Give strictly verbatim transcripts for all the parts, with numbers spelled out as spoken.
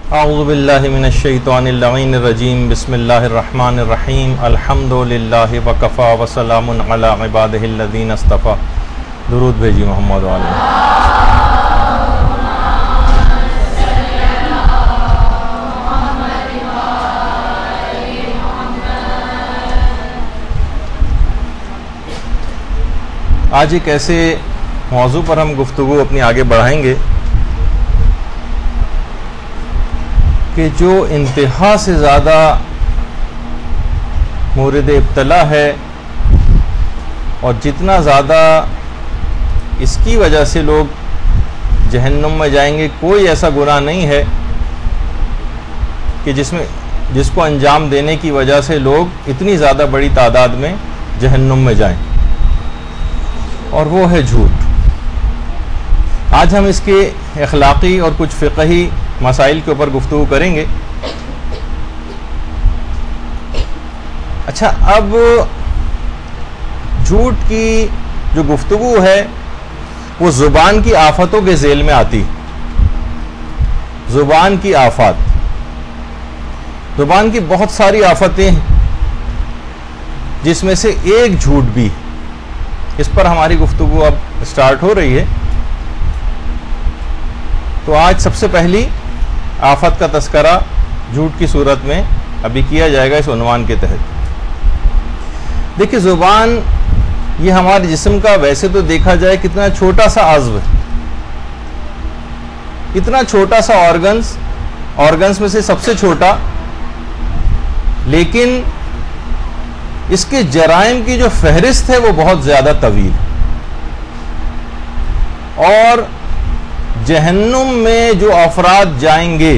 अऊज़ु बिल्लाहि मिनश्शैतानिर्रजीम बिस्मिल्लाहिर्रहमानिर्रहीम अल्हम्दुलिल्लाहि वकफ़ा वसलामुन अला इबादिहिल्लज़ीना इस्तफ़ा। दुरूद भेजी मोहम्मद वाले। आज एक ऐसे मौजू पर हम गुफ्तगू अपनी आगे बढ़ाएंगे कि जो इंतहा से ज़्यादा मोरिद इब्तला है और जितना ज़्यादा इसकी वजह से लोग जहन्नुम में जाएंगे, कोई ऐसा गुनाह नहीं है कि जिसमें जिसको अंजाम देने की वजह से लोग इतनी ज़्यादा बड़ी तादाद में जहन्नुम में जाएं, और वो है झूठ। आज हम इसके अखलाक़ी और कुछ फ़िक़ही मसाइल के ऊपर गुफ्तगू करेंगे। अच्छा, अब झूठ की जो गुफ्तगू है वो ज़ुबान की आफतों के ज़ेल में आती। ज़ुबान की आफत, ज़ुबान की बहुत सारी आफतें हैं जिसमें से एक झूठ भी। इस पर हमारी गुफ्तगू अब स्टार्ट हो रही है। तो आज सबसे पहली आफत का तस्करा झूठ की सूरत में अभी किया जाएगा इस उन्वान के तहत। देखिए, ज़ुबान ये हमारे जिस्म का वैसे तो देखा जाए कितना छोटा सा अज़्व है, इतना छोटा सा ऑर्गन्स ऑर्गन्स में से सबसे छोटा, लेकिन इसके जराइम की जो फहरिस्त है वो बहुत ज़्यादा तवील। और जहन्नुम में जो अफराद जाएंगे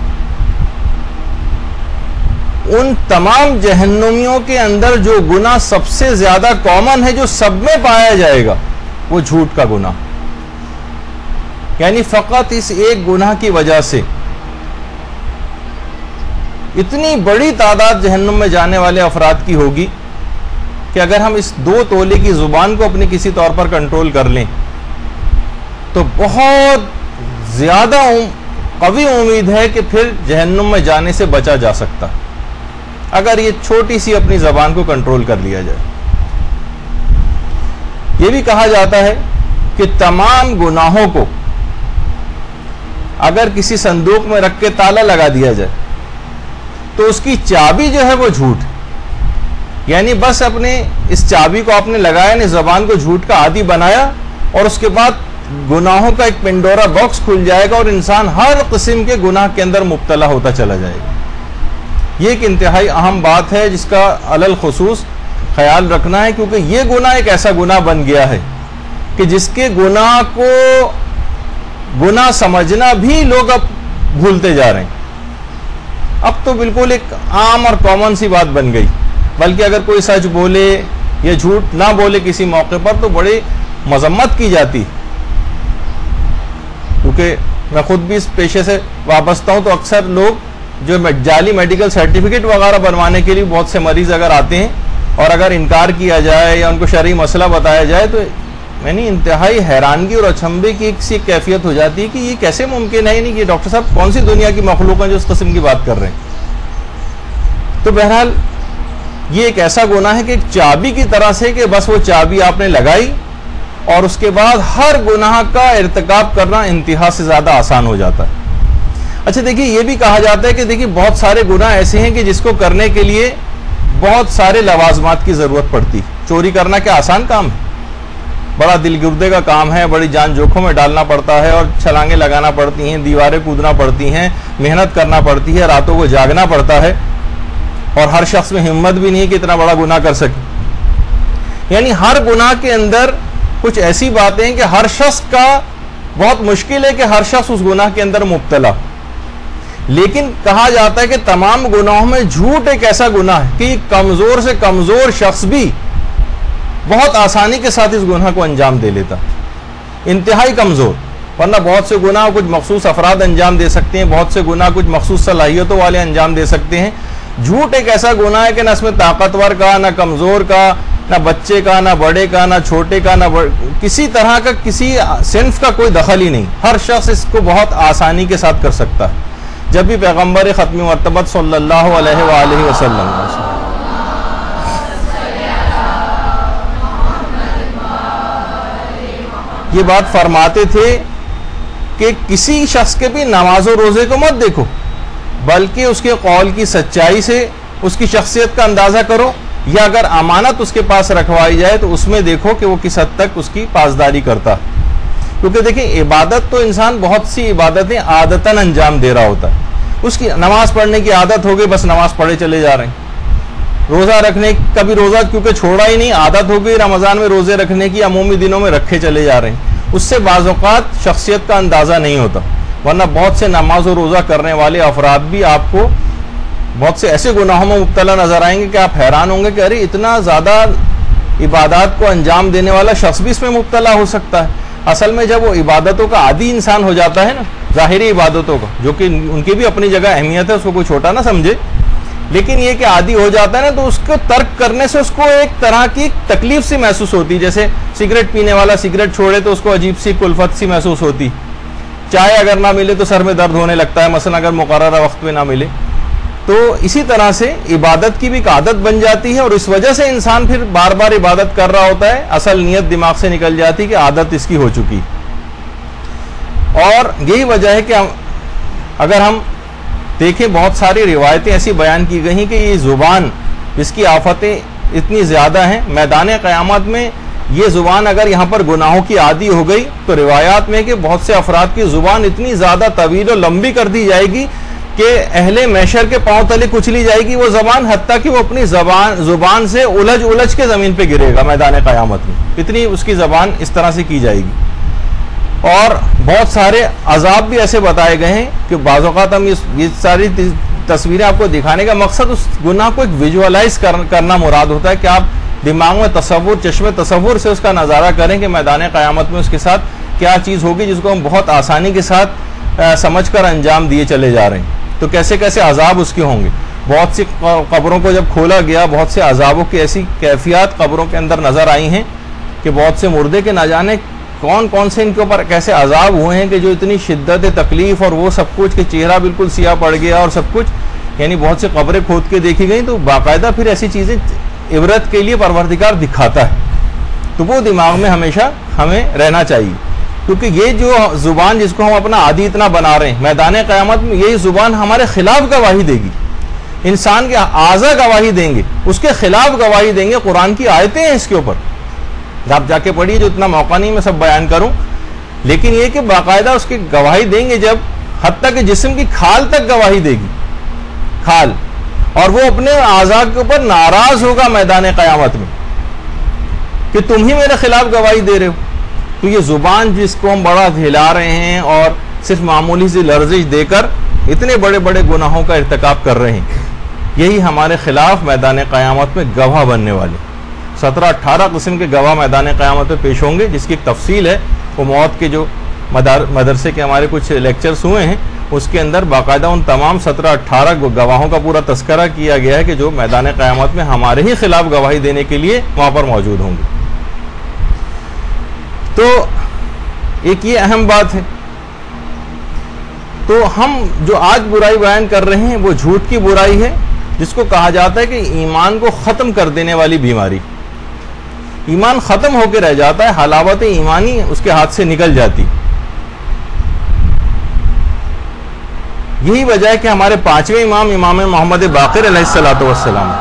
उन तमाम जहन्नुमियों के अंदर जो गुनाह सबसे ज़्यादा कॉमन है, जो सब में पाया जाएगा, वो झूठ का गुनाह। यानी फ़कत इस एक गुनाह की वजह से इतनी बड़ी तादाद जहन्नुम में जाने वाले अफराद की होगी कि अगर हम इस दो तोले की ज़ुबान को अपने किसी तौर पर कंट्रोल कर लें तो बहुत ज़्यादा कवी उम्मीद है कि फिर जहन्नुम में जाने से बचा जा सकता, अगर ये छोटी सी अपनी ज़बान को कंट्रोल कर लिया जाए। ये भी कहा जाता है कि तमाम गुनाहों को अगर किसी संदूक में रख के ताला लगा दिया जाए तो उसकी चाबी जो है वो झूठ। यानी बस अपने इस चाबी को आपने लगाया, ने ज़बान को झूठ का आदी बनाया, और उसके बाद गुनाहों का एक पेंडोरा बॉक्स खुल जाएगा और इंसान हर किस्म के गुनाह के अंदर मुब्तला होता चला जाएगा। ये एक इंतहाई अहम बात है जिसका अलल खुसूस ख्याल रखना है, क्योंकि ये गुनाह एक ऐसा गुनाह बन गया है कि जिसके गुनाह को गुनाह समझना भी लोग अब भूलते जा रहे हैं। अब तो बिल्कुल एक आम और कॉमन सी बात बन गई, बल्कि अगर कोई सच बोले या झूठ ना बोले किसी मौके पर तो बड़ी मजम्मत की जाती। क्योंकि मैं खुद भी इस पेशे से वाबस्ता हूँ, तो अक्सर लोग जो जाली मेडिकल सर्टिफिकेट वगैरह बनवाने के लिए बहुत से मरीज अगर आते हैं और अगर इनकार किया जाए या उनको शरई मसला बताया जाए तो मैंने इंतहाई हैरानगी और अचंभे की एक सी कैफियत हो जाती है कि ये कैसे मुमकिन है। नहीं कि डॉक्टर साहब कौन सी दुनिया की मखलूक हैं जो इस किस्म की बात कर रहे हैं। तो बहरहाल ये एक ऐसा गुनाह है कि एक चाबी की तरह से कि बस वो चाबी आपने लगाई और उसके बाद हर गुनाह का इर्तिकाब करना इंतहा से ज़्यादा आसान हो जाता है। अच्छा, देखिए, ये भी कहा जाता है कि देखिए बहुत सारे गुनाह ऐसे हैं कि जिसको करने के लिए बहुत सारे लवाजमात की ज़रूरत पड़ती। चोरी करना क्या आसान काम है? बड़ा दिलगिरदे का काम है, बड़ी जान जोखों में डालना पड़ता है और छलांगे लगाना पड़ती हैं, दीवारें कूदना पड़ती हैं, मेहनत करना पड़ती है, रातों को जागना पड़ता है, और हर शख्स में हिम्मत भी नहीं कि इतना बड़ा गुनाह कर सके। यानी हर गुनाह के अंदर कुछ ऐसी बातें हैं कि हर शख्स का बहुत मुश्किल है कि हर शख्स उस गुनाह के अंदर मुब्तला। लेकिन कहा जाता है कि तमाम गुनाहों में झूठ एक ऐसा गुनाह है कि कमजोर से कमजोर शख्स भी बहुत आसानी के साथ इस गुनाह को अंजाम दे लेता, इंतहाई कमजोर। वरना बहुत से गुनाह कुछ मखसूस अफराद अंजाम दे सकते हैं, बहुत से गुनाह कुछ मखसूस सलाहियतों वाले अंजाम दे सकते हैं। झूठ एक ऐसा गुनाह है कि ना इसमें ताकतवर का, ना कमजोर का, ना बच्चे का, ना बड़े का, ना छोटे का, ना किसी तरह का किसी सिन्फ का कोई दखल ही नहीं। हर शख्स इसको बहुत आसानी के साथ कर सकता है। जब भी पैगंबर ख़त्मी मर्तबत सल्लल्लाहु अलैहि वसल्लम ये बात फरमाते थे कि किसी शख्स के भी नमाज और रोज़े को मत देखो, बल्कि उसके कौल की सच्चाई से उसकी शख्सियत का अंदाज़ा करो, या अगर अमानत उसके पास रखवाई जाए तो उसमें देखो कि वो किस हद तक उसकी पासदारी करता। क्योंकि देखिए, इबादत तो इंसान बहुत सी इबादतें आदतन अंजाम दे रहा होता है। उसकी नमाज पढ़ने की आदत हो गई, बस नमाज पढ़े चले जा रहे हैं। रोज़ा रखने, कभी रोज़ा क्योंकि छोड़ा ही नहीं, आदत हो गई रमज़ान में रोज़े रखने की, अमूमी दिनों में रखे चले जा रहे हैं। उससे बाज़ औक़ात शख्सियत का अंदाज़ा नहीं होता। वरना बहुत से नमाज और रोज़ा करने वाले अफराद भी आपको बहुत से ऐसे गुनाहों में मुब्तला नज़र आएंगे कि आप हैरान होंगे कि अरे इतना ज़्यादा इबादत को अंजाम देने वाला शख्स भी इसमें मुब्तला हो सकता है। असल में जब वो इबादतों का आदी इंसान हो जाता है ना, ज़ाहिरी इबादतों का, जो कि उनकी भी अपनी जगह अहमियत है, उसको कोई छोटा ना समझे, लेकिन ये कि आदी हो जाता है ना, तो उसको तर्क करने से उसको एक तरह की तकलीफ सी महसूस होती है। जैसे सिगरेट पीने वाला सिगरेट छोड़े तो उसको अजीब सी कुल्फत सी महसूस होती। चाय अगर ना मिले तो सर में दर्द होने लगता है, मसलन अगर मुकर्ररा वक्त में ना मिले। तो इसी तरह से इबादत की भी एक आदत बन जाती है, और इस वजह से इंसान फिर बार बार इबादत कर रहा होता है। असल नीयत दिमाग से निकल जाती है कि आदत इसकी हो चुकी। और यही वजह है कि हम अगर हम देखें, बहुत सारी रिवायतें ऐसी बयान की गई कि ये ज़ुबान, इसकी आफतें इतनी ज़्यादा हैं, मैदान क़यामत में ये ज़ुबान अगर यहाँ पर गुनाहों की आदी हो गई तो रिवायात में कि बहुत से अफराद की ज़ुबान इतनी ज़्यादा तवील और लंबी कर दी जाएगी कि अहले महशर के पांव तले कुचली जाएगी वो ज़बान, हत्ता कि वो अपनी ज़बान ज़ुबान से उलझ उलझ के ज़मीन पे गिरेगा मैदान क़यामत में। इतनी उसकी ज़बान इस तरह से की जाएगी। और बहुत सारे अजाब भी ऐसे बताए गए हैं कि बाज़ औक़ात हम इस ये सारी तस्वीरें आपको दिखाने का मकसद उस गुनाह को एक विजुअलाइज कर, करना मुराद होता है कि आप दिमाग में तसव्वुर, चश्मे तसव्वुर से उसका नज़ारा करें कि मैदान क़यामत में उसके साथ क्या चीज़ होगी जिसको हम बहुत आसानी के साथ आ, समझ कर अंजाम दिए चले जा रहे हैं। तो कैसे कैसे अजाब उसके होंगे। बहुत सी कब्रों को जब खोला गया, बहुत से अजाबों की ऐसी कैफियत कब्रों के अंदर नज़र आई हैं कि बहुत से मुर्दे के ना जाने कौन कौन से इनके ऊपर कैसे अजाब हुए हैं कि जो इतनी शिद्दत तकलीफ़ और वो सब कुछ कि चेहरा बिल्कुल सिया पड़ गया और सब कुछ, यानी बहुत से कब्रें खोद के देखी गई। तो बाकायदा फिर ऐसी चीज़ें इबरत के लिए परवरदिगार दिखाता है, तो वो दिमाग में हमेशा हमें रहना चाहिए। क्योंकि ये जो ज़ुबान जिसको हम अपना आदी इतना बना रहे हैं, मैदान क़यामत में यही ज़ुबान हमारे खिलाफ गवाही देगी। इंसान के आज़ा गवाही देंगे, उसके खिलाफ गवाही देंगे। कुरान की आयतें हैं इसके ऊपर, आप जाके पढ़िए, जो इतना मौका नहीं मैं सब बयान करूं, लेकिन ये कि बाकायदा उसकी गवाही देंगे, जब हत्ता कि जिस्म की खाल तक गवाही देगी, खाल, और वो अपने आज़ा के ऊपर नाराज होगा मैदान क़यामत में कि तुम ही मेरे खिलाफ गवाही दे रहे हो। तो ये ज़ुबान जिसको हम बड़ा हिला रहे हैं और सिर्फ मामूली सी लर्जिश देकर इतने बड़े बड़े गुनाहों का इर्तिकाब कर रहे हैं, यही हमारे खिलाफ मैदान क़यामत में गवाह बनने वाले सत्रह अट्ठारह किस्म के गवाह मैदान क़यामत में पेश होंगे, जिसकी एक तफसील है। वो मौत के जो मदार मदरसे के हमारे कुछ लेक्चर्स हुए हैं, उसके अंदर बाकायदा उन तमाम सत्रह अट्ठारह गवाहों का पूरा तस्करा किया गया है कि जो मैदान क़यामत में हमारे ही खिलाफ गवाही देने के लिए वहाँ पर मौजूद होंगे। तो एक ये अहम बात है। तो हम जो आज बुराई बयान कर रहे हैं वो झूठ की बुराई है, जिसको कहा जाता है कि ईमान को ख़त्म कर देने वाली बीमारी। ईमान ख़त्म होकर रह जाता है, हलावत ईमानी उसके हाथ से निकल जाती। यही वजह है कि हमारे पांचवें इमाम इमाम मोहम्मद बाक़िर अलैहिस्सलातु वस्सलाम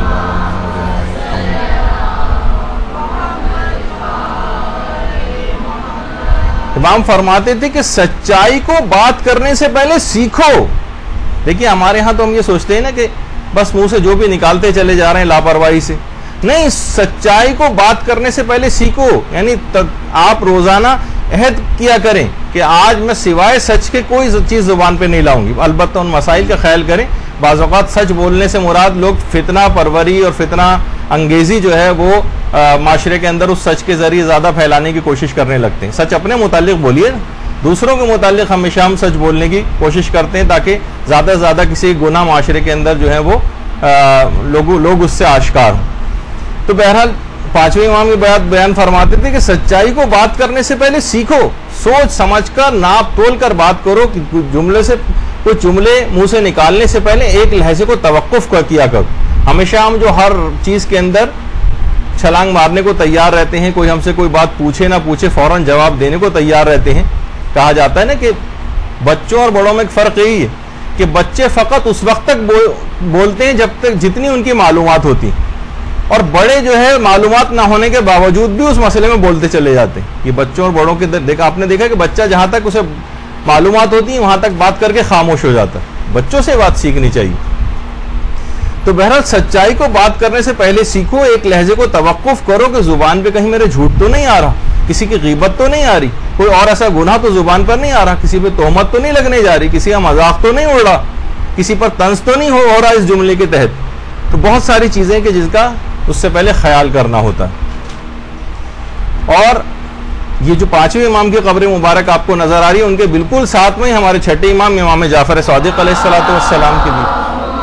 इमाम फरमाते थे कि सच्चाई को बात करने से पहले सीखो। देखिए, हमारे यहाँ तो हम ये सोचते हैं ना कि बस मुंह से जो भी निकालते चले जा रहे हैं लापरवाही से। नहीं, सच्चाई को बात करने से पहले सीखो। यानी आप रोजाना अहद किया करें कि आज मैं सिवाय सच के कोई चीज़ जुबान पे नहीं लाऊंगी। अलबत्ता उन मसाइल का ख्याल करें। बाज़ औक़ात सच बोलने से मुराद लोग फितना परवरी और फितना अंगेज़ी जो है वो माशरे के अंदर उस सच के ज़रिए ज़्यादा फैलाने की कोशिश करने लगते हैं। सच अपने मुतालिक बोलिए, दूसरों के मुतालिक हमेशा हम सच बोलने की कोशिश करते हैं ताकि ज़्यादा से ज़्यादा किसी गुनाह माशरे के अंदर जो है वो लोग लोग उससे आश्कार हों। तो बहरहाल पांचवें इमाम की बात बयान फरमाते थे कि सच्चाई को बात करने से पहले सीखो, सोच समझ कर नाप तोल कर बात करो कि जुमले से कुछ जुमले मुंह से निकालने से पहले एक लहजे को तवक्कुफ किया करो। हमेशा हम जो हर चीज के अंदर छलांग मारने को तैयार रहते हैं, कोई हमसे कोई बात पूछे ना पूछे फौरन जवाब देने को तैयार रहते हैं। कहा जाता है ना कि बच्चों और बड़ों में एक फर्क यही है कि बच्चे फकत उस वक्त तक बो, बोलते हैं जब तक जितनी उनकी मालूमात होती, और बड़े जो है मालूमात ना होने के बावजूद भी उस मसले में बोलते चले जाते हैं। ये बच्चों और बड़ों के देखा आपने देखा कि बच्चा जहां तक उसे मालूमात होती है वहां तक बात करके खामोश हो जाता है। बच्चों से बात सीखनी चाहिए। तो बहरहाल सच्चाई को बात करने से पहले सीखो, एक लहजे को तवक्कुफ करो कि जुबान पे कहीं मेरे झूठ तो नहीं आ रहा, किसी की गीबत तो नहीं आ रही, कोई और ऐसा गुनाह तो जुबान पर नहीं आ रहा, किसी पे तोहमत तो नहीं लगने जा रही, किसी का मजाक तो नहीं उड़ रहा, किसी पर तंज तो नहीं हो, हो रहा इस जुमले के तहत। तो बहुत सारी चीजें कि जिसका उससे पहले ख्याल करना होता है। और ये जो पांचवें इमाम की कब्र मुबारक आपको नजर आ रही है, उनके बिल्कुल साथ में ही हमारे छठे इमाम इमाम जाफर सादिक अलैहिस्सलातु वस्सलाम की भी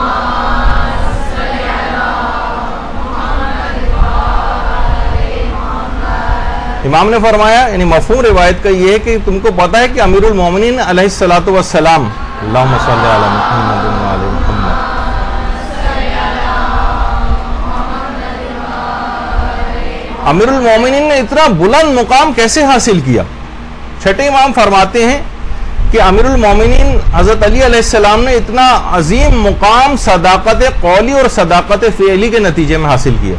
इमाम ने फरमाया, यानी मफहूम रिवायत का ये है कि तुमको पता है कि अमीरुल मोमिनीन अलैहिस्सलातु वस्सलाम अल्लाहुम्मा सल्ली अला मुहम्मद व आले मुहम्मद, अमीरुल मोमिनीन ने इतना बुलंद मुकाम कैसे हासिल किया। छठे इमाम फरमाते हैं कि अमीरुल मोमिनीन हजरत अली अलैहिस्सलाम ने इतना अजीम मुकाम सदाकत कौली और सदाकत फ़िअली के नतीजे में हासिल किया।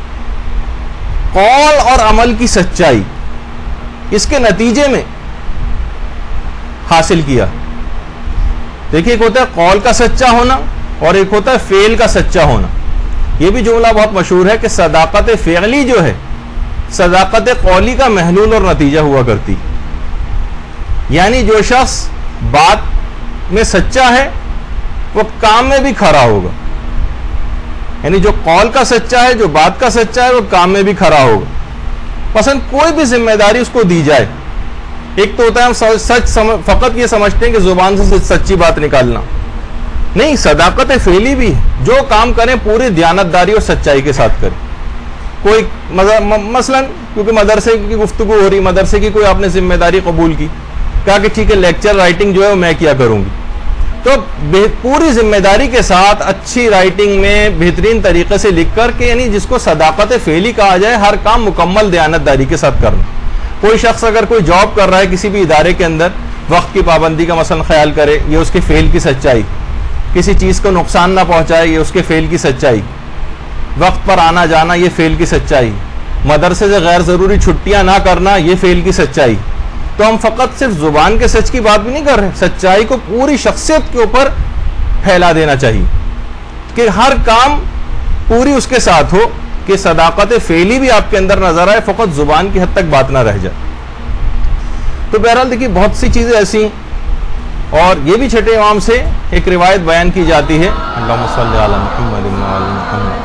कौल और अमल की सच्चाई इसके नतीजे में हासिल किया। देखिए, एक होता है कौल का सच्चा होना और एक होता है फेल का सच्चा होना। यह भी जुमला बहुत मशहूर है कि सदाकत फ़िअली जो है सदाकत कौली का महलूल और नतीजा हुआ करती। यानी जो शख्स बात में सच्चा है वो काम में भी खरा होगा, यानी जो कौल का सच्चा है, जो बात का सच्चा है, वो काम में भी खरा होगा। पसंद कोई भी जिम्मेदारी उसको दी जाए, एक तो होता है हम सच समझ, फकत ये समझते हैं कि जुबान से सच्ची बात निकालना, नहीं, सदाकत फ़िअली भी है। जो काम करें पूरी दयानतदारी और सच्चाई के साथ करें। कोई मसलन क्योंकि मदरसे की गुफ्तगू हो रही, मदरसे की कोई आपने जिम्मेदारी कबूल की, कहा कि ठीक है लेक्चर राइटिंग जो है वो मैं किया करूंगी, तो पूरी जिम्मेदारी के साथ अच्छी राइटिंग में बेहतरीन तरीके से लिख कर के, यानी जिसको सदाकत फ़िअली कहा जाए, हर काम मुकम्मल दयानतदारी के साथ करना। कोई शख्स अगर कोई जॉब कर रहा है किसी भी इदारे के अंदर, वक्त की पाबंदी का मसलन ख्याल करे, ये उसके फ़ेल की सच्चाई, किसी चीज़ को नुकसान ना पहुंचाए, ये उसके फ़ेल की सच्चाई, वक्त पर आना जाना, ये फ़ेल की सच्चाई, मदरसे से गैर ज़रूरी छुट्टियां ना करना, ये फ़ेल की सच्चाई। तो हम फ़कत सिर्फ ज़ुबान के सच की बात भी नहीं कर रहे, सच्चाई को पूरी शख्सियत के ऊपर फैला देना चाहिए कि हर काम पूरी उसके साथ हो, कि सदाकत फ़िअली भी आपके अंदर नजर आए, फ़कत ज़ुबान की हद तक बात ना रह जाए। तो बहरहाल देखिए बहुत सी चीज़ें ऐसी, और ये भी छठे इमाम से एक रिवायत बयान की जाती है, अल्लाहुम्मा सल्ली अला मुहम्मद व आले मुहम्मद,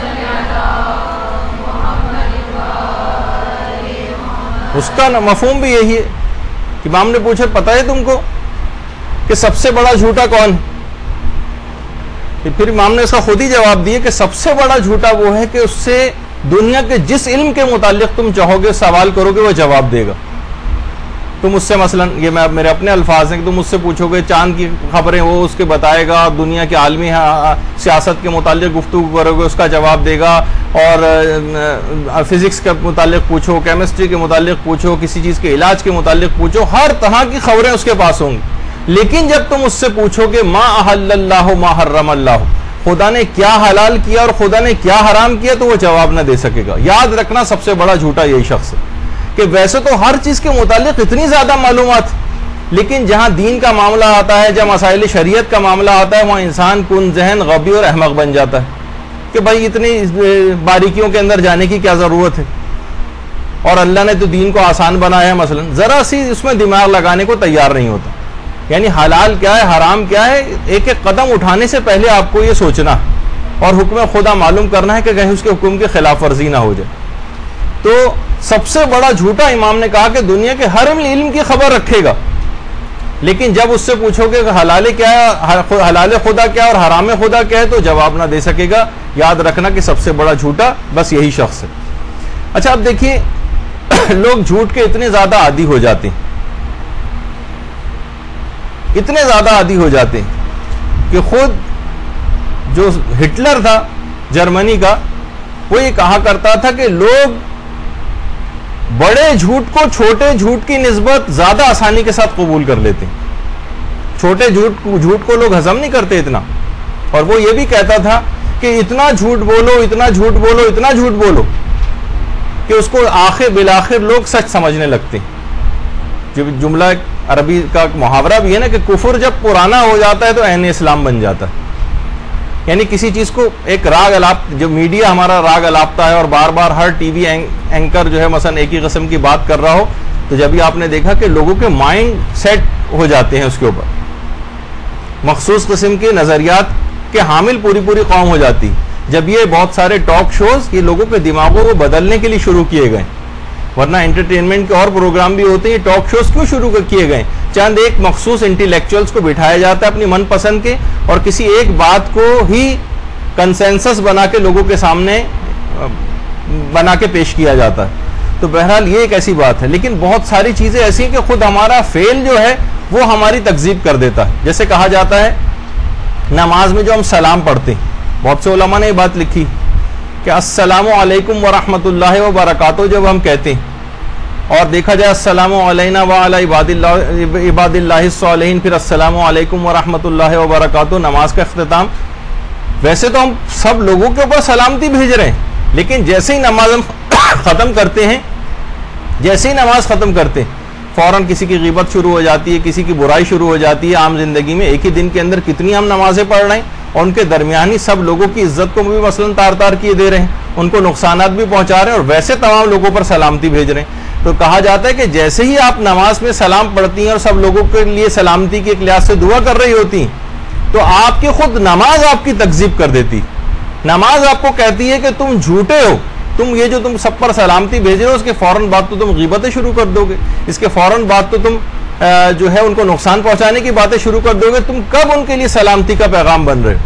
उसका मफहूम भी यही है। इमाम ने पूछा, पता है तुमको कि सबसे बड़ा झूठा कौन है? फिर इमाम ने इसका खुद ही जवाब दिया कि सबसे बड़ा झूठा वो है कि उससे दुनिया के जिस इल्म के मुतालिक तुम चाहोगे सवाल करोगे वो जवाब देगा। तुम मुझसे मसलन, ये मैं मेरे अपने अल्फाज हैं, कि तुम मुझसे पूछोगे चांद की खबरें, वो उसके बताएगा, दुनिया के आलमी सियासत के मुतालिक गुफ्तगू करोगे उसका जवाब देगा, और फिजिक्स के मुतालिक पूछो, केमिस्ट्री के मुतालिक पूछो, किसी चीज़ के इलाज के मुतालिक पूछो, हर तरह की खबरें उसके पास होंगी। लेकिन जब तुम उससे पूछोगे मा अहल्लल्लाहु मा हर्रमल्लाहु, खुदा ने क्या हलाल किया और खुदा ने क्या हराम किया, तो वो जवाब ना दे सकेगा। याद रखना सबसे बड़ा झूठा यही शख्स है कि वैसे तो हर चीज़ के मुतालिक इतनी ज़्यादा मालूमात, लेकिन जहाँ दीन का मामला आता है, जब मसाइल शरीयत का मामला आता है, वहाँ इंसान कुन जहन गबी और अहमक बन जाता है कि भाई इतनी बारीकियों के अंदर जाने की क्या ज़रूरत है, और अल्लाह ने तो दीन को आसान बनाया है, मसलन ज़रा सी उसमें दिमाग लगाने को तैयार नहीं होता। यानी हलाल क्या है, हराम क्या है, एक एक कदम उठाने से पहले आपको ये सोचना और हुक्म खुदा मालूम करना है कि कहीं उसके हुक्म की खिलाफ वर्जी ना हो जाए। तो सबसे बड़ा झूठा इमाम ने कहा कि दुनिया के हर इल्म की खबर रखेगा, लेकिन जब उससे पूछोगे कि हलाल क्या है, हलाल खुदा क्या और हराम खुदा क्या है, तो जवाब ना दे सकेगा। याद रखना कि सबसे बड़ा झूठा बस यही शख्स है। अच्छा, अब देखिए लोग झूठ के इतने ज्यादा आदी हो जाते हैं इतने ज़्यादा आदी हो जाते हैं कि खुद जो हिटलर था जर्मनी का, वो ये कहा करता था कि लोग बड़े झूठ को छोटे झूठ की निस्बत ज़्यादा आसानी के साथ कबूल कर लेते हैं। छोटे झूठ झूठ को लोग हजम नहीं करते इतना। और वो ये भी कहता था कि इतना झूठ बोलो, इतना झूठ बोलो, इतना झूठ बोलो कि उसको आखिर बिलाखिर लोग सच समझने लगते हैं। जो जुमला अरबी का मुहावरा भी है ना कि कुफर जब पुराना हो जाता है तो ऐन इस्लाम बन जाता है। यानी किसी चीज़ को एक राग अलाप, जो मीडिया हमारा राग अलापता है और बार बार हर टीवी एंकर जो है मसलन एक ही किस्म की बात कर रहा हो, तो जब भी आपने देखा कि लोगों के माइंड सेट हो जाते हैं उसके ऊपर, मखसूस किस्म के नज़रियात के हामिल पूरी पूरी कौम हो जाती। जब ये बहुत सारे टॉक शोज ये लोगों के दिमागों को बदलने के लिए शुरू किए गए, वरना एंटरटेनमेंट के और प्रोग्राम भी होते हैं, टॉक शोज क्यों शुरू किए गए? चंद एक मखसूस इंटेलेक्चुअल्स को बिठाया जाता है अपनी मनपसंद के, और किसी एक बात को ही कंसेंसस बना के लोगों के सामने बना के पेश किया जाता है। तो बहरहाल ये एक ऐसी बात है। लेकिन बहुत सारी चीज़ें ऐसी हैं कि खुद हमारा फेल जो है वो हमारी तकजीब कर देता है। जैसे कहा जाता है नमाज में जो हम सलाम पढ़ते हैं, बहुत से उलमा ने ये बात लिखी कि अस्सलामु अलैकुम व रहमतुल्लाहि व बरकातुहू जब हम कहते हैं, और देखा जाए अस्सलामु अलैना व अला इबादिल्लाहि स्सालिहीन, फिर अस्सलामु अलैकुम व रहमतुल्लाहि व बरकातुहू नमाज का इख्तिताम। वैसे तो हम सब लोगों के ऊपर सलामती भेज रहे हैं, लेकिन जैसे ही नमाज हम ख़त्म करते हैं, जैसे ही नमाज ख़त्म करते हैं फ़ौरन किसी की ग़ीबत शुरू हो जाती है, किसी की बुराई शुरू हो जाती है। आम जिंदगी में एक ही दिन के अंदर कितनी हम नमाजें पढ़ रहे हैं, और उनके दरमियानी सब लोगों की इज्जत को भी मसलन तार तार किए दे रहे हैं, उनको नुकसानात भी पहुंचा रहे हैं, और वैसे तमाम लोगों पर सलामती भेज रहे हैं। तो कहा जाता है कि जैसे ही आप नमाज में सलाम पढ़ती हैं और सब लोगों के लिए सलामती की एक लिहाज से दुआ कर रही होती हैं, तो आपकी खुद नमाज आपकी तकजीब कर देती। नमाज आपको कहती है कि तुम झूठे हो, तुम ये जो तुम सब पर सलामती भेज रहे हो उसके फ़ौरन बाद तो तुम ग़ीबतें शुरू कर दोगे, इसके फ़ौरन बाद तो तुम जो है उनको नुकसान पहुंचाने की बातें शुरू कर दोगे। तुम कब उनके लिए सलामती का पैगाम बन रहे हो?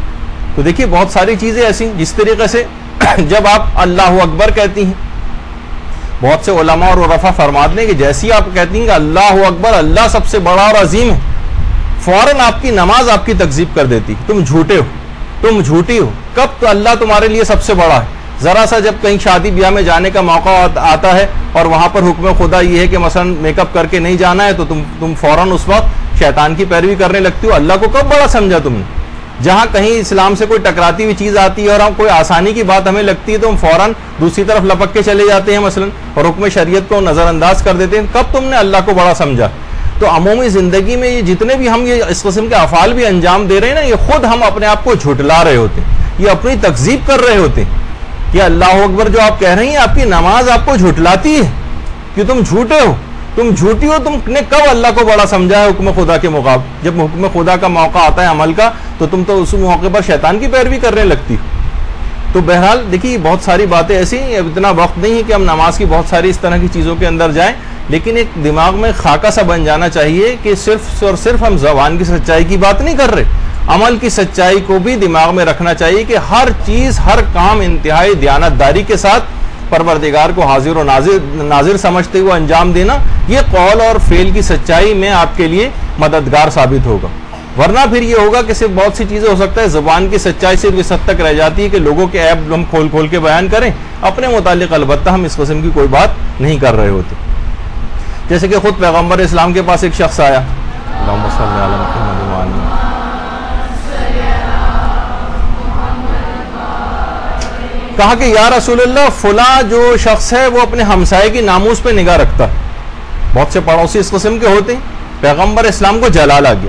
तो देखिए बहुत सारी चीज़ें ऐसी, जिस तरीके से जब आप अल्लाह अकबर कहती हैं, बहुत से उलमा और उरफा फरमाते हैं कि जैसी आप कहती हैं कि अल्लाह अकबर, अल्लाह सबसे बड़ा और अजीम है, फ़ौरन आपकी नमाज आपकी तकजीब कर देती, तुम झूठे हो, तुम झूठी हो। कब? तो अल्लाह तुम्हारे लिए सबसे बड़ा है। ज़रा सा जब कहीं शादी ब्याह में जाने का मौका आता है और वहाँ पर हुक्म खुदा ये है कि मसलन मेकअप करके नहीं जाना है, तो तुम तुम फ़ौरन उस वक्त शैतान की पैरवी करने लगती हो। अल्लाह को कब बड़ा समझा तुमने? जहाँ कहीं इस्लाम से कोई टकराती हुई चीज़ आती है और हम कोई आसानी की बात हमें लगती है तो हम फ़ौरन दूसरी तरफ लपक के चले जाते हैं मसलन, और हुक्म शरीयत को नज़रअंदाज कर देते हैं। कब तुमने अल्लाह को बड़ा समझा? तो अमूमी ज़िंदगी में ये जितने भी हम ये इस किस्म के अफ़ाल भी अंजाम दे रहे हैं ना, ये खुद हम अपने आप को झुटला रहे होते हैं, ये अपनी तकजीब कर रहे होते हैं। ये अल्लाह अकबर जो आप कह रही हैं, आपकी नमाज आपको झुटलाती है कि तुम झूठे हो, तुम झूठी हो। तुमने कब अल्लाह को बड़ा समझा है हुक्म खुदा के मुकाबले? जब हुक्म खुदा का मौका आता है अमल का, तो तुम तो उस मौके पर शैतान की पैरवी करने लगती हो। तो बहरहाल देखिए बहुत सारी बातें ऐसी, इतना वक्त नहीं है कि हम नमाज की बहुत सारी इस तरह की चीज़ों के अंदर जाएं, लेकिन एक दिमाग में खाका सा बन जाना चाहिए कि सिर्फ और सिर्फ हम ज़बान की सच्चाई की बात नहीं कर रहे, अमल की सच्चाई को भी दिमाग में रखना चाहिए कि हर चीज़, हर काम इंतहाई दयानतदारी के साथ परवरदिगार को हाजिर और नाजिर नाजिर समझते हुए अंजाम देना, ये कौल और फेल की सच्चाई में आपके लिए मददगार साबित होगा। वरना फिर ये होगा कि सिर्फ बहुत सी चीज़ें हो सकता है ज़ुबान की सच्चाई सिर्फ इस हद तक रह जाती है कि लोगों के ऐब हम खोल खोल के बयान करें, अपने मुतालिक अलबत्ता हम इस किस्म की कोई बात नहीं कर रहे होते। जैसे कि खुद पैगम्बर इस्लाम के पास एक शख्स आया, कहा कि या रसूलल्लाह, फुला जो शख्स है वो अपने हमसाये की नामूस पे निगाह रखता है। बहुत से पड़ोसी इस किस्म के होते हैं। पैगम्बर इस्लाम को जलाल आ गया।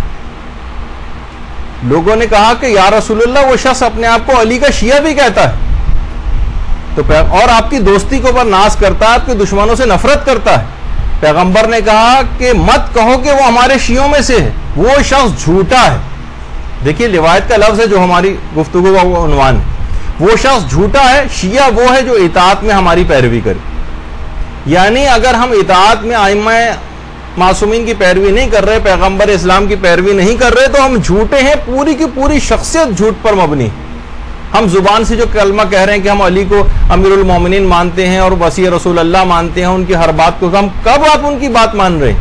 लोगों ने कहा कि या रसूलल्लाह, वो शख्स अपने आप को अली का शिया भी कहता है, तो और आपकी दोस्ती को पर नाज करता है, आपके दुश्मनों से नफरत करता है। पैगंबर ने कहा कि मत कहो कि वो हमारे शियों में से है, वो शख्स झूठा है। देखिए रिवायत का लफ्ज है जो हमारी गुफ्तगू का वो उन्वान है, वो शख्स झूठा है। शिया वो है जो इताअत में हमारी पैरवी करे, यानी अगर हम इताअत में आइम्मा मासूमीन की पैरवी नहीं कर रहे, पैगंबर इस्लाम की पैरवी नहीं कर रहे, तो हम झूठे हैं। पूरी की पूरी शख्सियत झूठ पर मबनी। हम जुबान से जो कलमा कह रहे हैं कि हम अली को अमीरुल मोमिनीन मानते हैं और वसी रसूल अल्लाह मानते हैं, उनकी हर बात को, हम कब आप उनकी बात मान रहे हैं?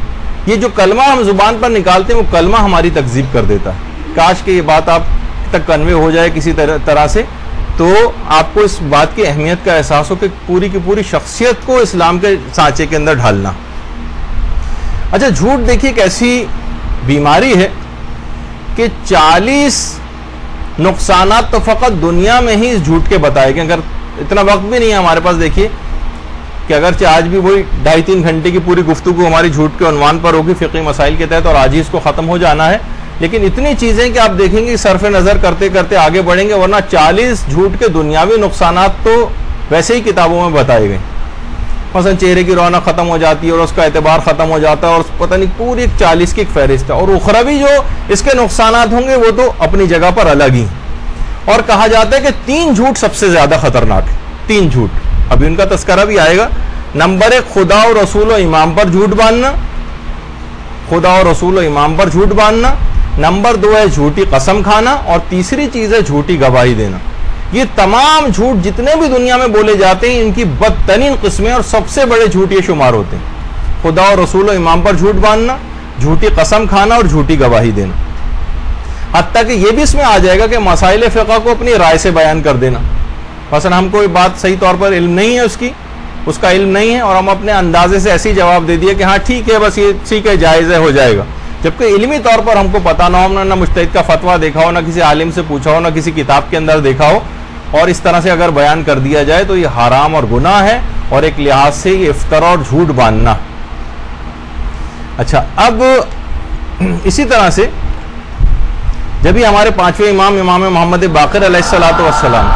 ये जो कलमा हम जुबान पर निकालते हैं वो कलमा हमारी तकजीब कर देता है। काश कि ये बात आप तक कन्वे हो जाए किसी तरह तरह से, तो आपको इस बात की अहमियत का एहसास हो कि पूरी की पूरी शख्सियत को इस्लाम के सांचे के अंदर ढालना। अच्छा, झूठ देखिए एक ऐसी बीमारी है कि चालीस नुकसानात तो फ़कत दुनिया में ही इस झूठ के बताए गए। अगर इतना वक्त भी नहीं है हमारे पास, देखिए कि अगरचे आज भी वही ढाई तीन घंटे की पूरी गुफ्तगू हमारी झूठ के उन्वान पर होगी फ़िक़ही मसाइल के तहत, और आज ही इसको ख़त्म हो जाना है। लेकिन इतनी चीज़ें कि आप देखेंगे सरफ नज़र करते करते आगे बढ़ेंगे, वरना चालीस झूठ के दुनियावी नुकसानात तो वैसे ही किताबों में बताए गए। मसलन चेहरे की रौनक ख़त्म हो जाती है और उसका एतबार ख़त्म हो जाता है, और पता नहीं पूरी एक चालीस की एक फहरिस्त है। और उखरवी जो इसके नुकसानात होंगे वो तो अपनी जगह पर अलग ही। और कहा जाता है कि तीन झूठ सबसे ज़्यादा ख़तरनाक है। तीन झूठ, अभी उनका तस्करा भी आएगा। नंबर एक, खुदा और रसूल और इमाम पर झूठ बांधना, खुदा और रसूल और इमाम पर झूठ बांधना। नंबर दो है झूठी कसम खाना, और तीसरी चीज़ है झूठी गवाही देना। ये तमाम झूठ जितने भी दुनिया में बोले जाते हैं, इनकी बदतरीन किस्में और सबसे बड़े झूठ ये शुमार होते हैं। खुदा और रसूल और इमाम पर झूठ बांधना, झूठी कसम खाना और झूठी गवाही देना। हत्ता कि ये भी इसमें आ जाएगा कि मसाइल फ़िक़ह को अपनी राय से बयान कर देना। मसलन हमको कोई बात सही तौर पर इल्म नहीं है, उसकी उसका इल्म नहीं है, और हम अपने अंदाजे से ऐसे ही जवाब दे दिए कि हाँ ठीक है, बस ये ठीक है, जायज़ है, हो जाएगा। जबकि इल्मी तौर पर हमको पता ना हो, हमने ना मुज्तहिद का फतवा देखा हो, ना किसी आलिम से पूछा हो, ना किसी किताब के अंदर देखा हो, और इस तरह से अगर बयान कर दिया जाए तो ये हराम और गुनाह है, और एक लिहाज से ये इफ्तरा और झूठ बांधना। अच्छा, अब इसी तरह से जब भी हमारे पांचवें इमाम इमाम मोहम्मद बाक़िर अलैहिस्सलातु वस्सलाम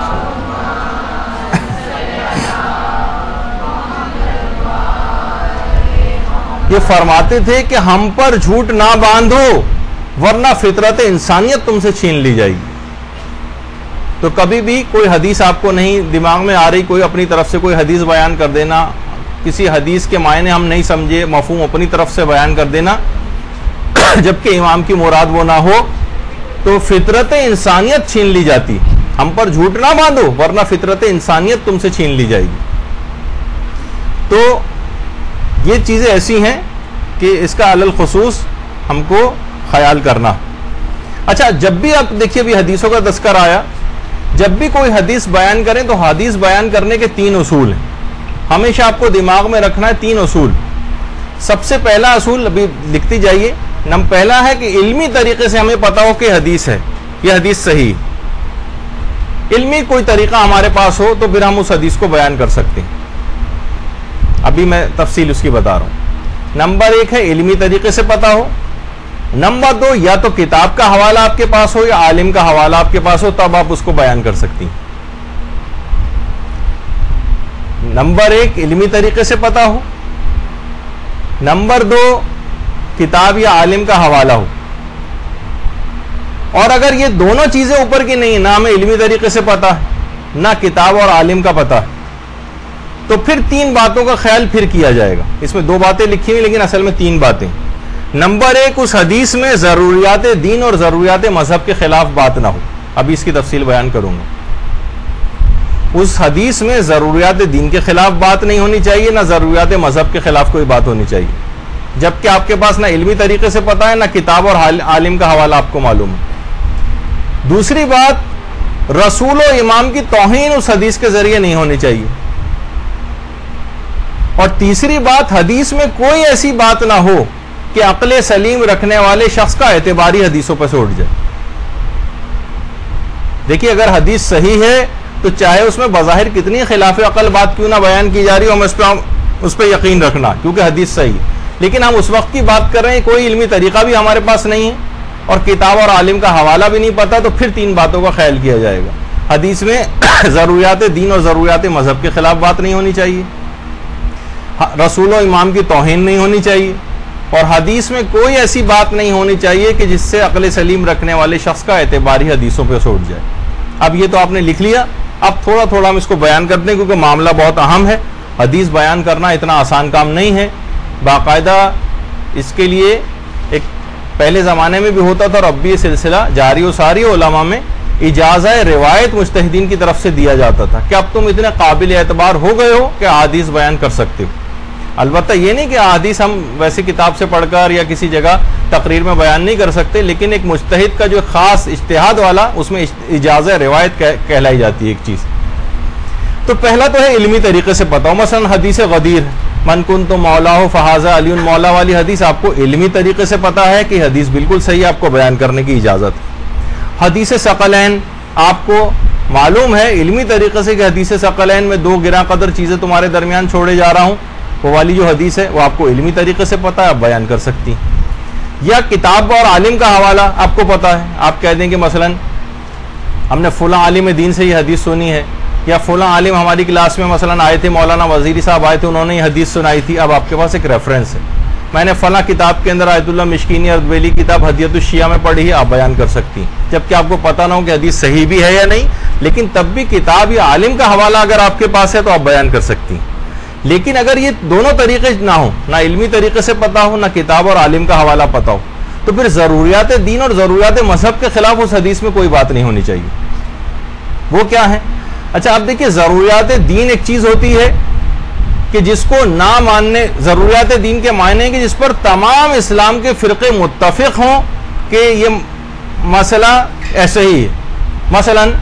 ये फरमाते थे कि हम पर झूठ ना बांधो वरना फितरत इंसानियत तुमसे छीन ली जाएगी। तो कभी भी कोई हदीस आपको नहीं दिमाग में आ रही, कोई अपनी तरफ से कोई हदीस बयान कर देना, किसी हदीस के मायने हम नहीं समझे, मफहूम अपनी तरफ से बयान कर देना, जबकि इमाम की मुराद वो ना हो, तो फितरत इंसानियत छीन ली जाती। हम पर झूठ ना बांधो वरना फितरत इंसानियत तुमसे छीन ली जाएगी। तो ये चीज़ें ऐसी हैं कि इसका अलल खुसूस हमको ख्याल करना। अच्छा, जब भी आप देखिए अभी हदीसों का तज़किरा आया, जब भी कोई हदीस बयान करें तो हदीस बयान करने के तीन उसूल हैं। हमेशा आपको दिमाग में रखना है तीन उसूल। सबसे पहला उसूल अभी लिखती जाइए। नंबर पहला है कि इल्मी तरीके से हमें पता हो कि हदीस है, यह हदीस सही। इल्मी कोई तरीका हमारे पास हो तो फिर हम उस हदीस को बयान कर सकते हैं। अभी मैं तफसील उसकी बता रहा हूं। नंबर एक है इल्मी तरीके से पता हो। नंबर दो, या तो किताब का हवाला आपके पास हो या आलिम का हवाला आपके पास हो, तब आप उसको बयान कर सकती हैं। नंबर एक, इल्मी तरीके से पता हो। नंबर दो, किताब या आलिम का हवाला हो। और अगर ये दोनों चीजें ऊपर की नहीं है, ना हमें इल्मी तरीके से पता है ना किताब और आलिम का पता है, तो फिर तीन बातों का ख्याल फिर किया जाएगा। इसमें दो बातें लिखी हुई लेकिन असल में तीन बातें। नंबर एक, उस हदीस में जरूरियात दीन और जरूरियात मजहब के खिलाफ बात ना हो। अभी इसकी तफसील बयान करूंगा। उस हदीस में जरूरियात दीन के खिलाफ बात नहीं होनी चाहिए, ना जरूरियात मजहब के खिलाफ कोई बात होनी चाहिए, जबकि आपके पास ना इल्मी तरीके से पता है ना किताब और आलिम का हवाला आपको मालूम है। दूसरी बात, रसूल और इमाम की तौहीन उस हदीस के जरिए नहीं होनी चाहिए। और तीसरी बात, हदीस में कोई ऐसी बात ना हो कि अक्ल सलीम रखने वाले शख्स का एतबारी हदीसों पर से उठ जाए। देखिए, अगर हदीस सही है तो चाहे उसमें बज़ाहिर कितनी खिलाफ अकल बात क्यों ना बयान की जा रही हो, हम उस पर उस पर यकीन रखना, क्योंकि हदीस सही है। लेकिन हम उस वक्त की बात कर रहे हैं, कोई इल्मी तरीका भी हमारे पास नहीं है और किताब और आलिम का हवाला भी नहीं पता, तो फिर तीन बातों का ख्याल किया जाएगा। हदीस में ज़रूरियात दीन और ज़रूरियात मजहब के खिलाफ बात नहीं होनी चाहिए, रसूल और इमाम की तौहीन नहीं होनी चाहिए, और हदीस में कोई ऐसी बात नहीं होनी चाहिए कि जिससे अक्ल सलीम रखने वाले शख्स का एतबारी हदीसों पर से उठ जाए। अब ये तो आपने लिख लिया, अब थोड़ा थोड़ा हम इसको बयान करते हैं क्योंकि मामला बहुत अहम है। हदीस बयान करना इतना आसान काम नहीं है। बाकायदा इसके लिए एक पहले ज़माने में भी होता था और अब भी ये सिलसिला जारी व सारी उलमा में इजाज़ा रिवायत मुज्तहिदीन की तरफ से दिया जाता था कि अब तुम इतने काबिल एतबार हो गए हो कि हदीस बयान कर सकते हो। अलबत्ता ये नहीं कि हदीस हम वैसे किताब से पढ़कर या किसी जगह तकरीर में बयान नहीं कर सकते, लेकिन एक मुज्तहिद का जो खास इज्तिहाद वाला, उसमें इजाज़त रिवायत कह, कहलाई जाती है एक चीज़। तो पहला तो है इल्मी तरीके से पता हो, मसलन हदीस गदीर मन कुन तो मौला हो फहाजा अली मौला वाली हदीस आपको इल्मी तरीके से पता है कि हदीस बिल्कुल सही है, आपको बयान करने की इजाज़त। हदीस सकलैन आपको मालूम है इल्मी तरीके से कि हदीस सकलैन में दो गिरा कदर चीज़ें तुम्हारे दरमियान छोड़े जा रहा हूँ, वो वाली जो हदीस है वो आपको इल्मी तरीके से पता है, आप बयान कर सकती। या किताब और आलिम का हवाला आपको पता है, आप कह दें कि मसलन हमने फुला आलिम दीन से ये हदीस सुनी है, या फुला आलिम हमारी क्लास में मसलन आए थे, मौलाना वजीरी साहब आए थे, उन्होंने ये हदीस सुनाई थी। अब आपके पास एक रेफरेंस है, मैंने फला किताब के अंदर आयतुल्लाह मिश्कीनी अरदबेली किताब हदियतुश शिया में पढ़ी है, आप बयान कर सकती, जबकि आपको पता ना हो कि हदीस सही भी है या नहीं, लेकिन तब भी किताब या आलिम का हवाला अगर आपके पास है तो आप बयान कर सकती। लेकिन अगर ये दोनों तरीके ना हो, ना इल्मी तरीके से पता हो, ना किताब और आलिम का हवाला पता हो, तो फिर ज़रूरियात दीन और ज़रूरियात मजहब के खिलाफ उस हदीस में कोई बात नहीं होनी चाहिए। वो क्या है? अच्छा, आप देखिए, ज़रूरियात दीन एक चीज़ होती है कि जिसको ना मानने, ज़रूरियात दीन के मायने कि जिस पर तमाम इस्लाम के फ़िरक़े मुत्तफ़िक़ हों कि ये मसला ऐसे ही है। मसलन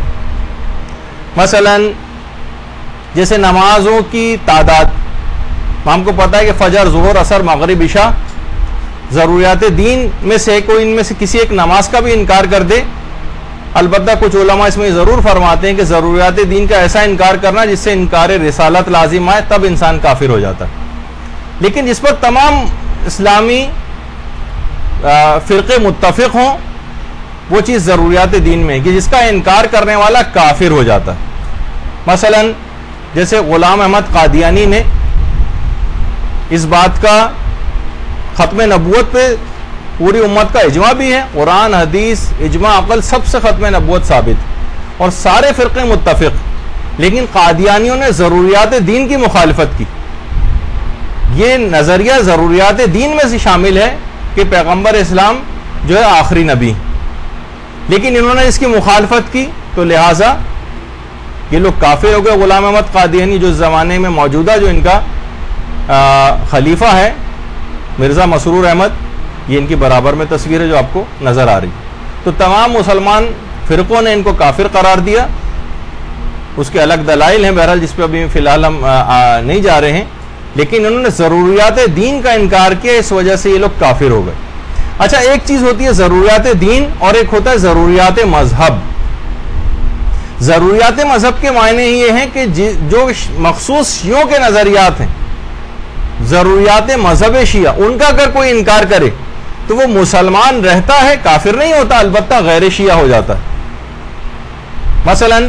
मसलन जैसे नमाजों की तादाद, हमको पता है कि फजर, ज़ुहर, असर, मगरिब, इशा, ज़रूरियात दीन में से कोई इनमें से किसी एक नमाज का भी इनकार कर दे, अलबत्ता कुछ उलमा इसमें ज़रूर फरमाते हैं कि ज़रूरियात दीन का ऐसा इनकार करना जिससे इनकार रिसालत लाजिम आए, तब इंसान काफिर हो जाता है। लेकिन जिस पर तमाम इस्लामी फ़िरक़े मुत्तफ़िक़ हों, वो चीज़ ज़रूरियात दीन में है कि जिसका इनकार करने वाला काफिर हो जाता है। मसलन जैसे ग़ुलाम अहमद कादियानी ने इस बात का ख़त्म नबूवत पे पूरी उम्मत का इजमा भी है, कुरान, हदीस, इजमा, अक़ल, सबसे ख़त्म नबूवत साबित और सारे फ़िरक़े मुत्तफ़िक़, लेकिन कादियानियों ने ज़रूरियात दीन की मुखालफत की। ये नज़रिया ज़रूरियात दीन में से शामिल है कि पैगम्बर इस्लाम जो है आखिरी नबी, लेकिन इन्होंने इसकी मुखालफत की, तो लिहाजा ये लोग काफिर हो गए। ग़ुलाम अहमद कादियानी जो ज़माने में मौजूदा जो इनका आ, खलीफा है मिर्ज़ा मसरूर अहमद, ये इनकी बराबर में तस्वीर है जो आपको नज़र आ रही। तो तमाम मुसलमान फ़िरक़ों ने इनको काफिर करार दिया, उसके अलग दलाइल हैं बहरहाल, जिस पर अभी फ़िलहाल हम आ, आ, नहीं जा रहे हैं, लेकिन इन्होंने ज़रूरियात दीन का इनकार किया, इस वजह से ये लोग काफिर हो गए। अच्छा, एक चीज़ होती है ज़रूरियात दीन और एक होता है ज़रूरियात मजहब। ज़रूरियात मजहब के मायने ये हैं कि जो मखसूस शियों के नज़रियात हैं, ज़रूरियात मजहब शिया, उनका अगर कोई इनकार करे तो वो मुसलमान रहता है, काफिर नहीं होता, अलबत्ता गैर शिया हो जाता है। मसलन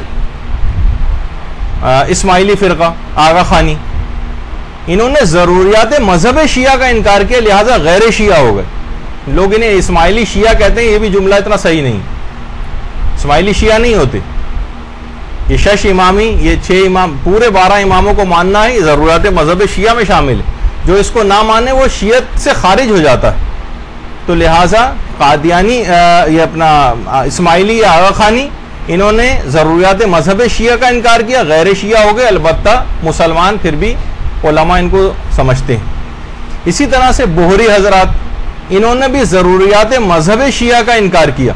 इस्माइली फ़िरक़ा, आगा खानी, इन्होंने ज़रूरियात मजहब शिया का इनकार किया, लिहाजा गैर शिया हो गए। लोग इन्हें इस्माइली शिया कहते हैं, ये भी जुमला इतना सही नहीं, इस्माइली शिया नहीं होते, ये शश इमामी, ये छह इमाम, पूरे बारह इमामों को मानना है, ज़रूरियात मजहब शिया में शामिल है। जो इसको ना माने वो शियत से खारिज हो जाता है। तो लिहाजा कादियानी, ये अपना इस्माइली या आगा खानी, इन्होंने ज़रूरियात मजहब शिया का इनकार किया, गैर शिया हो गए, अलबत्ता मुसलमान फिर भी उलमा इनको समझते हैं। इसी तरह से बोहरी हजरात, इन्होंने भी ज़रूरियात मजहब शिया का इनकार किया,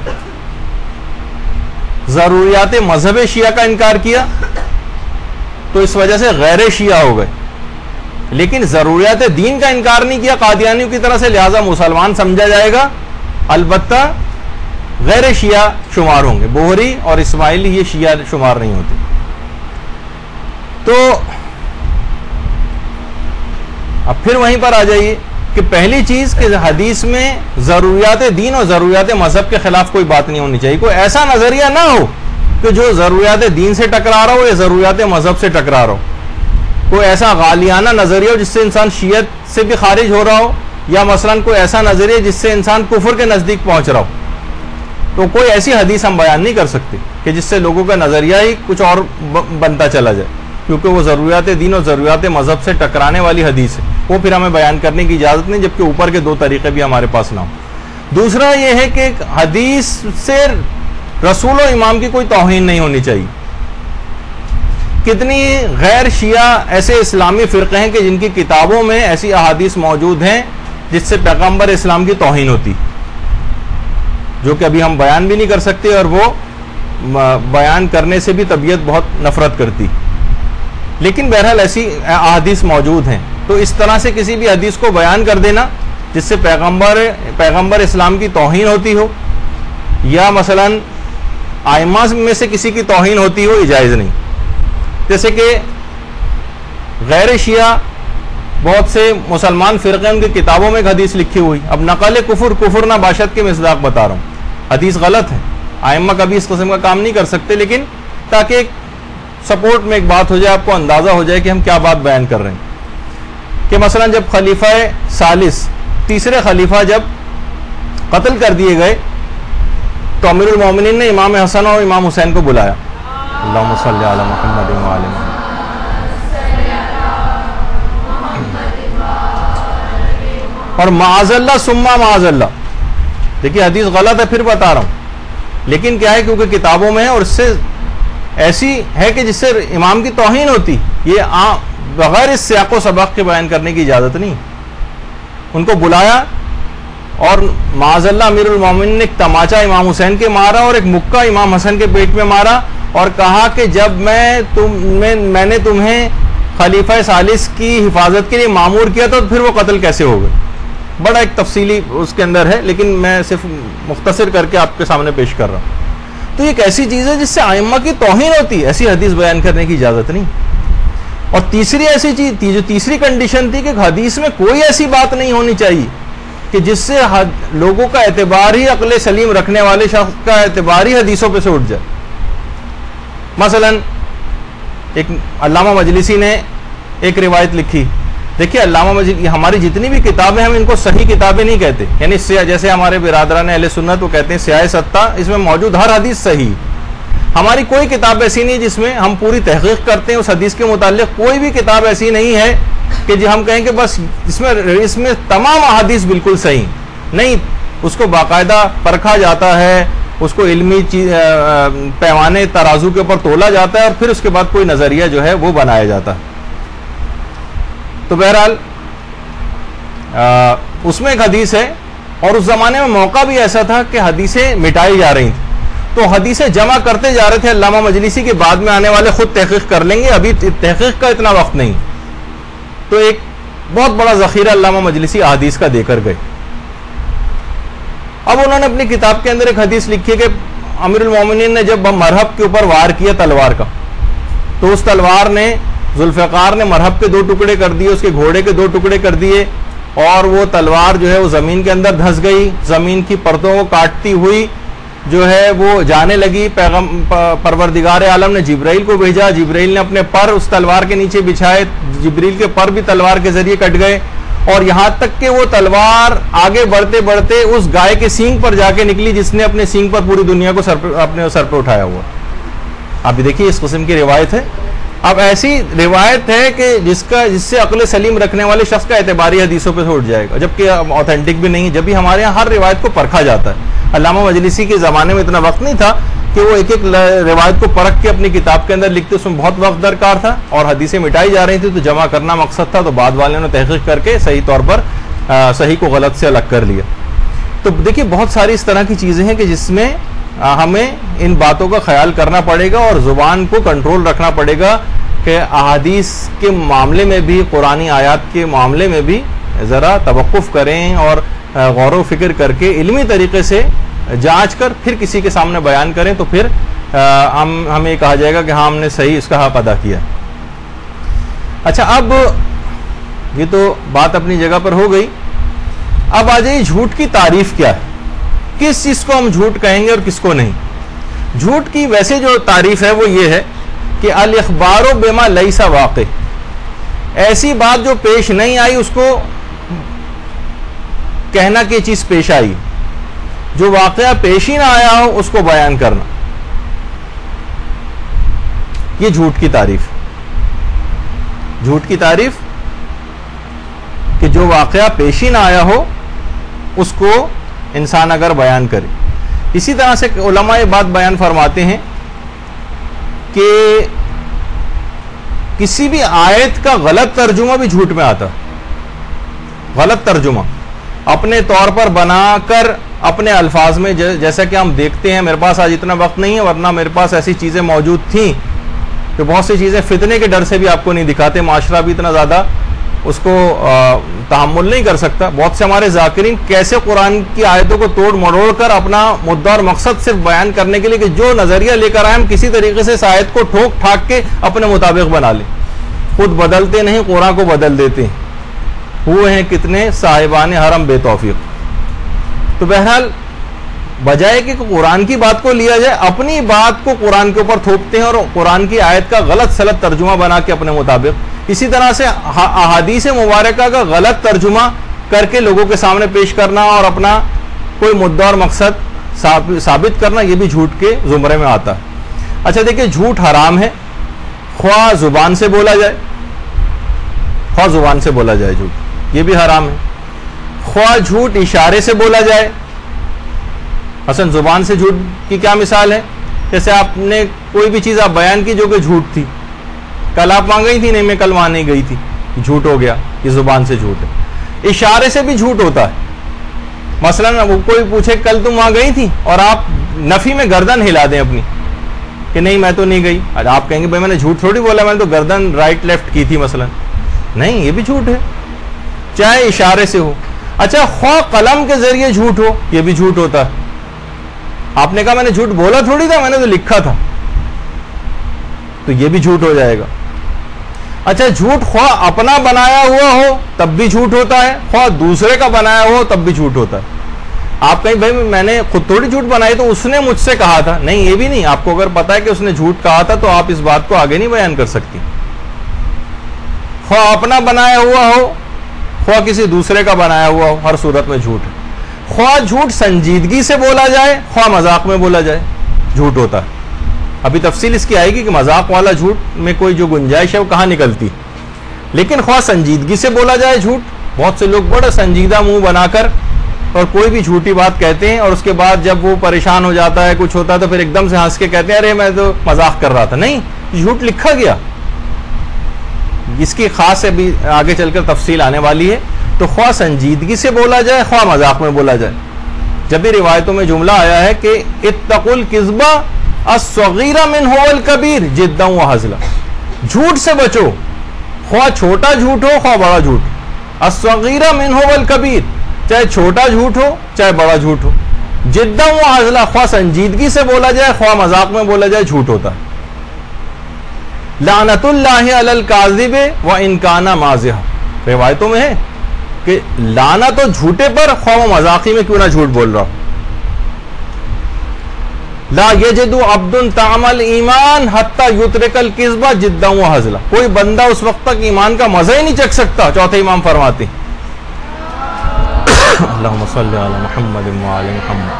ज़रूरियात मजहब शिया का इनकार किया, तो इस वजह से गैर शिया हो गए, लेकिन ज़रूरियात दीन का इनकार नहीं किया कादियानियों की तरह से, लिहाजा मुसलमान समझा जाएगा, अलबत्ता गैर शिया शुमार होंगे। बोहरी और इस्माइली ये शिया शुमार नहीं होते। तो अब फिर वहीं पर आ जाइए कि पहली चीज़ कि हदीस में ज़रूरियात दीन और ज़रूरियात मजहब के खिलाफ कोई बात नहीं होनी चाहिए। कोई ऐसा नज़रिया ना हो कि जो ज़रूरियात दीन से टकरा रहा हो या ज़रूरियात मजहब से टकरा रहा हो, कोई ऐसा गालियाना नज़रिया हो जिससे इंसान शियत से भी खारिज हो रहा हो, या मसलन कोई ऐसा नज़रिया जिससे इंसान कुफर के नज़दीक पहुँच रहा हो। तो कोई ऐसी हदीस हम बयान नहीं कर सकते कि जिससे लोगों का नज़रिया ही कुछ और बनता चला जाए, क्योंकि वो ज़रूरियात दीन और ज़रूरियात मजहब से टकराने वाली हदीस है, वो फिर हमें बयान करने की इजाज़त नहीं, जबकि ऊपर के दो तरीक़े भी हमारे पास ना हो। दूसरा ये है कि हदीस से रसूल और इमाम की कोई तौहीन नहीं होनी चाहिए, कितनी गैर शिया ऐसे इस्लामी फ़िरक़े हैं कि जिनकी किताबों में ऐसी अहादीस मौजूद हैं जिससे पैगंबर इस्लाम की तौहीन होती, जो कि अभी हम बयान भी नहीं कर सकते और वो बयान करने से भी तबीयत बहुत नफरत करती। लेकिन बहरहाल ऐसी अहादीस मौजूद हैं। तो इस तरह से किसी भी हदीस को बयान कर देना जिससे पैगंबर पैगंबर इस्लाम की तौहीन होती हो या मसलन आइम्मा में से किसी की तौहीन होती हो, इजाज़ नहीं। जैसे कि गैर शिया बहुत से मुसलमान फ़िरक़े उनकी किताबों में एक हदीस लिखी हुई, अब नक़ल कुफर कुफर ना बाशत के मिसदाक बता रहा हूँ, हदीस गलत है, आइम्मा कभी इस किस्म का काम नहीं कर सकते, लेकिन ताकि एक सपोर्ट में एक बात हो जाए, आपको अंदाज़ा हो जाए कि हम क्या बात बयान कर रहे हैं। कि मसलन जब खलीफा सालिस तीसरे खलीफा जब कत्ल कर दिए गए तो अमीरुल मोमिनीन ने इमाम हसन और इमाम हुसैन को बुलाया, अल्लाहुम्मा सल्ली अला मुहम्मद व आले मुहम्मद, और माअज़ल्लाह सुम्मा माअज़ल्लाह, देखिए हदीस गलत है फिर बता रहा हूँ, लेकिन क्या है क्योंकि किताबों में है और इससे ऐसी है कि जिससे इमाम की तौहीन होती, ये बगैर इस सियाक़ो सबक के बयान करने की इजाज़त नहीं। उनको बुलाया और माअज़ल्लाह अमीरुल मोमिनीन ने एक तमाचा इमाम हुसैन के मारा और एक मुक्का इमाम हसन के पेट में मारा और कहा कि जब मैं तुम मैं, मैंने तुम्हें खलीफा सालिस की हिफाजत के लिए मामूर किया तो फिर वो कत्ल कैसे हो गए। बड़ा एक तफसीली उसके अंदर है, लेकिन मैं सिर्फ मुख्तसर करके आपके सामने पेश कर रहा हूँ। तो एक ऐसी चीज़ है जिससे आइम्मा की तौहीन होती है, ऐसी हदीस बयान करने की इजाज़त नहीं। और तीसरी ऐसी चीज़ थी, जो तीसरी कंडीशन थी कि हदीस में कोई ऐसी बात नहीं होनी चाहिए कि जिससे लोगों का एतबार ही अक्ल सलीम रखने वाले शख्स का एतबार ही हदीसों पे से उठ जाए। मसलन एक अल्लामा मजलिसी ने एक रिवायत लिखी, देखिए अल्लामा मजलिसी, हमारी जितनी भी किताबें हम इनको सही किताबें नहीं कहते, यानी जैसे हमारे बिरादरान अहले सुन्नत वो कहते हैं सियाह सत्ता, इसमें मौजूद हर हदीस सही। हमारी कोई किताब ऐसी नहीं जिसमें हम पूरी तहकीक करते हैं उस हदीस के मुताल्लिक, कोई भी किताब ऐसी नहीं है कि जो हम कहें कि बस इसमें इसमें तमाम अहादीस बिल्कुल सही नहीं, उसको बाकायदा परखा जाता है, उसको इल्मी पैमाने तराजू के ऊपर तोला जाता है और फिर उसके बाद कोई नज़रिया जो है वो बनाया जाता है। तो बहरहाल उसमें एक हदीस है और उस ज़माने में मौका भी ऐसा था कि हदीसें मिटाई जा रही थी, तो हदीसें जमा करते जा रहे थे। अल्लामा मजलिसी के बाद में आने वाले खुद तहकीक कर लेंगे, अभी तहकीक का इतना वक्त नहीं। तो एक बहुत बड़ा ज़ख़ीरा अल्लामा मजलिसी हदीस का देकर गए। अब उन्होंने अपनी किताब के अंदर एक हदीस लिखी है कि अमीरुल मोमिनीन ने जब मरहब के ऊपर वार किया तलवार का, तो उस तलवार ने जुल्फ़िकार ने मरहब के दो टुकड़े कर दिए, उसके घोड़े के दो टुकड़े कर दिए और वो तलवार जो है वो ज़मीन के अंदर धंस गई, ज़मीन की परतों को काटती हुई जो है वो जाने लगी। पैगम परवरदिगार आलम ने जिब्राइल को भेजा, जिब्राइल ने अपने पर उस तलवार के नीचे बिछाए, जिब्राइल के पर भी तलवार के जरिए कट गए और यहाँ तक कि वो तलवार आगे बढ़ते बढ़ते उस गाय के सींग पर जाके निकली जिसने अपने सींग पर पूरी दुनिया को सर पर, अपने सर पर उठाया हुआ। आप भी देखिए इस किस्म की रिवायत है। अब ऐसी रिवायत है कि जिसका जिससे अक्ल सलीम रखने वाले शख्स का एतबारी हदीसों पे से उठ जाएगा, जबकि ऑथेंटिक भी नहीं। जब भी हमारे यहाँ हर रिवायत को परखा जाता है, अल्लामा मजलिसी के ज़माने में इतना वक्त नहीं था कि वो एक एक रिवायत को परख के अपनी किताब के अंदर लिखते, उसमें बहुत वक्त दरकार था और हदीसें मिटाई जा रही थी, तो जमा करना मकसद था। तो बाद वालों ने तहकीक करके सही तौर पर आ, सही को गलत से अलग कर लिया। तो देखिए बहुत सारी इस तरह की चीज़ें हैं कि जिसमें आ, हमें इन बातों का ख्याल करना पड़ेगा और ज़ुबान को कंट्रोल रखना पड़ेगा कि अहादीस के मामले में भी, कुरानी आयात के मामले में भी ज़रा तवक्कुफ़ करें और गौर व फिक्र करके इल्मी तरीके से जांच कर फिर किसी के सामने बयान करें, तो फिर आ, हम हमें कहा जाएगा कि हाँ हमने सही इसका हक अदा किया। अच्छा, अब ये तो बात अपनी जगह पर हो गई। अब आ जाइए झूठ की तारीफ क्या है, किस चीज़ को हम झूठ कहेंगे और किसको नहीं। झूठ की वैसे जो तारीफ है वो ये है कि अल इख़बारो बिमा लैसा वाक़ि, ऐसी बात जो पेश नहीं आई उसको कहना कि चीज़ पेश आई, जो वाक़या पेश ही ना आया हो उसको बयान करना, ये झूठ की तारीफ। झूठ की तारीफ कि जो वाक़या पेश ही ना आया हो उसको इंसान अगर बयान करे। इसी तरह से उलमा ये बात बयान फरमाते हैं कि किसी भी आयत का गलत तर्जुमा भी झूठ में आता। गलत तर्जुमा अपने तौर पर बनाकर अपने अल्फाज में, जैसा कि हम देखते हैं, मेरे पास आज इतना वक्त नहीं है, वरना मेरे पास ऐसी चीजें मौजूद थी तो बहुत सी चीजें फितने के डर से भी आपको नहीं दिखाते, माशरा भी इतना ज्यादा उसको तहम्मुल नहीं कर सकता। बहुत से हमारे जाकिरीन कैसे कुरान की आयतों को तोड़ मरोड़ कर अपना मुद्दा और मकसद सिर्फ बयान करने के लिए कि जो नजरिया लेकर आए हम किसी तरीके से इस आयत को ठोक ठाक के अपने मुताबिक बना ले, खुद बदलते नहीं, कुरान को बदल देते हैं। हुए हैं कितने साहिबान हरम बेतौफीक। तो बहरहाल बजाय कि कुरान की बात को लिया जाए, अपनी बात को कुरान के ऊपर थोपते हैं और कुरान की आयत का गलत सलत तर्जुमा बना के अपने मुताबिक। इसी तरह से अहादीस मुबारका का गलत तर्जुमा करके लोगों के सामने पेश करना और अपना कोई मुद्दा और मकसद साबित करना, यह भी झूठ के जुमरे में आता है। अच्छा देखिए, झूठ हराम है, ख्वाह जुबान से बोला जाए, ख्वाह जुबान से बोला जाए झूठ, यह भी हराम है। ख्वाह झूठ इशारे से बोला जाए, हसन जुबान से झूठ की क्या मिसाल है? जैसे आपने कोई भी चीज आप बयान की जो कि झूठ थी, कल आप वहां गई थी, नहीं मैं कल वहां नहीं गई थी, झूठ हो गया, ये जुबान से झूठ है। इशारे से भी झूठ होता है। मसलन वो कोई पूछे कल तुम वहां गई थी और आप नफी में गर्दन हिला दें अपनी कि नहीं मैं तो नहीं गई, और आप कहेंगे भाई मैंने झूठ थोड़ी बोला, मैंने तो गर्दन राइट लेफ्ट की थी मसलन, नहीं ये भी झूठ है, चाहे इशारे से हो। अच्छा, ख्वाह कलम के जरिए झूठ हो, यह भी झूठ होता है। आपने कहा मैंने झूठ बोला थोड़ी था, मैंने तो लिखा था, तो यह भी झूठ हो जाएगा। अच्छा, झूठ ख्वाह अपना बनाया हुआ हो तब भी झूठ होता है, ख्वाह दूसरे का बनाया हुआ हो तब भी झूठ होता है। आप कहीं भाई मैंने खुद थोड़ी झूठ बनाई, तो उसने मुझसे कहा था, नहीं ये भी नहीं। आपको अगर पता है कि उसने झूठ कहा था तो आप इस बात को आगे नहीं बयान कर सकती। ख्वाह अपना बनाया हुआ हो, ख्वाह किसी दूसरे का बनाया हुआ हो, हर सूरत में झूठ है। ख्वाह झूठ संजीदगी से बोला जाए, ख्वाह मजाक में बोला जाए, झूठ होता है। अभी तफसील इसकी आएगी कि मजाक वाला झूठ में कोई जो गुंजाइश है वो कहाँ निकलती। लेकिन ख्वाह संजीदगी से बोला जाए झूठ, बहुत से लोग बड़ा संजीदा मुंह बनाकर और कोई भी झूठी बात कहते हैं और उसके बाद जब वो परेशान हो जाता है, कुछ होता है, तो फिर एकदम से हंस के कहते हैं अरे मैं तो मजाक कर रहा था। नहीं, झूठ लिखा गया। इसकी खास अभी आगे चलकर तफसील आने वाली है। तो ख्वाह संजीदगी से बोला जाए, ख्वाह मजाक में बोला जाए। जब भी रिवायतों में जुमला आया है कि इत्तकुल किज़्बा अस्सगीरा मिन्हु वल कबीर जिद्दन व हज़ला, झूठ से बचो, ख्वाह छोटा झूठ हो ख्वाह बड़ा झूठ, अस्सगीरा मिन्हु वल कबीर, चाहे छोटा झूठ हो चाहे बड़ा झूठ हो, जिद्दन व हज़ला, ख्वाह संजीदगी से बोला जाए ख्वाह मजाक में बोला जाए, झूठ होता है। लानतुल्लाहि अलल काज़िबे व इन काना माज़िहा, रिवायतों में है कि लाना तो झूठे पर, ख्वाह मजाकी में क्यों ना झूठ बोल रहा हो। ला यजिदु अब्दुन तामल ईमान हत्ता युतरिकल किज़्बा जिद्दन व हज़ला, कोई बंदा उस वक्त तक ईमान का मजा ही नहीं चख सकता। चौथे इमाम फरमाते अल्लाहुम्मा सल्ली अला मुहम्मद व आले मुहम्मद।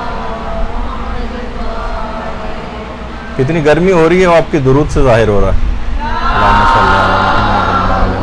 कितनी गर्मी हो रही है वो आपकी दुरूद से जाहिर हो रहा है। अल्लाहुम्मा सल्ली अला मुहम्मद व आले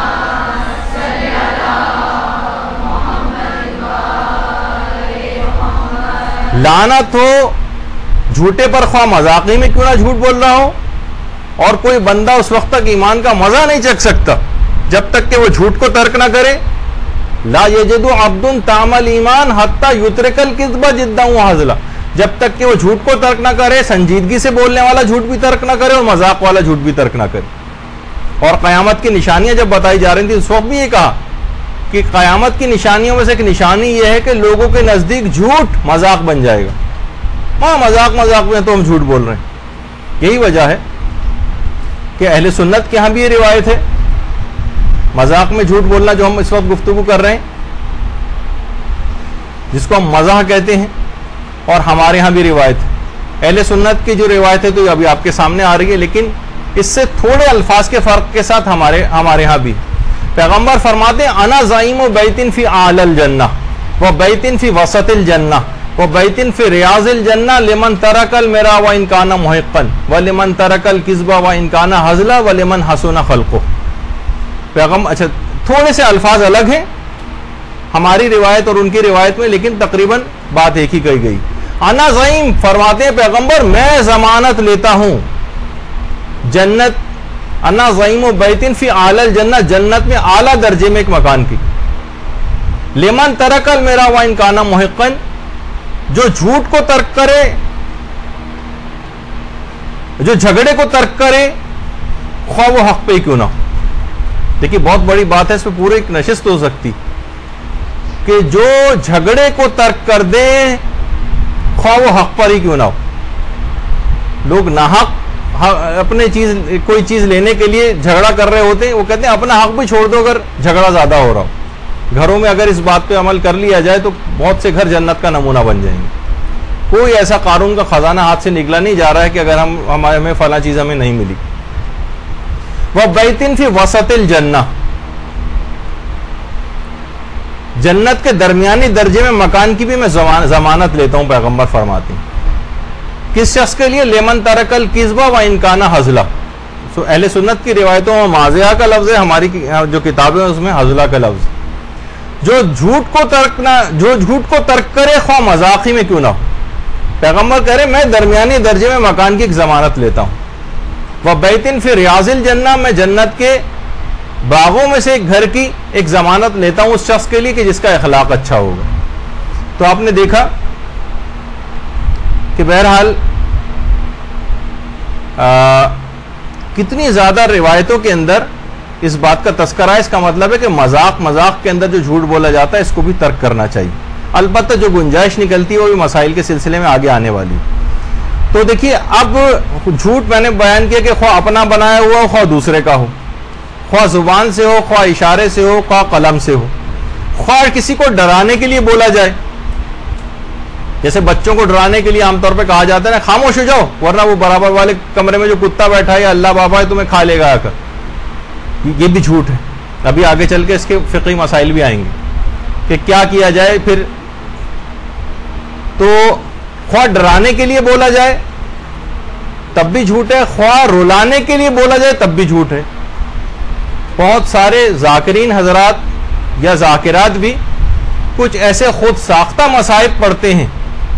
मुहम्मद। लानत हो झूठे पर, ख्वाह मजाकी में क्यों ना झूठ बोल रहा हो, और कोई बंदा उस वक्त तक ईमान का मजा नहीं चख सकता जब तक कि वो झूठ को तर्क ना करे। ला यजिदु अब्दुन तामल ईमान हत्ता युतरिकल किज़्बा जिद्दन व हज़ला, जब तक कि वो झूठ को तर्क ना करे, संजीदगी से बोलने वाला झूठ भी तर्क ना करे और मजाक वाला झूठ भी तर्क ना करे। और क़यामत की निशानियां जब बताई जा रही थी उस वक्त भी ये कहा कि क़यामत की निशानियों में से एक निशानी यह है कि लोगों के नजदीक झूठ मजाक बन जाएगा। हाँ, मजाक मजाक में तो हम झूठ बोल रहे हैं। यही वजह है कि अहले सुन्नत के यहां भी ये रिवायत है, मजाक में झूठ बोलना जो हम इस वक्त गुफ्तगू कर रहे हैं, जिसको हम मजाक कहते हैं, और हमारे यहां भी रिवायत है। अहले सुन्नत की जो रिवायत है तो अभी आपके सामने आ रही है, लेकिन इससे थोड़े अल्फाज के फर्क के साथ हमारे हमारे यहां भी पैगंबर फरमाते हैं अना ज़ाइमु बैतिन फी आलल जन्नह व बैतिन फी वसतिल जन्नह व बैतिन फी रियाजिल जन्नह लिमन तरकल मेरा व इन काना मुहिक्कन व लिमन तरकल किज़्बा व इन काना हज़ला व लिमन हसुना खल्क़ुहु। पैगंबर, अच्छा थोड़े से अल्फाज अलग हैं हमारी रिवायत और उनकी रिवायत में, लेकिन तकरीबन बात एक ही कही गई। अना ज़ईम फरमाते हैं पैगंबर, मैं जमानत लेता हूं जन्नत अन्ना ज़ईमु बैतिन फी आलल जन्नत, जन्नत में आला दर्जे में एक मकान की। लिमन तरकल मेरा व इनकाना मुहिक्कन, जो झूठ को तर्क करे, जो झगड़े को तर्क करे, ख्वाह वो हक पे क्यों ना। देखिए बहुत बड़ी बात है, इस पर पूरे एक नशिस्त हो सकती कि जो झगड़े को तर्क कर दे, ख्वाह वो हक पर ही क्यों ना हो। लोग नाहक अपने चीज कोई चीज लेने के लिए झगड़ा कर रहे होते हैं, वो कहते हैं अपना हक भी छोड़ दो अगर झगड़ा ज्यादा हो रहा हो। घरों में अगर इस बात पे अमल कर लिया जाए तो बहुत से घर जन्नत का नमूना बन जाएंगे। कोई ऐसा कानून का खजाना हाथ से निकला नहीं जा रहा है कि अगर हम हमारे में फला चीज हमें नहीं मिली। वह बैतिन फी वसतिल जन्ना, जन्नत के दरमियानी दर्जे में मकान की भी मैं जमानत लेता हूं, पैगंबर फरमाते हैं। किस शख्स के लिए? लेमन तरकल किस्बा व इनकाना हजला। सो अहले सुन्नत की रिवायतों में माज़िया का लफ्ज है, हमारी जो किताबें हैं उसमें हजला का लफ्ज। जो झूठ को तर्क ना जो झूठ को तर्क करे, ख्वाह मजाकी में क्यों ना हो। पैगंबर कह रहे मैं दरमियानी दर्जे में मकान की एक जमानत लेता हूं। वह बैतिन फिर रियाजिल जन्ना, मैं जन्नत के बागों में से एक घर की एक जमानत लेता हूं उस शख्स के लिए कि जिसका अखलाक अच्छा होगा। तो आपने देखा कि बहरहाल कितनी ज्यादा रिवायतों के अंदर इस बात का तस्करा है। इसका मतलब है कि मजाक मजाक के अंदर जो झूठ बोला जाता है इसको भी तर्क करना चाहिए। अलबत्ता जो गुंजाइश निकलती है वो भी मसाइल के सिलसिले में आगे आने वाली। तो देखिए अब झूठ मैंने बयान किया कि ख्वाह अपना बनाया हुआ हो, ख्वाह दूसरे का हो, ख्वाह जुबान से हो, ख्वाह इशारे से हो, ख्वाह कलम से हो, ख्वाह किसी को डराने के लिए बोला जाए। जैसे बच्चों को डराने के लिए आमतौर पे कहा जाता है ना, खामोश हो जाओ वरना वो बराबर वाले कमरे में जो कुत्ता बैठा है अल्लाह बाबा है तुम्हें खा लेगा आकर। ये भी झूठ है। अभी आगे चल के इसके फिक़ही मसाइल भी आएंगे कि क्या किया जाए। फिर तो ख्वाह डराने के लिए बोला जाए तब भी झूठ है, ख्वाह रुलाने के लिए बोला जाए तब भी झूठ है। बहुत सारे जाकिरीन हजरात या जाकिरात भी कुछ ऐसे खुद साख्ता मसाइब पढ़ते हैं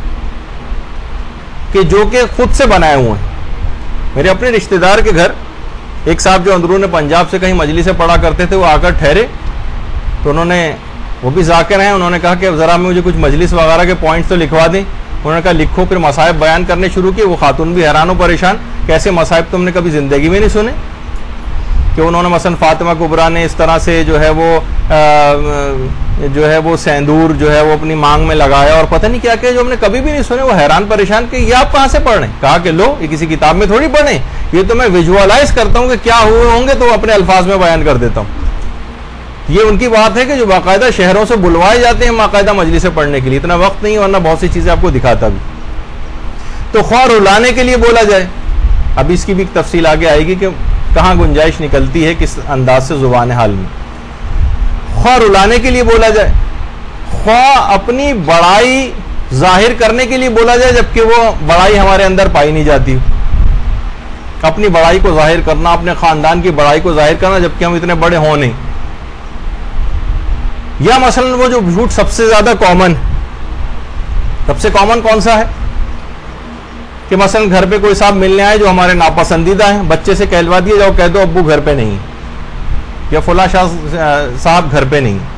कि जो कि खुद से बनाए हुए हैं। मेरे अपने रिश्तेदार के घर एक साहब जो अंदरून पंजाब से कहीं मजलिस से पढ़ा करते थे, वो आकर ठहरे तो उन्होंने, वो भी जाकिर हैं, उन्होंने कहा कि ज़रा मुझे कुछ मजलिस वगैरह के पॉइंट्स तो लिखवा दें। उन्होंने कहा लिखो। फिर मसाइब बयान करने शुरू किए। वो खातून भी हैरान हो परेशान, कैसे मसाइब तुमने कभी ज़िंदगी में नहीं सुने। कि उन्होंने मसलन फातिमा कुबरा ने इस तरह से जो है वो आ, जो है वो सेंदूर जो है वो अपनी मांग में लगाया और पता नहीं क्या क्या जो हमने कभी भी नहीं सुने। वो हैरान परेशान कि ये आप कहाँ से पढ़ रहे हैं। कहा कि लो ये किसी किताब में थोड़ी पढ़े, ये तो मैं विजुअलाइज करता हूँ कि क्या हुए होंगे तो अपने अल्फाज में बयान कर देता हूँ। ये उनकी बात है कि जो बाकायदा शहरों से बुलवाए जाते हैं बाकायदा मजलिस से पढ़ने के लिए। इतना वक्त नहीं वरना बहुत सी चीजें आपको दिखाता भी। तो ख्वाह रुलाने के लिए बोला जाए, अभी इसकी भी तफसील आगे आएगी कि कहाँ गुंजाइश निकलती है किस अंदाज से जुबान हाल में। ख्वाह रुलाने के लिए बोला जाए, ख्वाह अपनी बड़ाई जाहिर करने के लिए बोला जाए जबकि वो बड़ाई हमारे अंदर पाई नहीं जाती। अपनी बड़ाई को जाहिर करना, अपने खानदान की बड़ाई को जाहिर करना जबकि हम इतने बड़े हों नहीं। या मसलन वो जो झूठ सबसे ज्यादा कॉमन, सबसे कॉमन कौन सा है कि मसलन घर पे कोई साहब मिलने आए जो हमारे नापसंदीदा हैं, बच्चे से कहलवा दिए जाओ कह दो अब्बू घर पे नहीं या फला शाह साहब घर पे नहीं।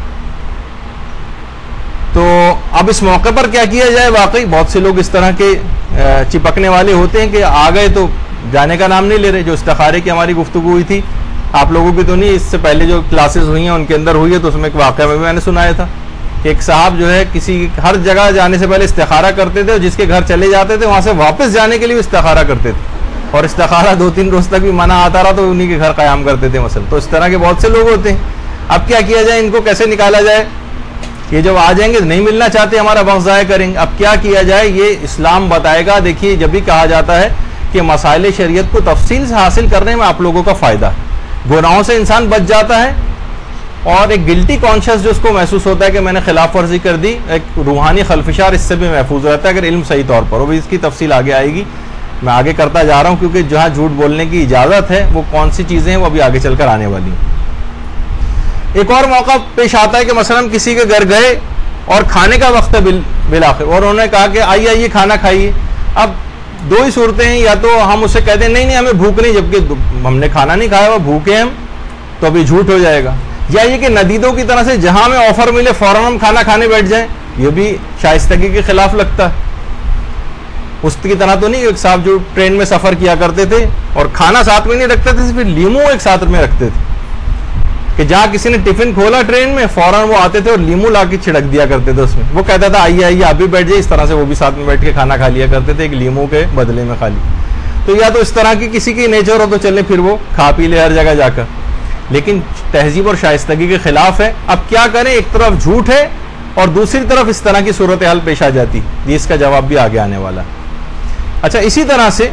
तो अब इस मौके पर क्या किया जाए। वाकई बहुत से लोग इस तरह के चिपकने वाले होते हैं कि आ गए तो जाने का नाम नहीं ले रहे। जो इस्तिखारे की हमारी गुफ्तगू हुई थी, आप लोगों की तो नहीं, इससे पहले जो क्लासेस हुई हैं उनके अंदर हुई है, तो उसमें एक वाकया में भी मैंने सुनाया था कि एक साहब जो है किसी हर जगह जाने से पहले इस्तिखारा करते थे और जिसके घर चले जाते थे वहां से वापस जाने के लिए इस्तिखारा करते थे और इस्तिखारा दो तीन रोज तक भी मना आता रहा तो उन्हीं के घर कायम करते थे मसल। तो इस तरह के बहुत से लोग होते हैं। अब क्या किया जाए, इनको कैसे निकाला जाए। ये जब आ जाएंगे नहीं मिलना चाहते, हमारा वक्त ज़ाया करेंगे। अब क्या किया जाए ये इस्लाम बताएगा। देखिए जब भी कहा जाता है कि मसाइल शरीयत को तफसील से हासिल करने में आप लोगों का फ़ायदा है, गुनाहों से इंसान बच जाता है और एक गिल्टी कॉन्शियस जो उसको महसूस होता है कि मैंने खिलाफ वर्जी कर दी, एक रूहानी खलफिशार इससे भी महफूज रहता है अगर इल्म सही तौर पर। वो भी इसकी तफसील आगे आएगी। मैं आगे करता जा रहा हूँ क्योंकि जहाँ झूठ बोलने की इजाज़त है वो कौन सी चीज़ें हैं वो अभी आगे चलकर आने वाली हैं। एक और मौका पेश आता है कि मसलन किसी के घर गए और खाने का वक्त है बिल बिल आखिर और उन्होंने कहा कि आइए आइए खाना खाइए। अब दो ही सूरतें हैं, या तो हम उसे कहते हैं नहीं नहीं हमें भूख नहीं, जबकि हमने खाना नहीं खाया हुआ, भूखे हैं हम, तो अभी झूठ हो जाएगा। या ये कि नदीदों की तरह से जहां हमें ऑफर मिले फौरन हम खाना खाने बैठ जाएं, ये भी शाइस्तगी के खिलाफ लगता है। उसकी तरह तो नहीं, एक साहब जो ट्रेन में सफर किया करते थे और खाना साथ में नहीं रखते थे, सिर्फ लीमू एक साथ में रखते थे, कि जहां किसी ने टिफिन खोला ट्रेन में फौरन वो आते थे और लीमू ला के छिड़क दिया करते थे उसमें। वो कहता था आइए आइए आप भी बैठ जाइए, इस तरह से वो भी साथ में बैठ के खाना खा लिया करते थे, एक लीमू के बदले में खाली। तो या तो इस तरह की किसी की नेचर हो तो चले फिर वो खा पी ले हर जगह जाकर, लेकिन तहजीब और शाइस्तगी के खिलाफ है। अब क्या करें, एक तरफ झूठ है और दूसरी तरफ इस तरह की सूरत हाल पेश आ जाती, ये इसका जवाब भी आगे आने वाला। अच्छा, इसी तरह से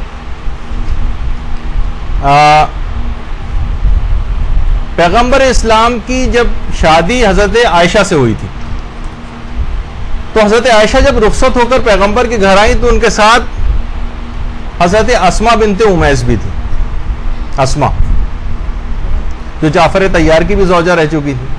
आ, पैगंबर इस्लाम की जब शादी हजरत आयशा से हुई थी, तो हजरत आयशा जब रुखसत होकर पैगंबर के घर आई तो उनके साथ हजरत अस्मा बिनते उमैस भी थी। अस्मा जो जाफर तैयार की भी ज़ौजा रह चुकी थी,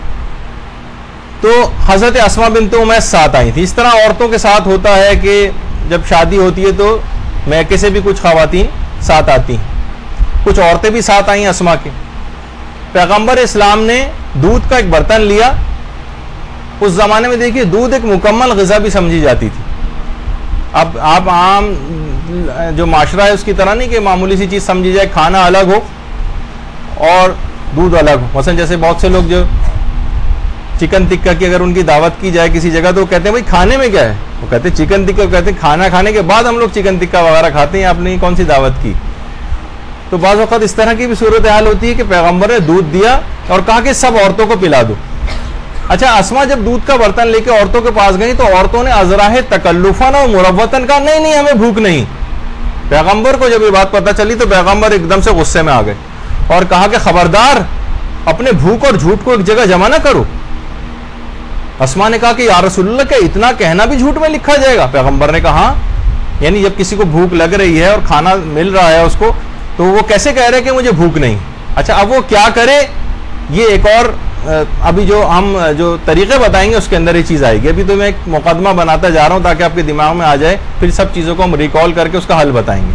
तो हजरत अस्मा बिनते उमैस साथ आई थी। इस तरह औरतों के साथ होता है कि जब शादी होती है तो मैके से भी कुछ खवातीन साथ आती हैं, कुछ औरतें भी साथ आई अस्मा के। पैगंबर इस्लाम ने दूध का एक बर्तन लिया। उस जमाने में देखिए दूध एक मुकम्मल ग़िज़ा भी समझी जाती थी। अब आप आम जो माशरा है उसकी तरह नहीं कि मामूली सी चीज़ समझी जाए, खाना अलग हो और दूध अलग हो। मसलन जैसे बहुत से लोग जो चिकन टिक्का की अगर उनकी दावत की जाए किसी जगह तो वो कहते हैं भाई खाने में क्या है, वो कहते हैं चिकन टिक्का, कहते हैं खाना खाने के बाद हम लोग चिकन टिक्का वगैरह खाते हैं, आपने कौन सी दावत की। तो बाज़ वक़्त इस तरह की भी सूरत हाल होती है कि पैगंबर ने दूध दिया और कहा कि सब औरतों को पिला दो। अच्छा, अस्मा जब दूध का बर्तन लेके औरतों के पास गई तो औरतों ने अज़राह तकल्लुफ़न और मुरव्वतन कहा नहीं नहीं हमें भूख नहीं। पैगंबर को जब ये बात पता चली तो पैगंबर एकदम से गुस्से में आ गए और कहा कि खबरदार, अपने भूख और झूठ को एक जगह जमा ना करो। अस्मा ने कहा कि या रसूलल्लाह, क्या इतना कहना भी झूठ में लिखा जाएगा? पैगंबर ने कहा यानी जब किसी को भूख लग रही है और खाना मिल रहा है उसको, तो वो कैसे कह रहे कि मुझे भूख नहीं। अच्छा, अब वो क्या करे, ये एक और अभी जो हम जो तरीके बताएंगे उसके अंदर ये चीज़ आएगी। अभी तो मैं एक मुकदमा बनाता जा रहा हूँ ताकि आपके दिमाग में आ जाए, फिर सब चीज़ों को हम रिकॉल करके उसका हल बताएंगे।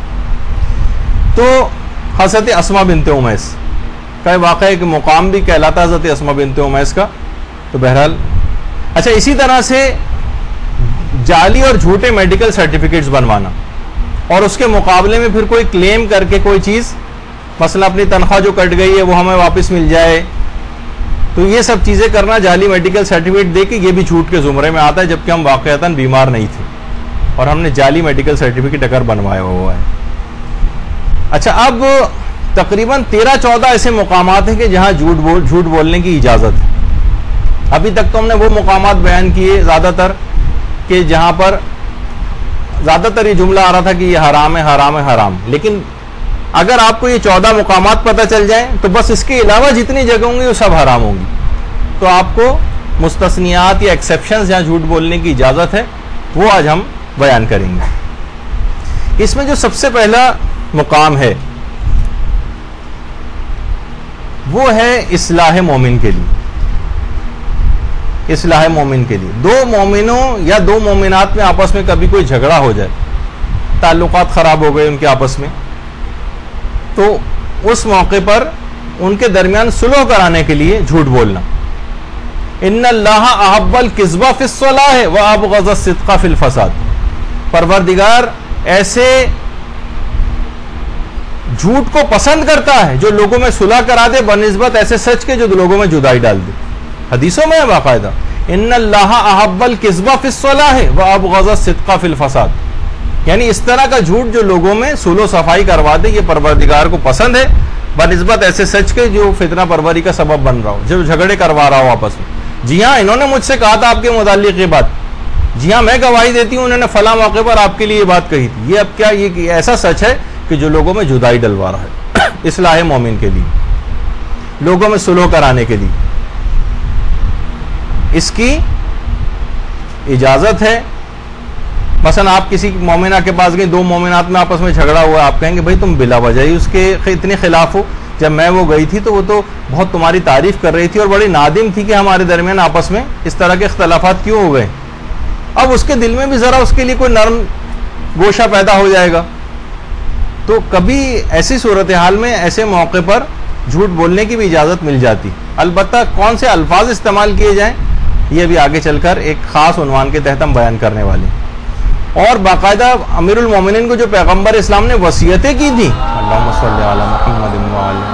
तो हज़रत अस्मा बिनते उमैस का वाक़या एक मुकाम भी कहलाता है हज़रत अस्मा बिनते उमैस का। तो बहरहाल, अच्छा, इसी तरह से जाली और झूठे मेडिकल सर्टिफिकेट्स बनवाना और उसके मुकाबले में फिर कोई क्लेम करके कोई चीज़, मसला अपनी तनख्वाह जो कट गई है वो हमें वापस मिल जाए, तो ये सब चीज़ें करना, जाली मेडिकल सर्टिफिकेट दे के, ये भी झूठ के ज़ुमरे में आता है, जबकि हम वाक़अतन बीमार नहीं थे और हमने जाली मेडिकल सर्टिफिकेट अगर बनवाया हुआ है। अच्छा, अब तकरीबन तेरह चौदह ऐसे मुकामात हैं कि जहाँ झूठ बोल झूठ बोलने की इजाज़त है। अभी तक तो हमने वो मुकामात बयान किए ज़्यादातर कि जहाँ पर ज़्यादातर ये जुमला आ रहा था कि ये हराम है हराम है हराम, लेकिन अगर आपको ये चौदह मुकामात पता चल जाए तो बस इसके अलावा जितनी जगह होंगी वो सब हराम होंगी। तो आपको मुस्तस्नियात या एक्सेप्शंस जहाँ झूठ बोलने की इजाज़त है वो आज हम बयान करेंगे। इसमें जो सबसे पहला मुकाम है वो है इस्लाह मोमिन के लिए। इस्लाह मोमिन के लिए दो मोमिनों या दो मोमिनात में आपस में कभी कोई झगड़ा हो जाए, ताल्लुकात ख़राब हो गए उनके आपस में, तो उस मौके पर उनके दरमियान सुलह कराने के लिए झूठ बोलना। इन्नल्लाह अहब्बल किज़्बा फिस्सलाह व अबग़ज़ सिद्क़ा फिल फ़साद। परवरदिगार ऐसे झूठ को पसंद करता है जो लोगों में सुलह करा दे बनिस्बत ऐसे सच के जो लोगों में जुदाई डाल दे। हदीसों में है बाकायदा, इन्नल्लाह अहब्बल किज़्बा फिस्सलाह व अबग़ज़ सिद्क़ा फिल फ़साद, यानी इस तरह का झूठ जो लोगों में सुलह सफाई करवा दे ये परवरदिगार को पसंद है बनिस्बत ऐसे सच के जो फितना परवरी का सबब बन रहा हो, जो झगड़े करवा रहा हो आपस में। जी हाँ, इन्होंने मुझसे कहा था आपके मुताल्लिक़ ये बात, जी हाँ मैं गवाही देती हूँ उन्होंने फला मौके पर आपके लिए ये बात कही थी। ये अब क्या ये ऐसा सच है कि जो लोगों में जुदाई डलवा रहा है। इस्लाह मोमिन के लिए, लोगों में सुलह कराने के लिए इसकी इजाज़त है। मसलन आप किसी मोमिना के पास गए, दो मोमिनात में आपस में झगड़ा हुआ, आप कहेंगे भाई तुम बिला वजह ही उसके इतने खिलाफ हो, जब मैं वो गई थी तो वो तो बहुत तुम्हारी तारीफ कर रही थी और बड़ी नादिम थी कि हमारे दरमियान आपस में इस तरह के इख्तलाफात क्यों हो गए। अब उसके दिल में भी ज़रा उसके लिए कोई नरम गोशा पैदा हो जाएगा। तो कभी ऐसी सूरत हाल में ऐसे मौके पर झूठ बोलने की भी इजाज़त मिल जाती। अलबत्ता कौन से अल्फाज इस्तेमाल किए जाएं ये भी आगे चलकर एक ख़ास उन्वान के तहत हम बयान करने वाले। और बाकायदा अमीरुल मोमिनीन को जो पैगम्बर इस्लाम ने वसीयतें की थी, अल्लाहुम्मा सल्ली अला मुहम्मद व अला,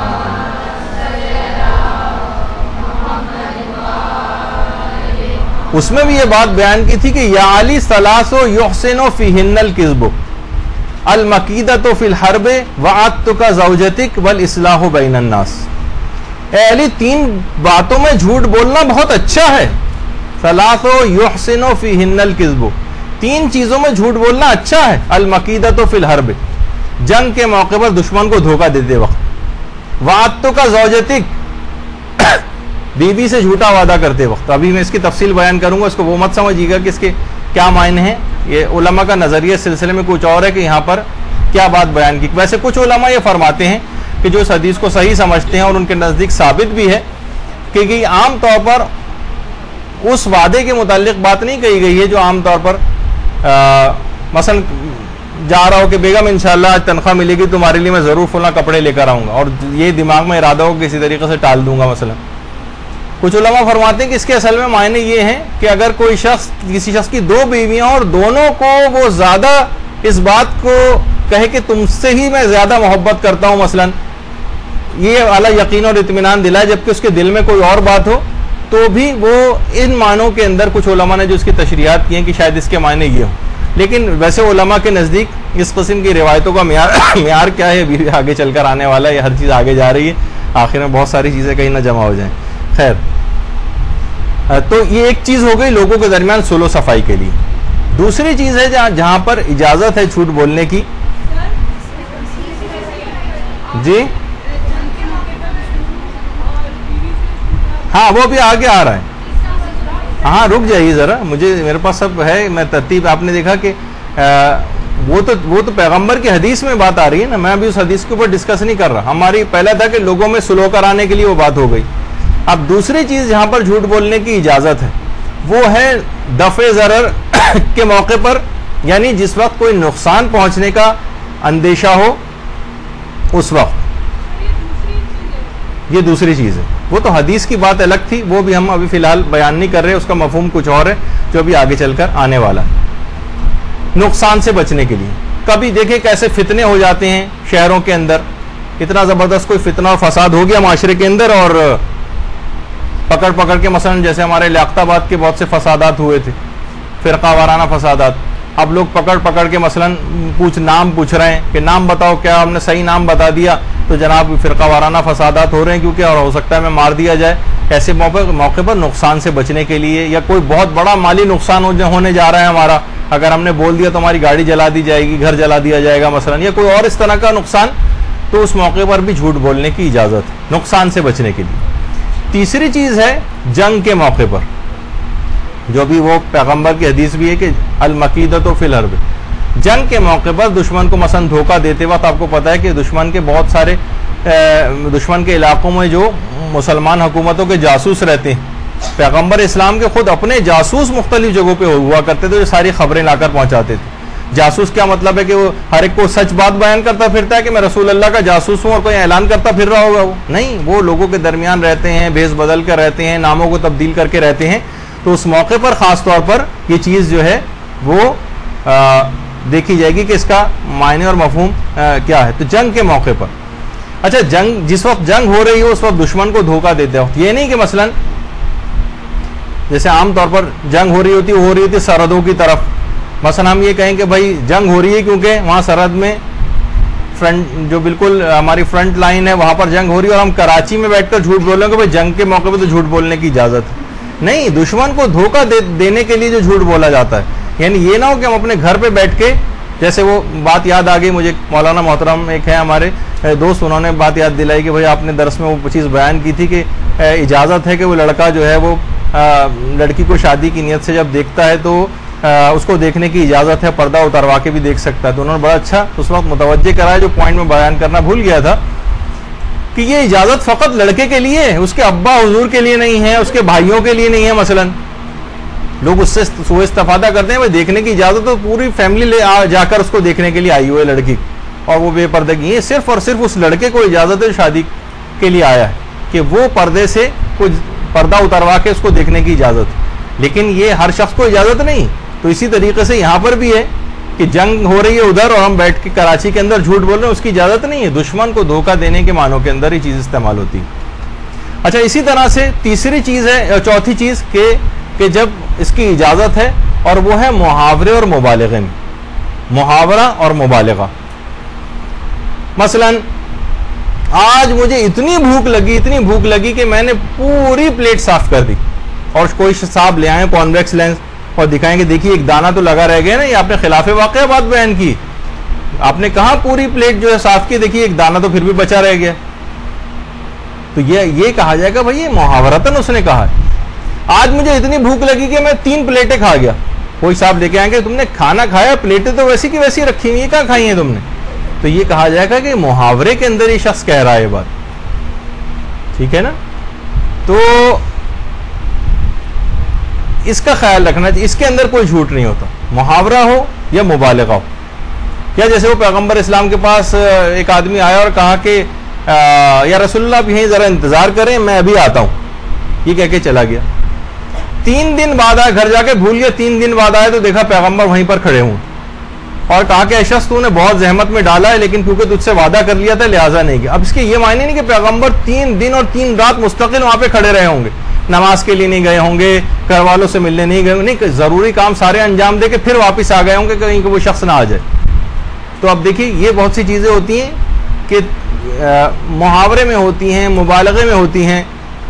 उसमें भी ये बात बयान की थी कि या अली सलासो युहसिनु फीहिन्नल किज़्बु अल मकीदतु फिल हर्बे व अत्तुका ज़ौजतिक वल इस्लाहु बैनन नास। ए अली, तीन बातों में झूठ बोलना बहुत अच्छा है। सलासो युहसिनु फीहिन्नल किज़्बु, तीन चीजों में झूठ बोलना अच्छा है। अल मकीदतु फिल हर्बे, जंग के मौके पर दुश्मन को धोखा देते वक्त। व अत्तुका ज़ौजतिक, बीवी से झूठा वादा करते वक्त। अभी मैं इसकी तफसील बयान करूंगा, इसको वो मत समझिएगा कि इसके क्या मायने हैं। ये उलमा का नजरिया इस सिलसिले में कुछ और है कि यहाँ पर क्या बात बयान की। वैसे कुछ उलमा ये फरमाते हैं कि जो इस हदीस को सही समझते हैं और उनके नज़दीक साबित भी है कि आम तौर पर उस वादे के मुतालिक बात नहीं कही गई है जो आम तौर पर आ, मसलन जा रहा हो कि बेगम इंशाल्लाह आज तनख्वाह मिलेगी, तुम्हारे लिए मैं ज़रूर फुला कपड़े लेकर आऊँगा, और ये दिमाग में इरादा हो किसी तरीके से टाल दूंगा मसलन। कुछ उलमा फरमाते हैं कि इसके असल में मायने ये हैं कि अगर कोई शख्स किसी शख्स की दो बीवियां और दोनों को वो ज़्यादा इस बात को कहे कि तुमसे ही मैं ज़्यादा मोहब्बत करता हूँ मसलन, ये वाला यकीन और इत्मीनान दिलाए, जबकि उसके दिल में कोई और बात हो, तो भी वो इन मानों के अंदर कुछ उलमा ने जो इसकी तशरीहात की हैं कि शायद इसके मायने ये हो। लेकिन वैसे उलमा के नज़दीक इस किस्म की रिवायतों का म्यार म्यार क्या है अभी आगे चलकर आने वाला है। ये हर चीज़ आगे जा रही है, आखिर में बहुत सारी चीज़ें कहीं ना जमा हो जाएं। खैर, तो ये एक चीज़ हो गई लोगों के दरमियान सुलो सफाई के लिए। दूसरी चीज़ है जहाँ जहाँ पर इजाज़त है झूठ बोलने की। जी हाँ, वो भी आगे आ रहा है। हाँ, रुक जाइए ज़रा, मुझे मेरे पास सब है, मैं तरतीब। आपने देखा कि आ, वो तो वो तो पैगंबर की हदीस में बात आ रही है ना, मैं अभी उस हदीस के ऊपर डिस्कस नहीं कर रहा। हमारी पहला था कि लोगों में सुलो कराने के लिए वो बात हो गई। अब दूसरी चीज़ जहाँ पर झूठ बोलने की इजाज़त है वो है दफ़े ज़रर के मौके पर, यानी जिस वक्त कोई नुकसान पहुँचने का अंदेशा हो उस वक्त। ये दूसरी चीज़ है, वो तो हदीस की बात अलग थी, वो भी हम अभी फ़िलहाल बयान नहीं कर रहे, उसका मफहूम कुछ और है जो अभी आगे चलकर आने वाला है। नुकसान से बचने के लिए कभी देखे कैसे फितने हो जाते हैं शहरों के अंदर, इतना ज़बरदस्त कोई फितना और फसाद हो गया माशरे के अंदर, और पकड़ पकड़ के मसलन जैसे हमारे लियाकताबाद के बहुत से फसादात हुए थे, फ़िरका वाराना फसादात। अब लोग पकड़ पकड़ के मसलन पूछ नाम पूछ रहे हैं कि नाम बताओ, क्या हमने सही नाम बता दिया तो जनाब फ़िरका वाराना फसादात हो रहे हैं, क्योंकि और हो सकता है मैं मार दिया जाए। ऐसे मौके मौके पर नुकसान से बचने के लिए, या कोई बहुत बड़ा माली नुकसान होने जा रहा है हमारा, अगर हमने बोल दिया तो हमारी गाड़ी जला दी जाएगी, घर जला दिया जाएगा मसलन, या कोई और इस तरह का नुकसान, तो उस मौके पर भी झूठ बोलने की इजाज़त है नुकसान से बचने के लिए। तीसरी चीज़ है जंग के मौके पर, जो भी वो पैगंबर की हदीस भी है कि अल मकीदतु फिल हर्ब, जंग के मौके पर दुश्मन को मसलन धोखा देते वक्त आपको पता है कि दुश्मन के बहुत सारे दुश्मन के इलाकों में जो मुसलमान हुकूमतों के जासूस रहते हैं, पैगंबर इस्लाम के खुद अपने जासूस मुख्तलिफ जगहों पे हुआ करते थे जो सारी खबरें लाकर पहुंचाते थे। जासूस क्या मतलब है कि वो हर एक को सच बात बयान करता फिरता है कि मैं रसूल अल्लाह का जासूस हूँ और कोई ऐलान करता फिर रहा होगा, वो नहीं, वो लोगों के दरमियान रहते हैं, भेस बदल कर रहते हैं, नामों को तब्दील करके रहते हैं। तो उस मौके पर ख़ास तौर पर ये चीज़ जो है वो आ, देखी जाएगी कि इसका मायने और मफहूम क्या है। तो जंग के मौके पर, अच्छा, जंग जिस वक्त जंग हो रही हो उस वक्त दुश्मन को धोखा देते हो, ये नहीं कि मसलन जैसे आम तौर पर जंग हो रही होती हो रही होती सरहदों की तरफ, मसलन हम ये कहें कि भाई जंग हो रही है क्योंकि वहाँ सरहद में फ्रंट जो बिल्कुल हमारी फ्रंट लाइन है वहाँ पर जंग हो रही है, और हम कराची में बैठकर झूठ बोलेंगे भाई जंग के मौके पर तो झूठ बोलने की इजाज़त है। नहीं, दुश्मन को धोखा दे, देने के लिए जो झूठ बोला जाता है, यानी ये ना हो कि हम अपने घर पे बैठ के, जैसे वो बात याद आ गई मुझे, मौलाना मोहतरम एक है हमारे दोस्त, उन्होंने बात याद दिलाई कि भाई आपने दरस में वो चीज़ बयान की थी कि इजाज़त है कि वो लड़का जो है वो आ, लड़की को शादी की नीयत से जब देखता है तो आ, उसको देखने की इजाज़त है, पर्दा उतरवा के भी देख सकता है। तो उन्होंने बड़ा अच्छा उस वक्त मुतवज्जे कराया, जो पॉइंट में बयान करना भूल गया था, कि ये इजाज़त फ़कत लड़के के लिए है, उसके अब्बा हुजूर के लिए नहीं है, उसके भाइयों के लिए नहीं है मसलन। लोग उससे सुए इस्तेफादा करते हैं, भाई देखने की इजाजत तो पूरी फैमिली ले आ जाकर उसको देखने के लिए आई हुई है लड़की, और वो बेपर्दगी है, सिर्फ और सिर्फ उस लड़के को इजाजत है शादी के लिए आया है कि वो पर्दे से कुछ पर्दा उतरवा के उसको देखने की इजाजत है, लेकिन ये हर शख्स को इजाजत नहीं। तो इसी तरीके से यहाँ पर भी है कि जंग हो रही है उधर और हम बैठ के कराची के अंदर झूठ बोल रहे हैं, उसकी इजाजत नहीं है। दुश्मन को धोखा देने के मानों के अंदर ये चीज इस्तेमाल होती है। अच्छा, इसी तरह से तीसरी चीज है, चौथी चीज के कि जब इसकी इजाजत है, और वो है मुहावरे और मुबालगे में। मुहावरा और मुबालगा, मसलन आज मुझे इतनी भूख लगी इतनी भूख लगी कि मैंने पूरी प्लेट साफ कर दी, और कोई साहब ले आए कॉन्वेक्स लेंस और दिखाएंगे देखिए एक दाना तो लगा रह गया ना, ये आपने खिलाफे वाक़या बात बयान की, आपने कहा पूरी प्लेट जो है साफ की, देखिए एक दाना तो फिर भी बचा रह गया। तो ये ये कहा जाएगा भाई ये मुहावरतन उसने कहा है। आज मुझे इतनी भूख लगी कि मैं तीन प्लेटें खा गया, कोई साहब लेके आएंगे तुमने खाना खाया, प्लेटें तो वैसी की वैसी रखी हुई, कहाँ खाई हैं तुमने? तो ये कहा जाएगा कि मुहावरे के अंदर ये शख्स कह रहा है ये बात, ठीक है ना। तो इसका ख्याल रखना चाहिए, इसके अंदर कोई झूठ नहीं होता, मुहावरा हो या मुबालगा हो। क्या जैसे वो पैगंबर इस्लाम के पास एक आदमी आया और कहा कि या रसूलुल्लाह आप यहीं जरा इंतजार करें, मैं अभी आता हूं, ये कह के चला गया। तीन दिन बाद आया, घर जाके भूल गया, तीन दिन बाद आया तो देखा पैगंबर वहीं पर खड़े हूं, और कहा कि ऐशा तूने बहुत जहमत में डाला है, लेकिन क्योंकि तुझसे वादा कर लिया था लिहाजा नहीं किया। अब इसके ये मायने नहीं कि पैगंबर तीन दिन और तीन रात मुस्तकिल वहां पे खड़े रहे होंगे, नमाज के लिए नहीं गए होंगे, घर वालों से मिलने नहीं गए, नहीं, जरूरी काम सारे अंजाम दे के फिर वापस आ गए होंगे कहीं वो शख्स ना आ जाए। तो अब देखिए ये बहुत सी चीजें होती हैं कि मुहावरे में होती हैं, मुबालगे में होती हैं,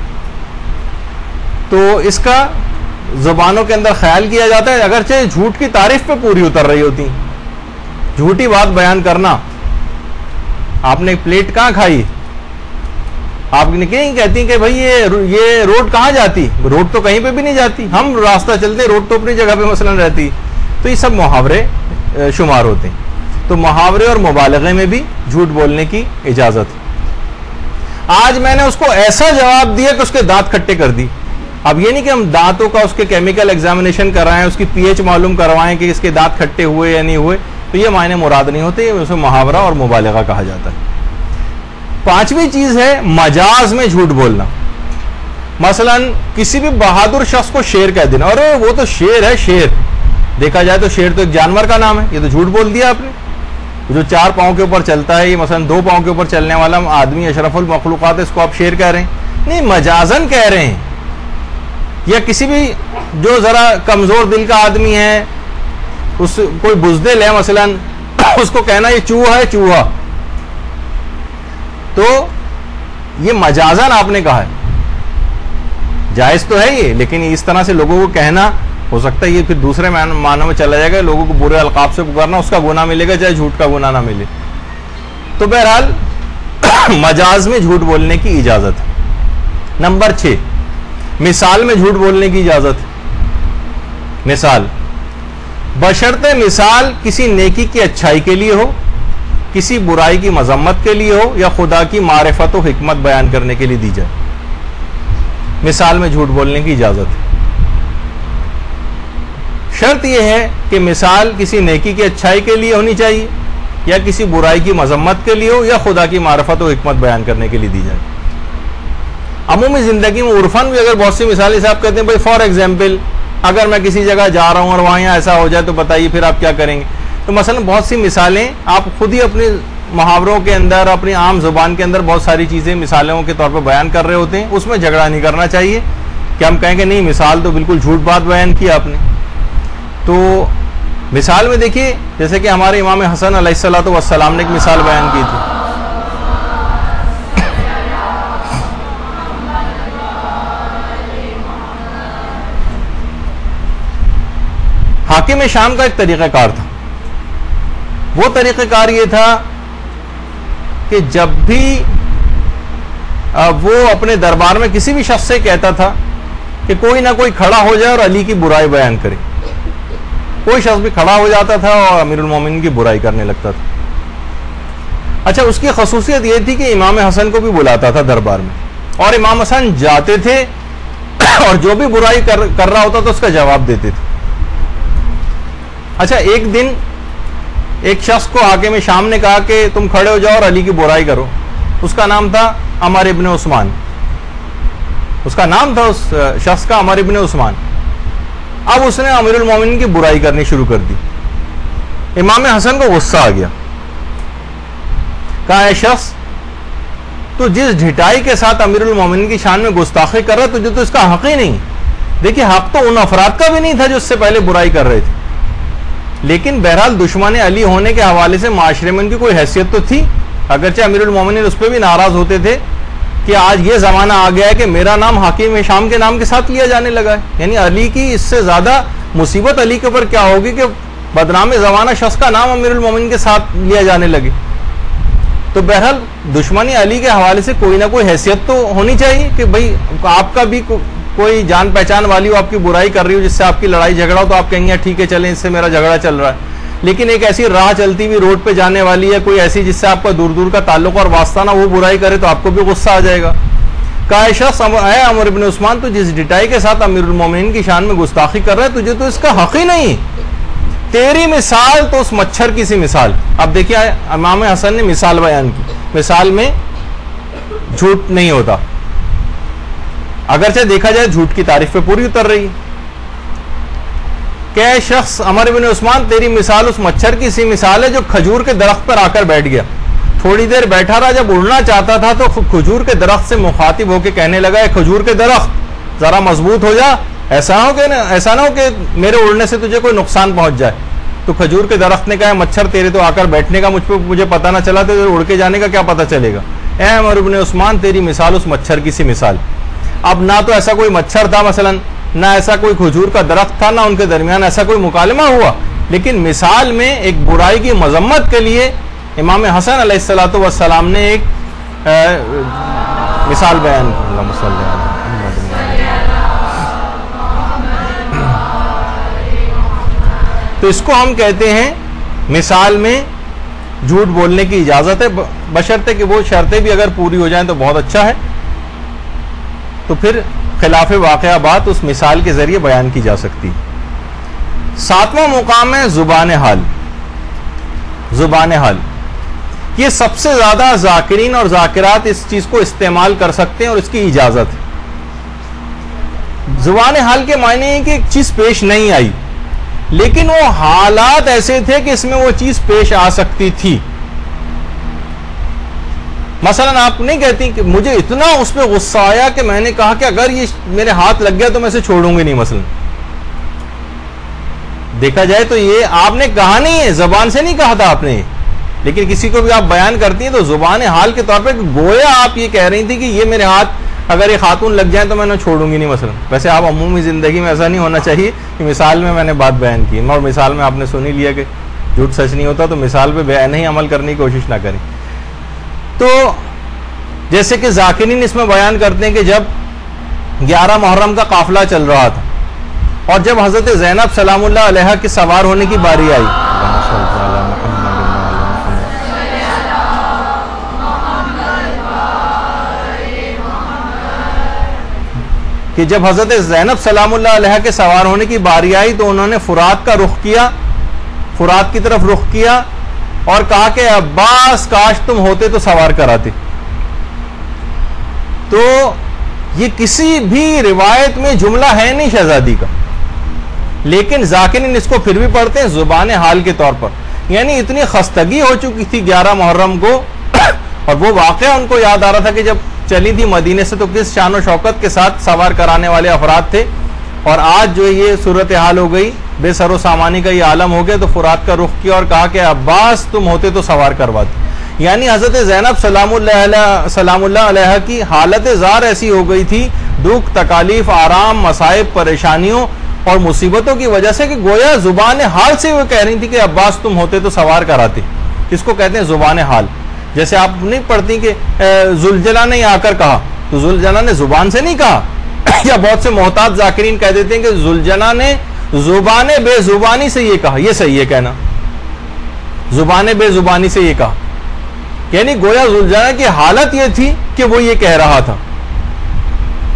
तो इसका जुबानों के अंदर ख्याल किया जाता है, अगरचे झूठ की तारीफ पे पूरी उतर रही होती, झूठी बात बयान करना। आपने प्लेट कहाँ खाई, आप नहीं कहती कि भाई ये ये रोड कहाँ जाती, रोड तो कहीं पे भी नहीं जाती, हम रास्ता चलते, रोड तो अपनी जगह पे मसलन रहती। तो ये सब मुहावरे शुमार होते हैं। तो मुहावरे और मुबालगे में भी झूठ बोलने की इजाजत है। आज मैंने उसको ऐसा जवाब दिया कि उसके दांत खट्टे कर दी। अब ये नहीं कि हम दांतों का उसके केमिकल एग्जामिनेशन कराएं, उसकी पीएच मालूम करवाएं कि इसके दांत खट्टे हुए या नहीं हुए, तो ये मायने मुराद नहीं होते, उसे मुहावरा और मुबालगा कहा जाता है। पांचवी चीज है मजाज में झूठ बोलना। मसलन किसी भी बहादुर शख्स को शेर कह देना, अरे वो तो शेर है, शेर देखा जाए तो शेर तो एक जानवर का नाम है, ये तो झूठ बोल दिया आपने। जो चार पांव के ऊपर चलता है, ये मसलन दो पांव के ऊपर चलने वाला आदमी अशरफुल मखलूकात है, इसको आप शेर कह रहे हैं, नहीं मजाजन कह रहे हैं। या किसी भी जो जरा कमजोर दिल का आदमी है, उस कोई बुजदिल है मसलन, उसको कहना ये चूहा है, चूहा, तो ये मजाजन आपने कहा है, जायज तो है ये, लेकिन इस तरह से लोगों को कहना हो सकता है ये फिर दूसरे मानों में चला जाएगा, लोगों को बुरे अलकाब से पुकारना, उसका गुनाह मिलेगा चाहे झूठ का गुनाह ना मिले। तो बहरहाल मजाज में झूठ बोलने की इजाजत है। नंबर छह, मिसाल में झूठ बोलने की इजाजत है। मिसाल बशर्ते मिसाल किसी नेकी की अच्छाई के लिए हो, किसी बुराई की मजम्मत के लिए हो, या खुदा की मारिफत और हिकमत बयान करने के लिए दी जाए, मिसाल में झूठ बोलने की इजाजत है। शर्त यह है कि मिसाल किसी नेकी की अच्छाई के लिए होनी चाहिए, या किसी बुराई की मजम्मत के लिए हो, या खुदा की मारिफत और हिकमत बयान करने के लिए दी जाए। अमूमी जिंदगी में उर्फन भी अगर बहुत सी मिसालें से आप कहते हैं भाई फॉर एग्जाम्पल अगर मैं किसी जगह जा रहा हूं और वहां ऐसा हो जाए तो बताइए फिर आप क्या करेंगे। तो मसलन बहुत सी मिसालें आप खुद ही अपने मुहावरों के अंदर, अपनी आम जुबान के अंदर बहुत सारी चीजें मिसालों के तौर पर बयान कर रहे होते हैं, उसमें झगड़ा नहीं करना चाहिए कि हम कहेंगे नहीं मिसाल तो बिल्कुल झूठ बात बयान की आपने। तो मिसाल में देखिए जैसे कि हमारे इमाम हसन अलैहिस्सलातु वस्सलाम ने एक मिसाल बयान की थी। हाकिम शाम का एक तरीक़ाकार था, वो तरीक़ाकार ये था कि जब भी वो अपने दरबार में किसी भी शख्स से कहता था कि कोई ना कोई खड़ा हो जाए और अली की बुराई बयान करे, कोई शख्स भी खड़ा हो जाता था और अमीरुल मोमिनीन की बुराई करने लगता था। अच्छा, उसकी खसूसियत यह थी कि इमाम हसन को भी बुलाता था दरबार में, और इमाम हसन जाते थे और जो भी बुराई कर, कर रहा होता तो उसका जवाब देते थे। अच्छा, एक दिन एक शख्स को हाकिम शाम ने कहा कि तुम खड़े हो जाओ और अली की बुराई करो। उसका नाम था अमर इब्न उस्मान। उसका नाम था उस शख्स का अमर इब्न उस्मान। अब उसने अमीरुल मोमिनीन की बुराई करनी शुरू कर दी। इमाम हसन को गुस्सा आ गया। कहा, शख्स तो जिस ढिठाई के साथ अमीरुल मोमिनीन की शान में गुस्ताखी कर रहा है, तुझे तो इसका हक ही नहीं। देखिए, हक तो उन अफराद का भी नहीं था जो उससे पहले बुराई कर रहे थे, लेकिन बहरहाल दुश्मन अली होने के हवाले से माशरे में उनकी कोई हैसियत तो थी। अगरचे अमीरुल मोमिनीन उस पर भी नाराज होते थे कि आज ये जमाना आ गया है कि मेरा नाम हाकिम शाम के नाम के साथ लिया जाने लगा है। यानी अली की इससे ज्यादा मुसीबत अली के ऊपर क्या होगी कि बदनाम जमाना शख्स का नाम अमीरुल मोमिनीन के साथ लिया जाने लगे। तो बहरहाल दुश्मनी अली के हवाले से कोई ना कोई हैसियत तो होनी चाहिए कि भाई आपका भी को, कोई जान पहचान वाली हो, आपकी बुराई कर रही हो, जिससे आपकी लड़ाई झगड़ा हो, तो आप कहेंगे ठीक है चलें, इससे मेरा झगड़ा चल रहा है। लेकिन एक ऐसी राह चलती हुई रोड पे जाने वाली है, कोई ऐसी जिससे आपका दूर दूर का ताल्लुक और वास्ता ना, वो बुराई करे तो आपको भी गुस्सा आ जाएगा। कहा, शख्स है अमर इब्न उस्मान, तो जिस डिटाई के साथ अमीरुल मोमिनीन की शान में गुस्ताखी कर रहा है, तुझे तो इसका हक ही नहीं। तेरी मिसाल तो उस मच्छर की सी मिसाल। अब देखिए, इमाम हसन ने मिसाल बयान की। मिसाल में झूठ नहीं होता, अगरचे देखा जाए झूठ की तारीफ पे पूरी उतर रही है। क्या शख्स अमर इब्न उस्मान, तेरी मिसाल उस मच्छर की सी मिसाल है जो खजूर के दरख्त पर आकर बैठ गया। थोड़ी देर बैठा रहा, जब उड़ना चाहता था तो खजूर के दरख्त से मुखातिब होकर कहने लगा, खजूर के दरख्त जरा मजबूत हो जा, ऐसा हो कि ऐसा ना हो कि मेरे उड़ने से तुझे कोई नुकसान पहुंच जाए। तो खजूर के दरख्त ने कहा, मच्छर तेरे तो आकर बैठने का मुझ पर मुझे पता ना चला, तो उड़ के जाने का क्या पता चलेगा। ए अमर इब्न उस्मान, तेरी मिसाल उस मच्छर की सी मिसाल। अब ना तो ऐसा कोई मच्छर था मसलन, ना ऐसा कोई खजूर का दरख्त था, ना उनके दरमियान ऐसा कोई मुकालमा हुआ, लेकिन मिसाल में एक बुराई की मजम्मत के लिए इमाम हसन अलैहिस्सलातु वस्सलाम ने एक आ, मिसाल बयान की। तो इसको हम कहते हैं मिसाल में झूठ बोलने की इजाजत है, बशर्ते कि वो शर्तें भी अगर पूरी हो जाएं तो बहुत अच्छा है। तो फिर खिलाफ वाक़या बात उस मिसाल के जरिए बयान की जा सकती है। सातवां मुकाम है जुबान हाल। जुबान हाल ये सबसे ज्यादा जाकिरीन और जाकिरात इस चीज को इस्तेमाल कर सकते हैं और इसकी इजाजत है। जुबान हाल के मायने है कि एक चीज पेश नहीं आई, लेकिन वो हालात ऐसे थे कि इसमें वो चीज पेश आ सकती थी। मसलन आप नहीं कहती कि मुझे इतना उस पर गुस्सा आया कि मैंने कहा कि अगर ये मेरे हाथ लग गया तो मैं इसे छोड़ूंगी नहीं। मसलन देखा जाए तो ये आपने कहा नहीं है, जबान से नहीं कहा था आपने, लेकिन किसी को भी आप बयान करती हैं तो जुबान हाल के तौर पे गोया आप ये कह रही थी कि ये मेरे हाथ अगर ये खातून लग जाए तो मैं छोड़ूंगी नहीं। मसलन वैसे आप अमूमी जिंदगी में ऐसा नहीं होना चाहिए कि मिसाल में मैंने बात बयान की और मिसाल में आपने सुनी लिया कि झूठ सच नहीं होता, तो मिसाल पे बयान ही अमल करने की कोशिश ना करें। तो जैसे कि जाकिरीन इसमें बयान करते हैं कि जब ग्यारह मुहर्रम का काफिला चल रहा था और जब हजरत ज़ैनब सलामुल्लाह अलैहा की सवार होने की बारी आई, कि जब हजरत ज़ैनब सलामुल्लाह अलैहा के सवार होने की बारी आई तो उन्होंने फुरात का रुख किया, फुरात की तरफ रुख किया और कहा कि अब्बास काश तुम होते तो सवार कराते। तो ये किसी भी रिवायत में जुमला है नहीं शहजादी का, लेकिन जाकिरीन इसको फिर भी पढ़ते हैं जुबान हाल के तौर पर। यानी इतनी खस्तगी हो चुकी थी ग्यारह मुहर्रम को और वो वाकया उनको याद आ रहा था कि जब चली थी मदीने से तो किस शान और शौकत के साथ सवार कराने वाले अफराद थे, और आज जो ये सूरत हाल हो गई, बेसरो सामानी का ये आलम हो गया, तो फुरात का रुख किया और कहा कि अब्बास तुम होते तो सवार करवाते। यानी हजरत ज़ैनब सलामुल्लाह अलैहा की हालत ज़ार ऐसी हो गई थी, दुख तकालीफ आराम मसाइब परेशानियों और मुसीबतों की वजह से, कि गोया जुबान हाल से वो कह रही थी कि अब्बास तुम होते तो सवार कराते। इसको कहते हैं जुबान हाल। जैसे आप नहीं पढ़ती कि जुलजला ने आकर कहा, तो जुलजना ने जुबान से नहीं कहा या बहुत से मोहताज जाकिरीन कह देते हैं कि जुलजना ने जुबाने बेजुबानी से ये कहा। ये सही है कहना, जुबाने बेजुबानी से ये कहा, यानी गोया जुलजना की हालत ये थी कि वो ये कह रहा था।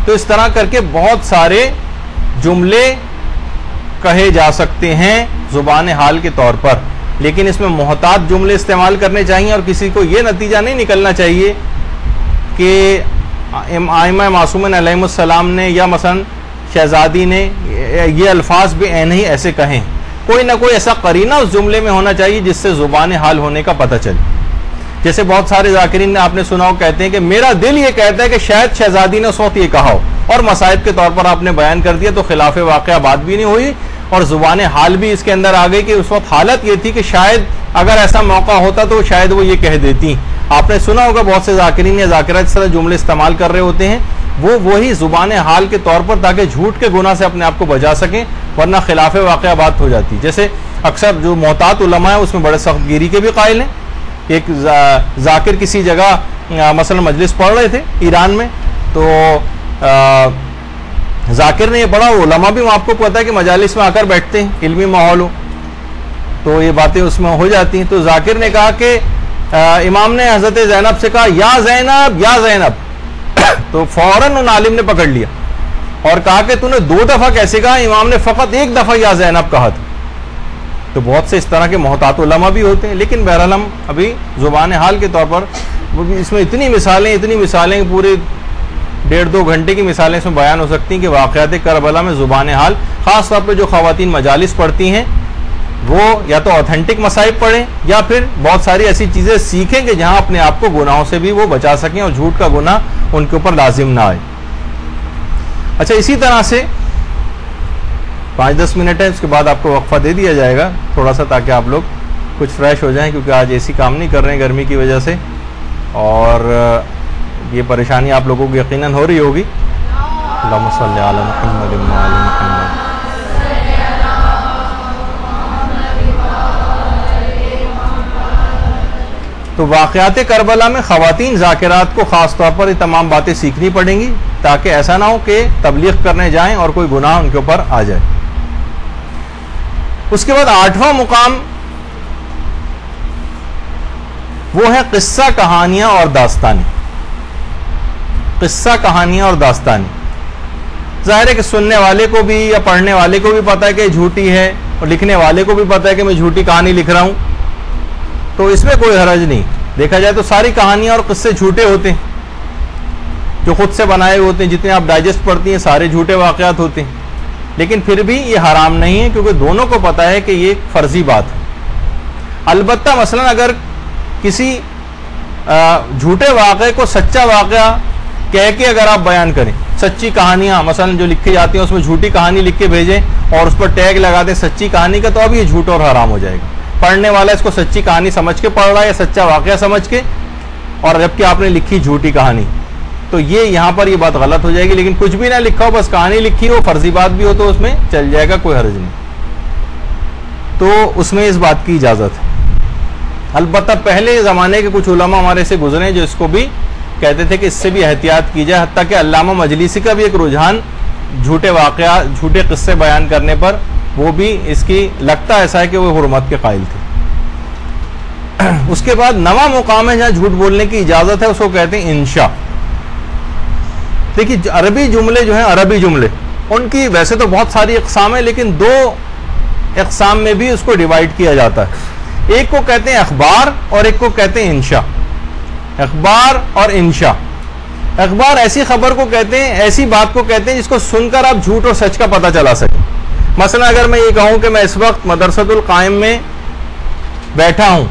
तो इस तरह करके बहुत सारे जुमले कहे जा सकते हैं जुबान हाल के तौर पर, लेकिन इसमें मोहतात जुमले इस्तेमाल करने चाहिए और किसी को यह नतीजा नहीं निकलना चाहिए कि आइमा मासूमिन अलैहिमुस्सलाम ने या मसलन शहजादी ने ये अल्फाज भी नहीं ऐसे कहें। कोई ना कोई ऐसा करीना उस जुमले में होना चाहिए जिससे जुबान हाल होने का पता चले। जैसे बहुत सारे जाकिरीन ने आपने सुना हो, कहते हैं कि मेरा दिल ये कहता है कि शायद शहजादी ने उस वक्त ये कहा हो, और मसाइब के तौर पर आपने बयान कर दिया तो खिलाफ वाक़या बात भी नहीं हुई और जुबान हाल भी इसके अंदर आ गई कि उस वक्त हालत ये थी कि शायद अगर ऐसा मौका होता तो शायद वो ये कह देती। आपने सुना होगा बहुत से जाकिरीन या जाकिरात इस तरह जुमले इस्तेमाल कर रहे होते हैं, वो वही जुबान हाल के तौर पर ताकि झूठ के गुनाह से अपने आप को बचा सकें, वरना खिलाफ वाक़या बात हो जाती। जैसे अक्सर जो मोहतात उलमा है उसमें बड़े सख्त गिरी के भी कायल हैं। एक जा, जाकिर किसी जगह मसलन मजलिस पढ़ रहे थे ईरान में, तो आ, जाकिर ने ये पढ़ा, उलमा भी आपको पता है कि मजालिस में आकर बैठते हैं, इल्मी माहौल हो तो ये बातें उसमें हो जाती हैं। तो जाकिर ने कहा कि इमाम ने हजरत ज़ैनब से कहा या ज़ैनब या ज़ैनब, तो फौरन उन आलिम ने पकड़ लिया और कहा कि तूने दो दफा कैसे कहा? इमाम ने फकत एक दफा या ज़ैनब कहा था। तो बहुत से इस तरह के मोहतात उलमा भी होते हैं, लेकिन बहरहाल हम अभी जुबान हाल के तौर पर वो भी इसमें इतनी मिसालें इतनी मिसालें पूरे डेढ़ दो घंटे की मिसालें इसमें बयान हो सकती हैं कि वाक़यात करबला में जुबान हाल, ख़ास तौर पर जो ख़वातीन मजालिस पढ़ती हैं वो या तो ऑथेंटिक मसाइब पढ़ें या फिर बहुत सारी ऐसी चीज़ें सीखें कि जहाँ अपने आप को गुनाहों से भी वो बचा सकें और झूठ का गुनाह उनके ऊपर लाजिम ना आए। अच्छा, इसी तरह से पाँच दस मिनट है, उसके बाद आपको वक्फा दे दिया जाएगा थोड़ा सा, ताकि आप लोग कुछ फ्रेश हो जाएं, क्योंकि आज एसी काम नहीं कर रहे हैं गर्मी की वजह से और ये परेशानी आप लोगों को यकीनन हो रही होगी। अल्लाहुम्मा सल्ली अला मुहम्मद व आले मुहम्मद। तो वाक़यात करबला में ख़वातीन ज़ाकिरात को ख़ास तौर पर ये तमाम बातें सीखनी पड़ेंगी, ताकि ऐसा ना हो कि तबलीग करने जाएं और कोई गुनाह उनके ऊपर आ जाए। उसके बाद आठवां मुकाम वो है किस्सा कहानियां और दास्तानी। किस्सा कहानियां और दास्तानी, जाहिर है कि सुनने वाले को भी या पढ़ने वाले को भी पता है कि झूठी है और लिखने वाले को भी पता है कि मैं झूठी कहानी लिख रहा हूं, तो इसमें कोई हरज नहीं। देखा जाए तो सारी कहानियां और किस्से झूठे होते हैं, जो खुद से बनाए होते हैं। जितने आप डाइजेस्ट पढ़ती हैं सारे झूठे वाक़यात होते हैं, लेकिन फिर भी ये हराम नहीं है, क्योंकि दोनों को पता है कि ये फर्जी बात है। अलबत्ता मसलन अगर किसी झूठे वाक़े को सच्चा वाक़या कह के अगर आप बयान करें, सच्ची कहानियां मसलन जो लिखी जाती हैं उसमें झूठी कहानी लिख के भेजें और उस पर टैग लगा दें सच्ची कहानी का, तो अब ये झूठ और हराम हो जाएगा। पढ़ने वाला इसको सच्ची कहानी समझ के पढ़ रहा है या सच्चा वाक़या समझ के, और जबकि आपने लिखी झूठी कहानी, तो ये यहाँ पर ये बात गलत हो जाएगी। लेकिन कुछ भी ना लिखा हो, बस कहानी लिखी हो, फर्जी बात भी हो, तो उसमें चल जाएगा, कोई हर्ज नहीं। तो उसमें इस बात की इजाज़त है। अलबत्ता पहले ज़माने के कुछ उलमा हमारे से गुजरे जो इसको भी कहते थे कि इससे भी एहतियात की जाए, हत्ता कि अल्लामा मजलिसी का भी एक रुझान झूठे वाक़या झूठे किस्से बयान करने पर, वो भी इसकी लगता ऐसा है कि वो हुर्मत के कायल थे। उसके बाद नवा मुकाम है जहाँ झूठ बोलने की इजाज़त है, उसको कहते हैं इंशा। देखिए अरबी जुमले जो हैं, अरबी जुमले उनकी वैसे तो बहुत सारी इक़साम है, लेकिन दो इक़साम में भी उसको डिवाइड किया जाता है। एक को कहते हैं अखबार और एक को कहते हैं इंशा। अखबार और इंशा, अखबार ऐसी खबर को कहते हैं, ऐसी बात को कहते हैं जिसको सुनकर आप झूठ और सच का पता चला सकें। मसलन अगर मैं ये कहूं कि मैं इस वक्त मदरसतुल कायम में बैठा हूं,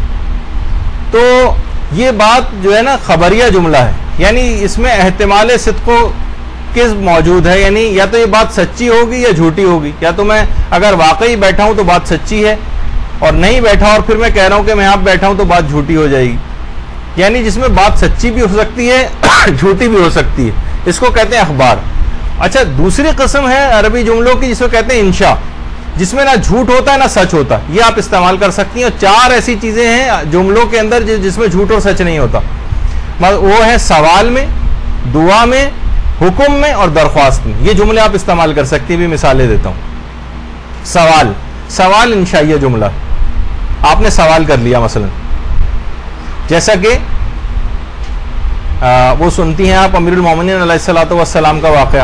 तो ये बात जो है ना खबरिया जुमला है, यानी इसमें एहतिमाल सिद्क़ो किस मौजूद है, यानी या तो ये बात सच्ची होगी या झूठी होगी। या तो मैं अगर वाकई बैठा हूं तो बात सच्ची है, और नहीं बैठा और फिर मैं कह रहा हूं कि मैं यहां बैठा हूं तो बात झूठी हो जाएगी। यानी जिसमें बात सच्ची भी हो सकती है झूठी भी हो सकती है, इसको कहते हैं अखबार। अच्छा, दूसरी किस्म है अरबी जुमलों की जिसको कहते हैं इंशा, जिसमें ना झूठ होता है ना सच होता, ये आप इस्तेमाल कर सकती हैं। और चार ऐसी चीजें हैं जुमलों के अंदर जिसमें झूठ और सच नहीं होता, वो है सवाल में, दुआ में, हुक्म में और दरख्वास्त में। ये जुमले आप इस्तेमाल कर सकती हैं, भी मिसालें देता हूं। सवाल, सवाल इंशाइया जुमला, आपने सवाल कर लिया मसलन, जैसा कि आ, वो सुनती हैं आप अमीरुल मोमिनीन अलैहिस्सलातु वस्सलाम का वाक़या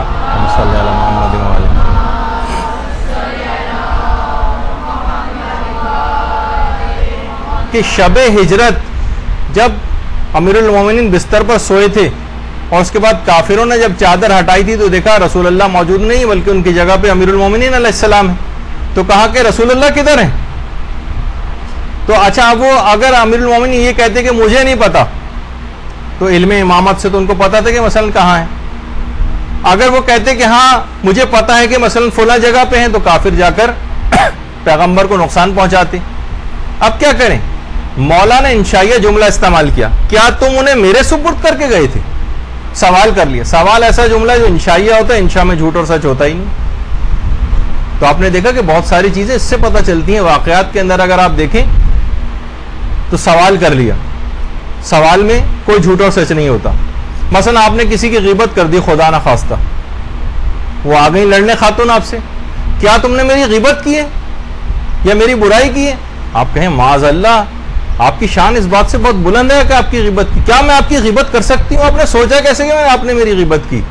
कि शबे हिजरत जब अमीरुल मोमिनीन बिस्तर पर सोए थे और उसके बाद काफिरों ने जब चादर हटाई थी तो देखा रसूलुल्लाह मौजूद नहीं बल्कि उनकी जगह पे अमीरुल मोमिनीन अलैहिस्सलाम है। तो कहा कि रसूलुल्लाह किधर हैं? तो अच्छा, वो अगर अमीरुल मोमिनीन ये कहते कि मुझे नहीं पता, तो इल्म इमामत से तो उनको पता था कि मसलन कहाँ है। अगर वो कहते कि हाँ मुझे पता है कि मसलन फुला जगह पे हैं, तो काफिर जाकर पैगंबर को नुकसान पहुंचाते। अब क्या करें? मौला ने इंशाइया जुमला इस्तेमाल किया, क्या तुम उन्हें मेरे सुपुर्द करके गए थे? सवाल कर लिया। सवाल ऐसा जुमला है जो इंशाइया होता है, इंशा में झूठ और सच होता ही नहीं। तो आपने देखा कि बहुत सारी चीजें इससे पता चलती हैं। वाकयात के अंदर अगर आप देखें तो सवाल कर लिया, सवाल में कोई झूठ और सच नहीं होता। मसलन आपने किसी की गिबत कर दी, खुदा ना खास्ता, वो आ गई लड़ने खातून आपसे, क्या तुमने मेरी गिबत की है या मेरी बुराई की है? आप कहें माज़अल्लाह, आपकी शान इस बात से बहुत बुलंद है कि आपकी गिबत की, क्या मैं आपकी गिबत कर सकती हूँ? आपने सोचा कैसे कि मैं आपने मेरी गिबत की?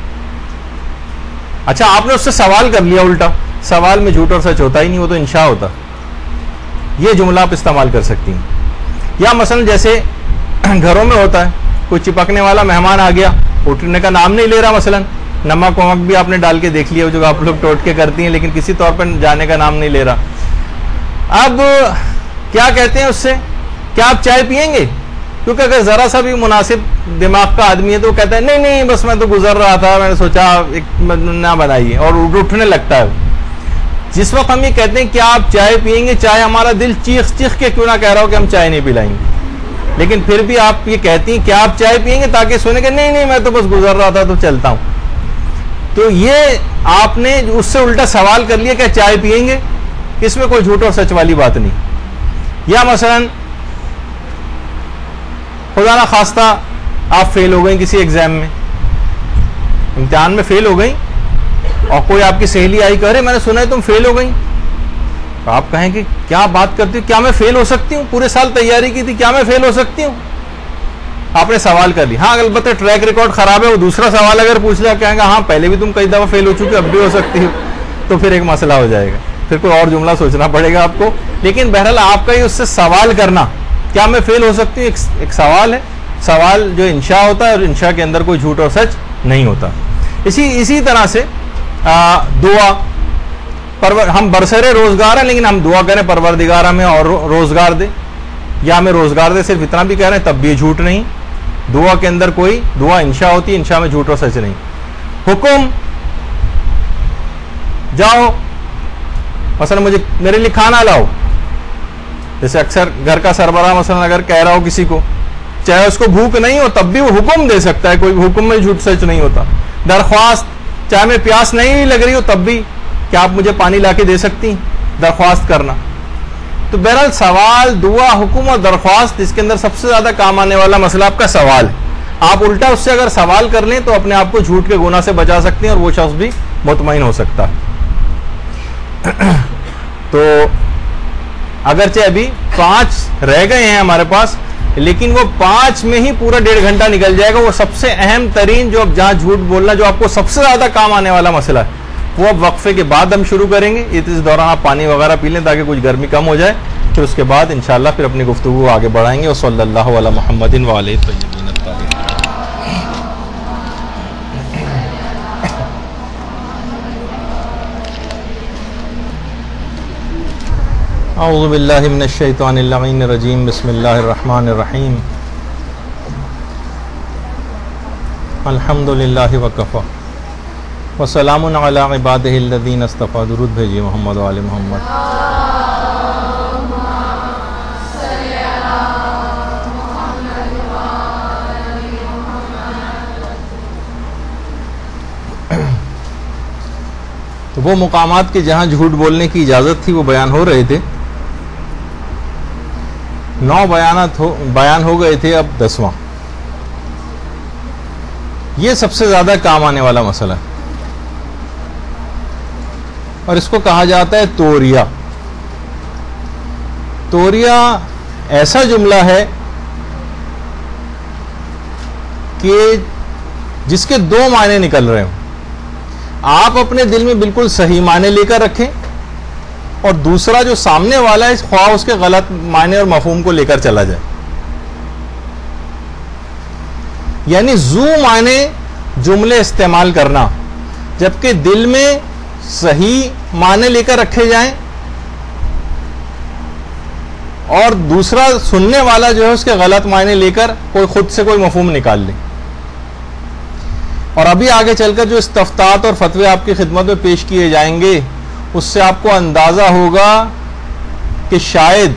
अच्छा, आपने उससे सवाल कर लिया उल्टा, सवाल में झूठ और सच होता ही नहीं, वो तो इंशा होता। ये जुमला आप इस्तेमाल कर सकती हैं। या मसलन जैसे घरों में होता है, कोई चिपकने वाला मेहमान आ गया, उठने का नाम नहीं ले रहा, मसलन नमक वमक भी आपने डाल के देख लिया जो आप लोग टोट के करती हैं, लेकिन किसी तौर पर जाने का नाम नहीं ले रहा। अब क्या कहते हैं उससे, क्या आप चाय पिएंगे? क्योंकि अगर जरा सा भी मुनासिब दिमाग का आदमी है तो वो कहता है नहीं नहीं बस मैं तो गुजर रहा था, मैंने सोचा एक ना बनाइए, और उठने लगता है। जिस वक्त हम ये कहते हैं क्या आप चाय पिएंगे, चाहे हमारा दिल चीख चीख के क्यों ना कह रहा हो कि हम चाय नहीं पिलाएंगे, लेकिन फिर भी आप ये कहती हैं क्या आप चाय पिएंगे, ताकि सुने कि नहीं नहीं मैं तो बस गुजर रहा था तो चलता हूं। तो ये आपने उससे उल्टा सवाल कर लिया क्या चाय पिएंगे, इसमें कोई झूठ और सच वाली बात नहीं। या मसलन खुदा ना खास्ता आप फेल हो गई किसी एग्जाम में, इम्तिहान में फेल हो गई, और कोई आपकी सहेली आई कह रहे मैंने सुना है तुम फेल हो गई, तो आप कहें कि क्या बात करती हो, क्या मैं फेल हो सकती हूँ? पूरे साल तैयारी की थी, क्या मैं फेल हो सकती हूँ? आपने सवाल कर लिया। हाँ अलबत्ता ट्रैक रिकॉर्ड खराब है, वो दूसरा सवाल अगर पूछ लिया कहेंगे हाँ पहले भी तुम कई दफा फेल हो चुकी, अब भी हो सकती हो, तो फिर एक मसला हो जाएगा, फिर कोई और जुमला सोचना पड़ेगा आपको। लेकिन बहरहाल आपका ही उससे सवाल करना क्या मैं फेल हो सकती हूँ, एक, एक सवाल है, सवाल जो इंशा होता है और इंशा के अंदर कोई झूठ और सच नहीं होता। इसी इसी तरह से आ, दुआ परवर, हम बरसरे रोजगार हैं लेकिन हम दुआ करें परवरदिगार हमें और रो, रोजगार दे, या हमें रोजगार दे, सिर्फ इतना भी कह रहे हैं तब भी झूठ नहीं। दुआ के अंदर कोई दुआ इंशा होती है, इंशा में झूठ और सच नहीं। हुक्म जाओ मसलन मुझे मेरे लिए खाना लाओ, जैसे अक्सर घर का सरबराह मसलन अगर कह रहा हो किसी को, चाहे उसको भूख नहीं हो तब भी वो हुक्म दे सकता है, कोई हुक्म में झूठ सच नहीं होता। दरख्वास्त, चाहे मैं प्यास नहीं लग रही हो तब भी क्या आप मुझे पानी लाके दे सकती, दरख्वास्त करना। तो बहरहाल सवाल, दुआ, हुक्म और दरख्वास्त, इसके अंदर सबसे ज्यादा काम आने वाला मसला आपका सवाल है। आप उल्टा उससे अगर सवाल कर लें तो अपने आप को झूठ के गुनाह से बचा सकते हैं और वो शख्स भी मुतमईन हो सकता है। तो अगरचे अभी पांच रह गए हैं हमारे पास, लेकिन वो पांच में ही पूरा डेढ़ घंटा निकल जाएगा। वो सबसे अहम तरीन जो अब जहां झूठ बोलना जो आपको सबसे ज्यादा काम आने वाला मसला है वो अब वक्फे के बाद हम शुरू करेंगे। इस दौरान आप पानी वगैरह पी लें ताकि कुछ गर्मी कम हो जाए, फिर उसके बाद इंशाअल्लाह फिर अपनी गुफ्तगू आगे बढ़ाएंगे। और सल्लल्लाहु अला मुहम्मदिन व आलिहि तय्यबीन अत्ताहिरीन। औज़ु बिल्लाहि मिनश शैतानिर लईनिर रजीम, बिस्मिल्लाहिर रहमानिर रहीम, अल्हम्दुलिल्लाहि व कफ़ा व सलामुन अला इबादिहिल्लज़ीना इस्तफ़ा। दुरूद भेजिए मोहम्मद व आले मोहम्मद। तो वो मुकामात के जहां झूठ बोलने की इजाज़त थी वो बयान हो रहे थे। नौ बयानात हो बयान हो गए थे, अब दसवां। ये सबसे ज्यादा काम आने वाला मसला है और इसको कहा जाता है तोरिया। तोरिया ऐसा जुमला है कि जिसके दो मायने निकल रहे हो, आप अपने दिल में बिल्कुल सही मायने लेकर रखें और दूसरा जो सामने वाला है ख्वाह उसके गलत मायने और मफहूम को लेकर चला जाए। यानी जू मायने जुमले इस्तेमाल करना, जबकि दिल में सही मायने लेकर रखे जाएं और दूसरा सुनने वाला जो है उसके गलत मायने लेकर कोई खुद से कोई मफहूम निकाल ले। और अभी आगे चलकर जो इस्तफ्तात और फतवे आपकी खिदमत में पेश किए जाएंगे उससे आपको अंदाजा होगा कि शायद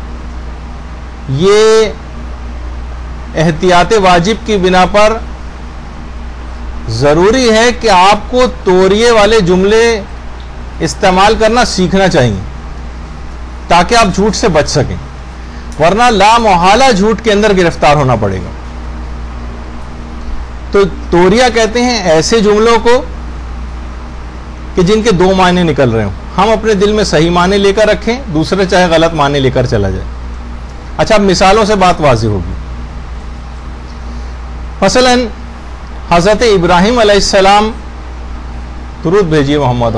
ये एहतियात वाजिब की बिना पर जरूरी है कि आपको तोरिये वाले जुमले इस्तेमाल करना सीखना चाहिए ताकि आप झूठ से बच सकें, वरना लामोहाला झूठ के अंदर गिरफ्तार होना पड़ेगा। तो तोरिया कहते हैं ऐसे जुमलों को कि जिनके दो मायने निकल रहे हो, हम अपने दिल में सही मायने लेकर रखें, दूसरे चाहे गलत मायने लेकर चला जाए। अच्छा, अब मिसालों से बात वाज़ेह होगी। मसलन हज़रत इब्राहिम अलैहिस्सलाम, दुरूद भेजिए मोहम्मद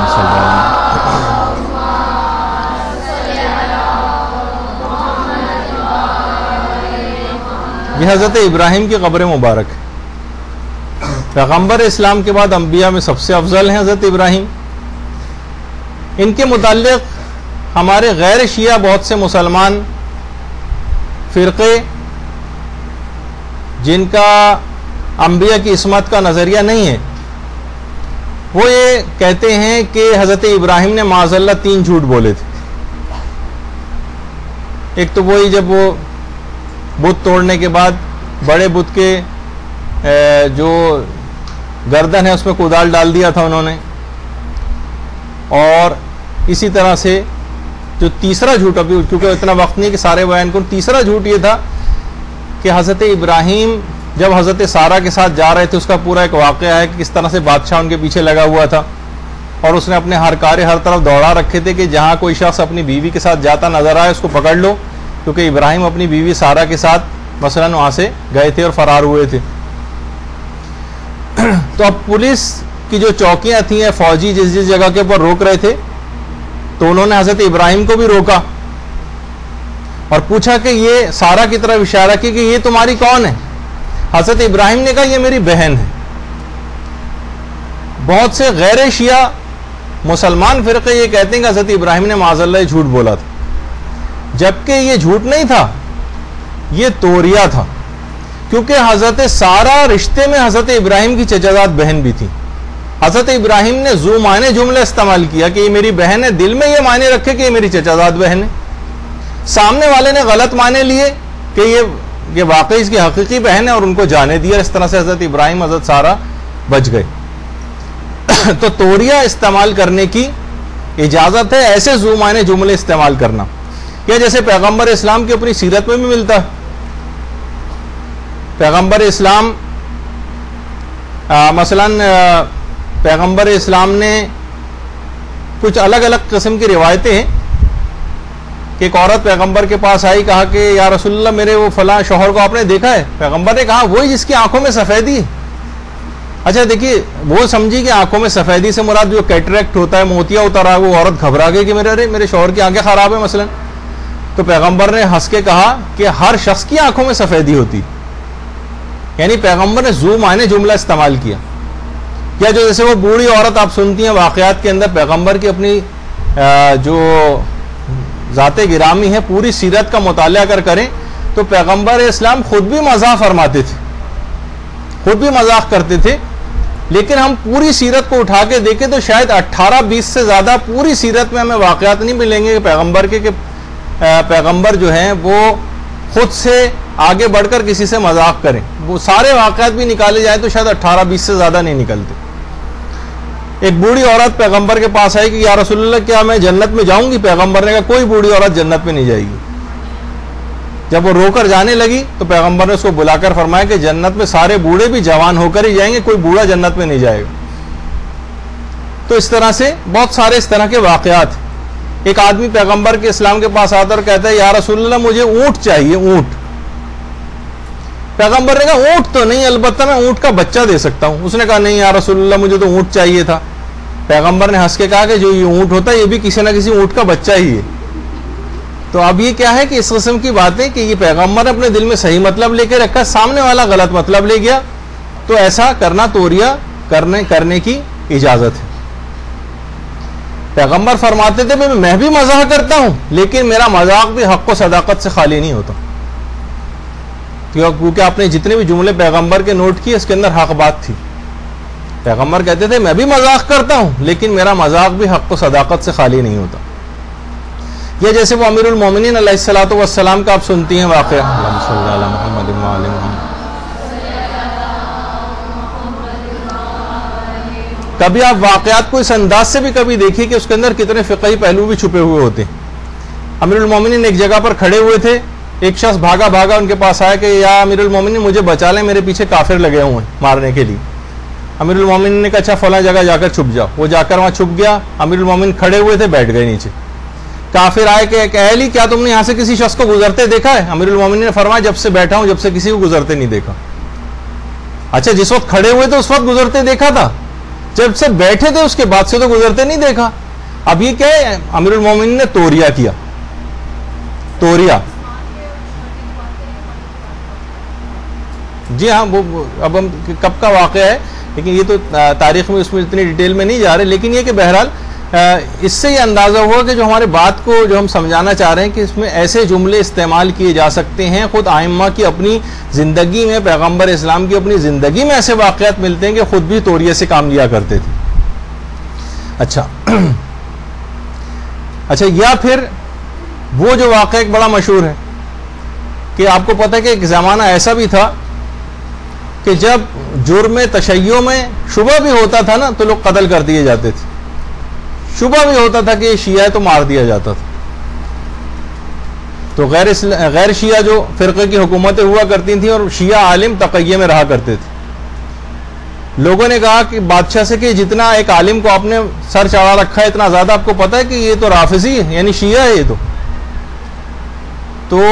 ये हज़रत इब्राहिम की कब्र मुबारक है। पैगम्बर इस्लाम के बाद अंबिया में सबसे अफजल हैं हज़रत इब्राहिम। इनके मुताल्लिक़ हमारे गैर शिया बहुत से मुसलमान फ़िरक़े जिनका अंबिया की इस्मत का नज़रिया नहीं है, वो ये कहते हैं कि हज़रत इब्राहिम ने माज़अल्लाह तीन झूठ बोले थे। एक तो वही जब वो बुत तोड़ने के बाद बड़े बुत के जो गर्दन है उसमें कुदाल डाल दिया था उन्होंने, और इसी तरह से जो तीसरा झूठ, अभी क्योंकि इतना वक्त नहीं कि सारे बयान करूं, तीसरा झूठ ये था कि हज़रत इब्राहिम जब हज़रत सारा के साथ जा रहे थे, उसका पूरा एक वाक़या है कि किस तरह से बादशाह उनके पीछे लगा हुआ था और उसने अपने हर कार्य हर तरफ दौड़ा रखे थे कि जहाँ कोई शख्स अपनी बीवी के साथ जाता नजर आए उसको पकड़ लो, क्योंकि इब्राहिम अपनी बीवी सारा के साथ मसलन वहाँ से गए थे और फरार हुए थे। तो अब पुलिस की जो चौकियाँ थी, फौजी जिस जिस जगह के ऊपर रोक रहे थे, तो उन्होंने हज़रत इब्राहिम को भी रोका और पूछा कि ये सारा की तरफ इशारा की कि ये तुम्हारी कौन है? हज़रत इब्राहिम ने कहा ये मेरी बहन है। बहुत से गैर शिया मुसलमान फ़िरक़े ये कहते हैं कि हज़रत इब्राहिम ने माज़अल्लाह झूठ बोला था, जबकि ये झूठ नहीं था, ये तोरिया था, क्योंकि हज़रत सारा रिश्ते में हज़रत इब्राहिम की चचाजाद बहन भी थी। हज़रत इब्राहिम ने जू माने जुमला इस्तेमाल किया कि ये मेरी बहन है, दिल में ये माने रखे कि ये मेरी चचाजाद बहन है। सामने वाले ने गलत माने लिए कि ये ये वाकई इसकी हकीकी बहन है और उनको जाने दिया। इस तरह से हज़रत इब्राहिम हज़रत सारा बच गए। तो तोरिया इस्तेमाल करने की इजाज़त है, ऐसे जू माने जुमले इस्तेमाल करना, या जैसे पैगम्बर इस्लाम की अपनी सीरत में भी मिलता है। पैगम्बर इस्लाम आ, मसलन पैगम्बर इस्लाम ने कुछ अलग अलग किस्म की रिवायतें हैं कि एक औरत पैगम्बर के पास आई, कहा कि या रसूलल्लाह मेरे वो फलां शौहर को आपने देखा है? पैगम्बर ने कहा वही जिसकी आंखों में सफ़ेदी है। अच्छा देखिए, वो समझी कि आंखों में सफ़ेदी से मुराद जो कैटरेक्ट होता है, मोतिया उतरा, वो औरत घबरा गई कि मेरे अरे मेरे शौहर की आंखें ख़राब है मसलन। तो पैगम्बर ने हंस के कहा कि हर शख्स की आंखों में सफ़ेदी होती, यानी पैगम्बर ने जू माने जुमला इस्तेमाल किया। या जो जैसे वो बूढ़ी औरत आप सुनती हैं वाक़यात के अंदर, पैगम्बर की अपनी जो ज़ाते गिरामी है पूरी सीरत का मुताला अगर करें तो पैगम्बर इस्लाम खुद भी मज़ाक फरमाते थे, खुद भी मजाक करते थे। लेकिन हम पूरी सीरत को उठा के देखें तो शायद अट्ठारह बीस से ज़्यादा पूरी सीरत में हमें वाक़यात नहीं मिलेंगे कि पैगम्बर के कि पैगम्बर जो हैं वो खुद से आगे बढ़कर किसी से मजाक करें। वो सारे वाक़यात भी निकाले जाए तो शायद अट्ठारह बीस से ज़्यादा नहीं निकलते। एक बूढ़ी औरत पैगंबर के पास आई कि या रसूलल्लाह क्या मैं जन्नत में जाऊंगी? पैगंबर ने कहा कोई बूढ़ी औरत जन्नत में नहीं जाएगी। जब वो रोकर जाने लगी तो पैगंबर ने उसको बुलाकर फरमाया कि जन्नत में सारे बूढ़े भी जवान होकर ही जाएंगे, कोई बूढ़ा जन्नत में नहीं जाएगा। तो इस तरह से बहुत सारे इस तरह के वाक़यात। एक आदमी पैगंबर के इस्लाम के पास आता और कहता है या रसूलल्लाह मुझे ऊंट चाहिए, ऊंट। पैगंबर ने कहा ऊंट तो नहीं, अलबत्ता मैं ऊंट का बच्चा दे सकता हूं। उसने कहा नहीं या रसूलुल्लाह, मुझे तो ऊंट चाहिए था। पैगंबर ने हंस के कहा कि जो ये ऊंट होता है ये भी किसी ना किसी ऊंट का बच्चा ही है। तो अब ये क्या है कि इस किस्म की बातें कि ये पैगंबर ने अपने दिल में सही मतलब लेके रखा, सामने वाला गलत मतलब ले गया, तो ऐसा करना तोरिया करने करने की इजाजत है। पैगंबर फरमाते थे मैं भी मजाक करता हूं, लेकिन मेरा मजाक भी हक व सदाकत से खाली नहीं होता, क्योंकि आपने जितने भी जुमले पैगंबर के नोट किए इसके अंदर हक बात थी। पैगंबर कहते थे मैं भी मजाक करता हूं, लेकिन मेरा मजाक भी हक व सदाकत से खाली नहीं होता। ये जैसे वो अमीरुल मोमिनीन अलैहिस्सलातु वस्सलाम का आप सुनती हैं वाक़या, कभी आप वाक़यात को इस अंदाज से भी कभी देखिए कि उसके अंदर कितने फ़िक़ही पहलू भी छुपे हुए होते हैं। अमीरुल मोमिनीन एक जगह पर खड़े हुए थे, एक शख्स भागा भागा उनके पास आया कि या अमीरुल मोमिनीन मुझे बचा लें, मेरे पीछे काफिर लगे हुए हैं मारने के लिए। अमीरुल मोमिनीन ने कहा अच्छा फला जगह जाकर छुप जाओ। वो जाकर वहां छुप गया। अमीरुल मोमिनीन खड़े हुए थे, बैठ गए नीचे। काफिर आए कि अहली क्या तुमने यहां से किसी शख्स को गुजरते देखा है? अमीरुल मोमिनीन ने फरमाया जब से बैठा हूं जब से किसी को गुजरते नहीं देखा। अच्छा जिस वक्त खड़े हुए थे उस वक्त गुजरते देखा था, जब से बैठे थे उसके बाद से तो गुजरते नहीं देखा। अब ये क्या है, अमीरुल मोमिनीन ने तोरिया किया। तोरिया जी हाँ, वो अब हम कब का वाक़या है, लेकिन ये तो तारीख में उसमें इतनी डिटेल में नहीं जा रहे, लेकिन ये कि बहरहाल इससे ये अंदाज़ा हुआ कि जो हमारे बात को जो हम समझाना चाह रहे हैं कि इसमें ऐसे जुमले इस्तेमाल किए जा सकते हैं। खुद आइम्मा की अपनी ज़िंदगी में, पैगंबर इस्लाम की अपनी ज़िंदगी में ऐसे वाक़यात मिलते हैं कि खुद भी तोरिये से काम लिया करते थे। अच्छा अच्छा या फिर वो जो वाक़या एक बड़ा मशहूर है कि आपको पता है कि एक ज़माना ऐसा भी था कि जब जुर्म तशय्यो में शुबा भी होता था ना तो लोग कत्ल कर दिए जाते थे। शुबा भी होता था कि ये शिया है तो मार दिया जाता था। तो गैर गैर शिया जो फिरके की हुकूमतें हुआ करती थी और शिया आलिम तक़य्ये में रहा करते थे। लोगों ने कहा कि बादशाह से कि जितना एक आलिम को आपने सर चढ़ा रखा है इतना ज्यादा आपको पता है कि ये तो राफिजी है, यानी शिया है ये तो तो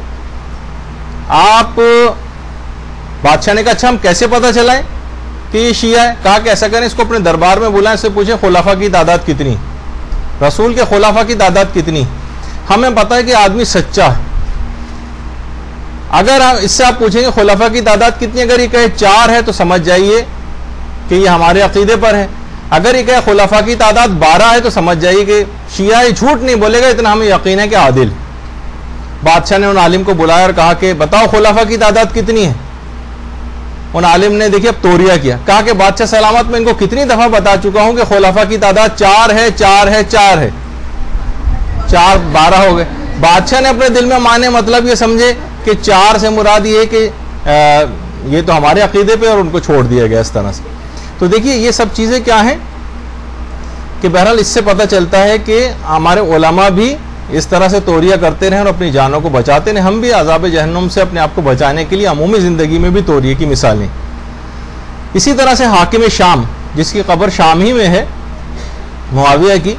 आप बादशाह ने कहा अच्छा हम कैसे पता चलाएं कि ये शिया है? कहा कि ऐसा करें इसको अपने दरबार में बुलाएं, इससे पूछे खुलाफा की तादाद कितनी, रसूल के खुलाफा की तादाद कितनी। हमें पता है कि आदमी सच्चा है। अगर आप इससे आप पूछेंगे खुलाफा की तादाद कितनी, अगर ये कहे चार है तो समझ जाइए कि ये हमारे अकीदे पर है। अगर ये कहे खुलाफा की तादाद बारह है तो समझ जाइए कि शिया है, झूठ नहीं बोलेगा, इतना हमें यकीन है कि आदिल। बादशाह ने उन आलिम को बुलाया और कहा कि बताओ खुलाफा की तादाद कितनी है। उन आलिम ने देखिए अब तोरिया किया, कहा कि बादशाह सलामत मैं इनको कितनी दफा बता चुका हूं कि खुलाफा की तादाद चार है चार है चार है, चार बारह हो गए। बादशाह ने अपने दिल में माने मतलब ये समझे कि चार से मुराद ये कि आ, ये तो हमारे अकीदे पे, और उनको छोड़ दिया गया इस तरह से। तो देखिए ये सब चीजें क्या हैं कि बहरहाल इससे पता चलता है कि हमारे उलमा भी इस तरह से तोरिया करते रहे और अपनी जानों को बचाते रहे। हम भी अज़ाब जहन्नुम से अपने आप को बचाने के लिए अमूमी ज़िंदगी में भी तोरिये की मिसालें। इसी तरह से हाकिम शाम जिसकी कब्र शाम ही में है, मुआविया की,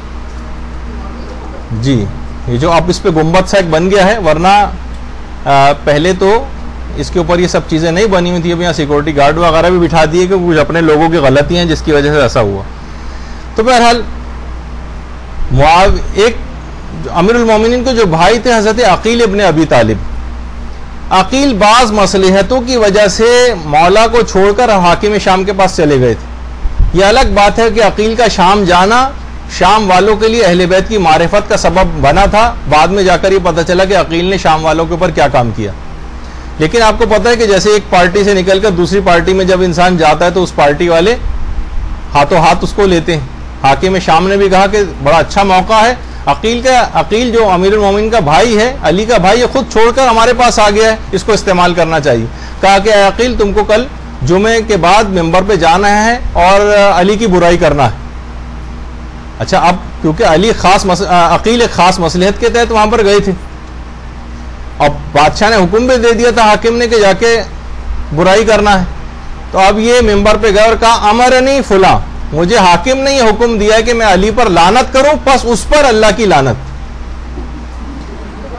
जी ये जो अब इस पे गुम्बद सा एक बन गया है, वरना आ, पहले तो इसके ऊपर ये सब चीज़ें नहीं बनी हुई थी। अब यहाँ सिक्योरिटी गार्ड वगैरह भी बिठा दिए कि कुछ अपने लोगों की गलतियाँ जिसकी वजह से ऐसा हुआ। तो बहरहाल मुआव एक अमीरुल मोमिनीन के जो भाई थे हज़रत अकील इब्न अबी तालिब, अकील बाज मसलहतों की वजह से मौला को छोड़कर हाकिम शाम के पास चले गए थे। यह अलग बात है कि अकील का शाम जाना शाम वालों के लिए अहले बैत की मारिफत का सबब बना था। बाद में जाकर ये पता चला कि अकील ने शाम वालों के ऊपर क्या काम किया। लेकिन आपको पता है कि जैसे एक पार्टी से निकलकर दूसरी पार्टी में जब इंसान जाता है तो उस पार्टी वाले हाथों हाथ उसको लेते हैं। हाकिम शाम ने भी कहा कि बड़ा अच्छा मौका है, अकील का अकील जो अमीरुल मोमिनीन का भाई है, अली का भाई, ये खुद छोड़कर हमारे पास आ गया है, इसको इस्तेमाल करना चाहिए। कहा कि अकील तुमको कल जुमे के बाद मिंबर पे जाना है और अली की बुराई करना है। अच्छा अब क्योंकि अली खास मस, अकील एक खास मसलहत के तहत वहां पर गए थे, अब बादशाह ने हुक्म भी दे दिया था हाकिम ने कि जाके बुराई करना है। तो अब ये मिंबर पे गए और कहा अमरनी फुला, मुझे हाकिम ने यह हुक्म दिया है कि मैं अली पर लानत करूं, बस उस पर अल्लाह की लानत।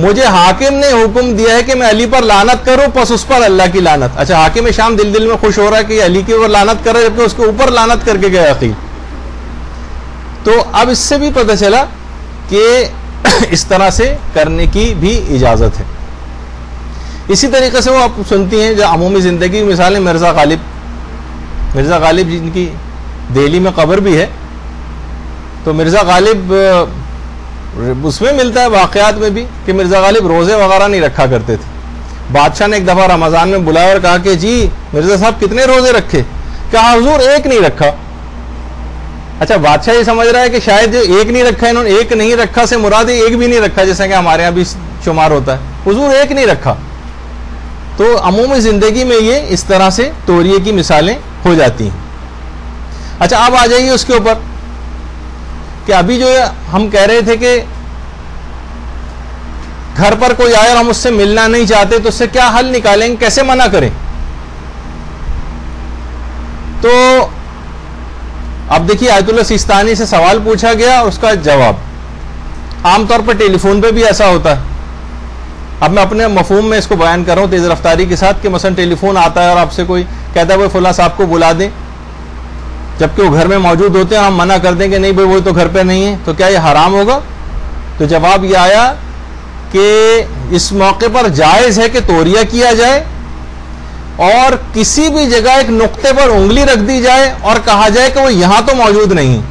मुझे हाकिम ने हुक्म दिया है कि मैं अली पर लानत करूं, बस उस पर अल्लाह की लानत। अच्छा, हाकिम शाम दिल दिल में खुश हो रहा है कि अली के ऊपर लानत कर रहा है, जबकि उसके ऊपर लानत करके गया अकील। तो अब इससे भी पता चला कि इस तरह से करने की भी इजाजत है। इसी तरीके से वो आप सुनती हैं जो अमूमी जिंदगी की मिसाल है, मिर्जा गालिब मिर्जा गालिब जिनकी दिल्ली में कब्र भी है, तो मिर्जा गालिब उसमें मिलता है वाकयात में भी कि मिर्जा गालिब रोजे वगैरह नहीं रखा करते थे। बादशाह ने एक दफा रमजान में बुलाया और कहा कि जी मिर्जा साहब कितने रोजे रखे? कहा हुजूर एक नहीं रखा। अच्छा, बादशाह ये समझ रहा है कि शायद एक नहीं रखा, इन्होंने एक नहीं रखा से मुराद एक भी नहीं रखा, जैसा कि हमारे यहाँ भी शुमार होता है, हुजूर एक नहीं रखा। तो अमूमी जिंदगी में ये इस तरह से तौरिये की मिसालें हो जाती हैं। अच्छा, अब आ जाइए उसके ऊपर कि अभी जो हम कह रहे थे कि घर पर कोई आए और हम उससे मिलना नहीं चाहते, तो उससे क्या हल निकालेंगे, कैसे मना करें? तो अब देखिए, आयतुल्लाह सिस्तानी से सवाल पूछा गया और उसका जवाब। आमतौर पर टेलीफोन पे भी ऐसा होता है। अब मैं अपने मफहूम में इसको बयान कर रहा हूँ तेज रफ्तारी के साथ कि मसलन टेलीफोन आता है और आपसे कोई कहता है भाई फुला साहब को बुला दें, जबकि वो घर में मौजूद होते हैं, हम मना कर दें कि नहीं भाई वो तो घर पे नहीं है, तो क्या ये हराम होगा? तो जवाब ये आया कि इस मौके पर जायज़ है कि तौरिया किया जाए और किसी भी जगह एक नुक्ते पर उंगली रख दी जाए और कहा जाए कि वो यहां तो मौजूद नहीं।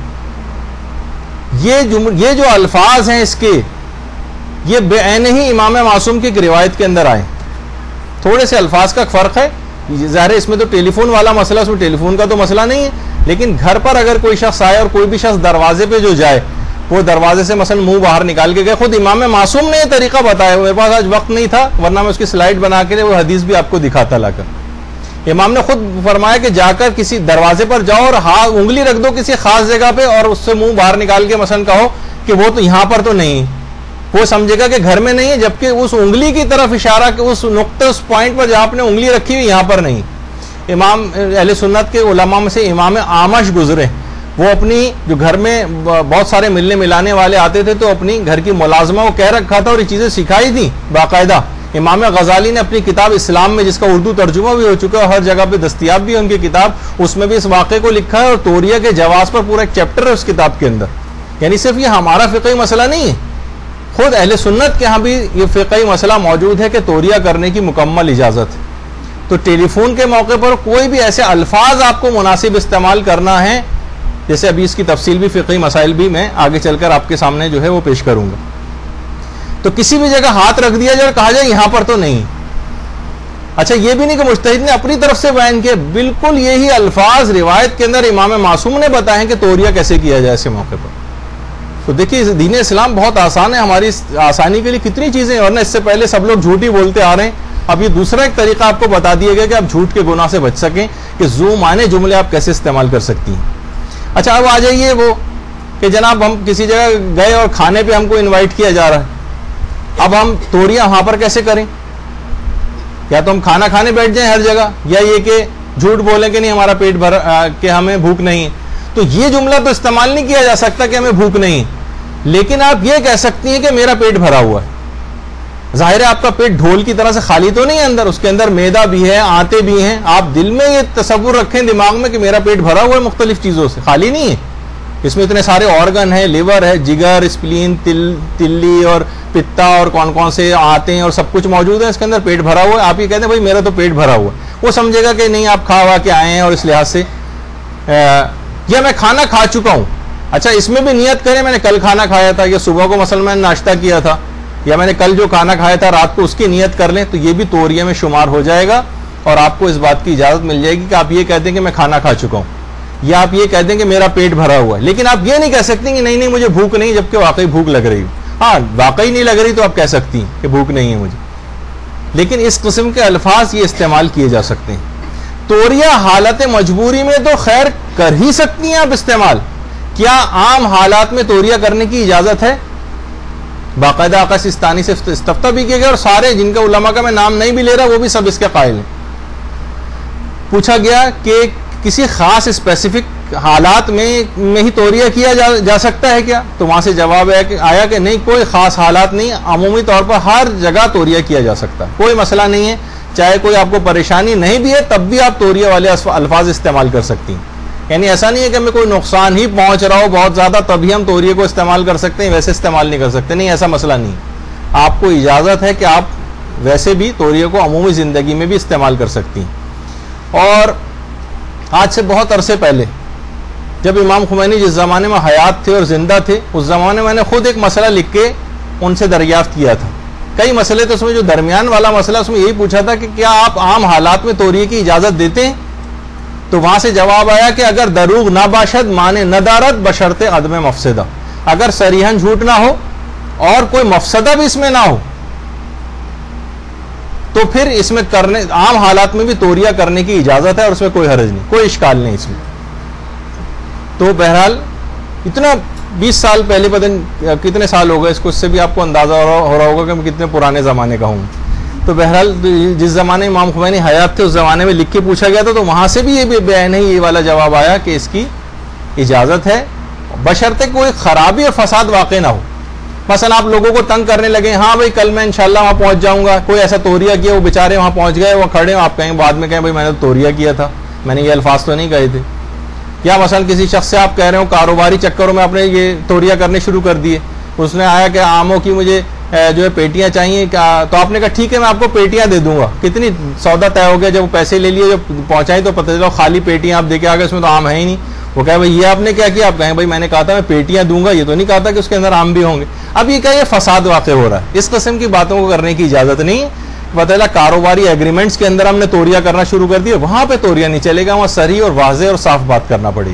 ये जो ये जो अल्फाज हैं इसके, ये बेऐन ही इमाम मासूम की एक रिवायत के अंदर आए। थोड़े से अल्फाज का फर्क है, ज़ाहिर है इसमें तो टेलीफोन वाला मसला, उसमें टेलीफोन का तो मसला नहीं है, लेकिन घर पर अगर कोई शख्स आए और कोई भी शख्स दरवाजे पे जो जाए, वो दरवाजे से मसलन मुंह बाहर निकाल के गए, खुद इमाम मासूम ने यह तरीका बताया। मेरे पास आज वक्त नहीं था, वरना मैं उसकी स्लाइड बना के वो हदीस भी आपको दिखाता लाकर। इमाम ने खुद फरमाया कि जाकर किसी दरवाजे पर जाओ और हाथ उंगली रख दो किसी खास जगह पे और उससे मुंह बाहर निकाल के मसलन कहो कि वो तो यहां पर तो नहीं, वो समझेगा कि घर में नहीं है, जबकि उस उंगली की तरफ इशारा कि उस नुक्ते, उस पॉइंट पर जहां आपने उंगली रखी हुई यहां पर नहीं। इमाम अहले सुन्नत के उलमा में से इमाम आमश गुजरे, वो अपनी जो घर में बहुत सारे मिलने मिलाने वाले आते थे, तो अपनी घर की मुलाजमा वो कह रखा था और ये चीजें सिखाई थी बाकायदा। इमाम गजाली ने अपनी किताब इस्लाम में, जिसका उर्दू तर्जुमा भी हो चुका है, हर जगह पे दस्तियाब भी है उनकी किताब, उसमें भी इस वाक़े को लिखा है और तौरिया के जवाज पर पूरा एक चैप्टर है उस किताब के अंदर। यानी सिर्फ ये हमारा फ़िक़ही मसला नहीं है, खुद अहले सुन्नत के यहाँ भी ये फ़िक़ही मसला मौजूद है कि तौरिया करने की मुकम्मल इजाज़त है। तो टेलीफोन के मौके पर कोई भी ऐसे अल्फाज आपको मुनासिब इस्तेमाल करना है, जैसे अभी इसकी तफसील भी फ़िक़ही मसाइल भी मैं आगे चलकर आपके सामने जो है वो पेश करूंगा। तो किसी भी जगह हाथ रख दिया जाए और कहा जाए यहां पर तो नहीं। अच्छा, ये भी नहीं कि मुज्तहिद ने अपनी तरफ से बयान किया, बिल्कुल यही अल्फाज रिवायत के अंदर इमाम मासूम ने बताए कि तौरिया कैसे किया जाए ऐसे मौके पर। तो देखिए, दीन इस्लाम बहुत आसान है, हमारी आसानी के लिए कितनी चीजें, और ना इससे पहले सब लोग झूठ ही बोलते आ रहे हैं। अब ये दूसरा एक तरीका आपको बता दिया गया कि आप झूठ के गुनाह से बच सकें, कि ज़ू माने जुमले आप कैसे इस्तेमाल कर सकती हैं। अच्छा, अब आ जाइए वो कि जनाब हम किसी जगह गए और खाने पे हमको इनवाइट किया जा रहा है, अब हम तौरिया वहां पर कैसे करें? या तो हम खाना खाने बैठ जाएं हर जगह, या ये कि झूठ बोलें कि नहीं हमारा पेट भर कि हमें भूख नहीं है। तो ये जुमला तो इस्तेमाल नहीं किया जा सकता कि हमें भूख नहीं है, लेकिन आप ये कह सकती हैं कि मेरा पेट भरा हुआ है। जाहिर है आपका पेट ढोल की तरह से खाली तो नहीं है, अंदर उसके अंदर मैदा भी है, आटे भी हैं। आप दिल में ये तसव्वुर रखें दिमाग में कि मेरा पेट भरा हुआ है मुख्तलिफ चीज़ों से, खाली नहीं है। इसमें इतने सारे ऑर्गन है, लिवर है, जिगर, स्प्लीन, तिल तिल्ली और पित्ता और कौन कौन से आते हैं और सब कुछ मौजूद है इसके अंदर, पेट भरा हुआ है। आप ये कहते हैं भाई मेरा तो पेट भरा हुआ है, वो समझेगा कि नहीं आप खा हुआ के आए हैं और इस लिहाज से या मैं खाना खा चुका हूँ। अच्छा, इसमें भी नियत करें मैंने कल खाना खाया था, या सुबह को मसलन मैंने नाश्ता किया था, या मैंने कल जो खाना खाया था रात को उसकी नियत कर लें, तो ये भी तौरिया में शुमार हो जाएगा और आपको इस बात की इजाज़त मिल जाएगी कि आप ये कहते हैं कि मैं खाना खा चुका हूँ, या आप ये कहते हैं कि मेरा पेट भरा हुआ है। लेकिन आप ये नहीं कह सकती कि नहीं नहीं मुझे भूख नहीं, जबकि वाकई भूख लग रही हो। हाँ, वाकई नहीं लग रही तो आप कह सकती हैं कि भूख नहीं है मुझे, लेकिन इस किस्म के अल्फाज ये इस्तेमाल किए जा सकते हैं। तौरिया हालत मजबूरी में तो खैर कर ही सकती हैं आप इस्तेमाल। क्या आम हालात में तौरिया करने की इजाज़त है? बाकायदा आका सिस्तानी से इस्तफ्ता भी किया गया और सारे जिनका उलमा का मैं नाम नहीं भी ले रहा वो भी सब इसके कायल हैं। पूछा गया कि किसी खास स्पेसिफिक हालात में में ही तौरिया किया जा, जा सकता है क्या? तो वहां से जवाब आया कि, आया कि नहीं, कोई खास हालात नहीं, अमूमी तौर पर हर जगह तौरिया किया जा सकता है, कोई मसला नहीं है। चाहे कोई आपको परेशानी नहीं भी है तब भी आप तौरिया वाले अल्फाज इस्तेमाल कर सकती हैं। यानी ऐसा नहीं है कि हमें कोई नुकसान ही पहुंच रहा हो बहुत ज़्यादा तभी हम तौरिया को इस्तेमाल कर सकते हैं, वैसे इस्तेमाल नहीं कर सकते, नहीं, ऐसा मसला नहीं। आपको इजाज़त है कि आप वैसे भी तौरिया को अमूमी ज़िंदगी में भी इस्तेमाल कर सकती हैं। और आज से बहुत अरसे पहले जब इमाम खुमैनी जिस ज़माने में हयात थे और ज़िंदा थे, उस ज़माने में मैंने खुद एक मसला लिख के उनसे दरियाफ़्त किया था। कई मसले थे, उसमें जो दरमियान वाला मसला उसमें यही पूछा था कि क्या आप आम हालात में तौरिया की इजाज़त देते हैं? तो वहाँ से जवाब आया कि अगर दरूग ना बाशद माने नदारत बशर्ते अदम मफसदा, अगर सरीहन झूठ ना हो और कोई मफसदा भी इसमें ना हो तो फिर इसमें करने, आम हालात में भी तौरिया करने की इजाज़त है और उसमें कोई हर्ज नहीं, कोई इश्काल नहीं इसमें। तो बहरहाल इतना बीस साल पहले, पता नहीं कितने साल हो गए इसको, इससे भी आपको अंदाज़ा हो रहा होगा कि मैं कितने पुराने ज़माने का हूँ। तो बहरहाल जिस ज़माने में इमाम खुमैनी हयात थे उस ज़माने में लिख के पूछा गया था, तो वहाँ से भी ये भी बयान ही ये वाला जवाब आया कि इसकी इजाज़त है बशर्ते कोई ख़राबी और फसाद वाक़ई ना हो। मसलन आप लोगों को तंग करने लगे, हाँ भाई कल मैं इंशाल्लाह वहाँ पहुँच जाऊँगा, कोई ऐसा तौरिया किया, वो बेचारे वहाँ पहुँच गए, वो खड़े हो, आप कहें बाद में कहें भाई मैंने तो तौरिया किया था, मैंने ये अल्फाज तो नहीं कहे थे। या मसलन किसी शख्स से आप कह रहे हो कारोबारी चक्करों में आपने ये तौरिया करने शुरू कर दिए, उसने आया कि आमों की मुझे जो है पेटियां चाहिए क्या, तो आपने कहा ठीक है मैं आपको पेटियां दे दूंगा। कितनी सौदा तय हो गया, जब पैसे ले लिए, जब पहुंचाई तो पता चला खाली पेटियां आप देके आ गए, उसमें तो आम है ही नहीं। वो कहे भाई ये आपने क्या किया? आप कहें भाई मैंने कहा था मैं पेटियां दूंगा, ये तो नहीं कहा था कि उसके अंदर आम भी होंगे। अब ये क्या, ये फसाद वाक़ हो रहा है, इस किस्म की बातों को करने की इजाज़त नहीं है। पता चला कारोबारी एग्रीमेंट्स के अंदर हमने तौरिया करना शुरू कर दिया, वहां पर तौरिया नहीं चलेगा, वहाँ सही और वाज़े और साफ बात करना पड़ेगी।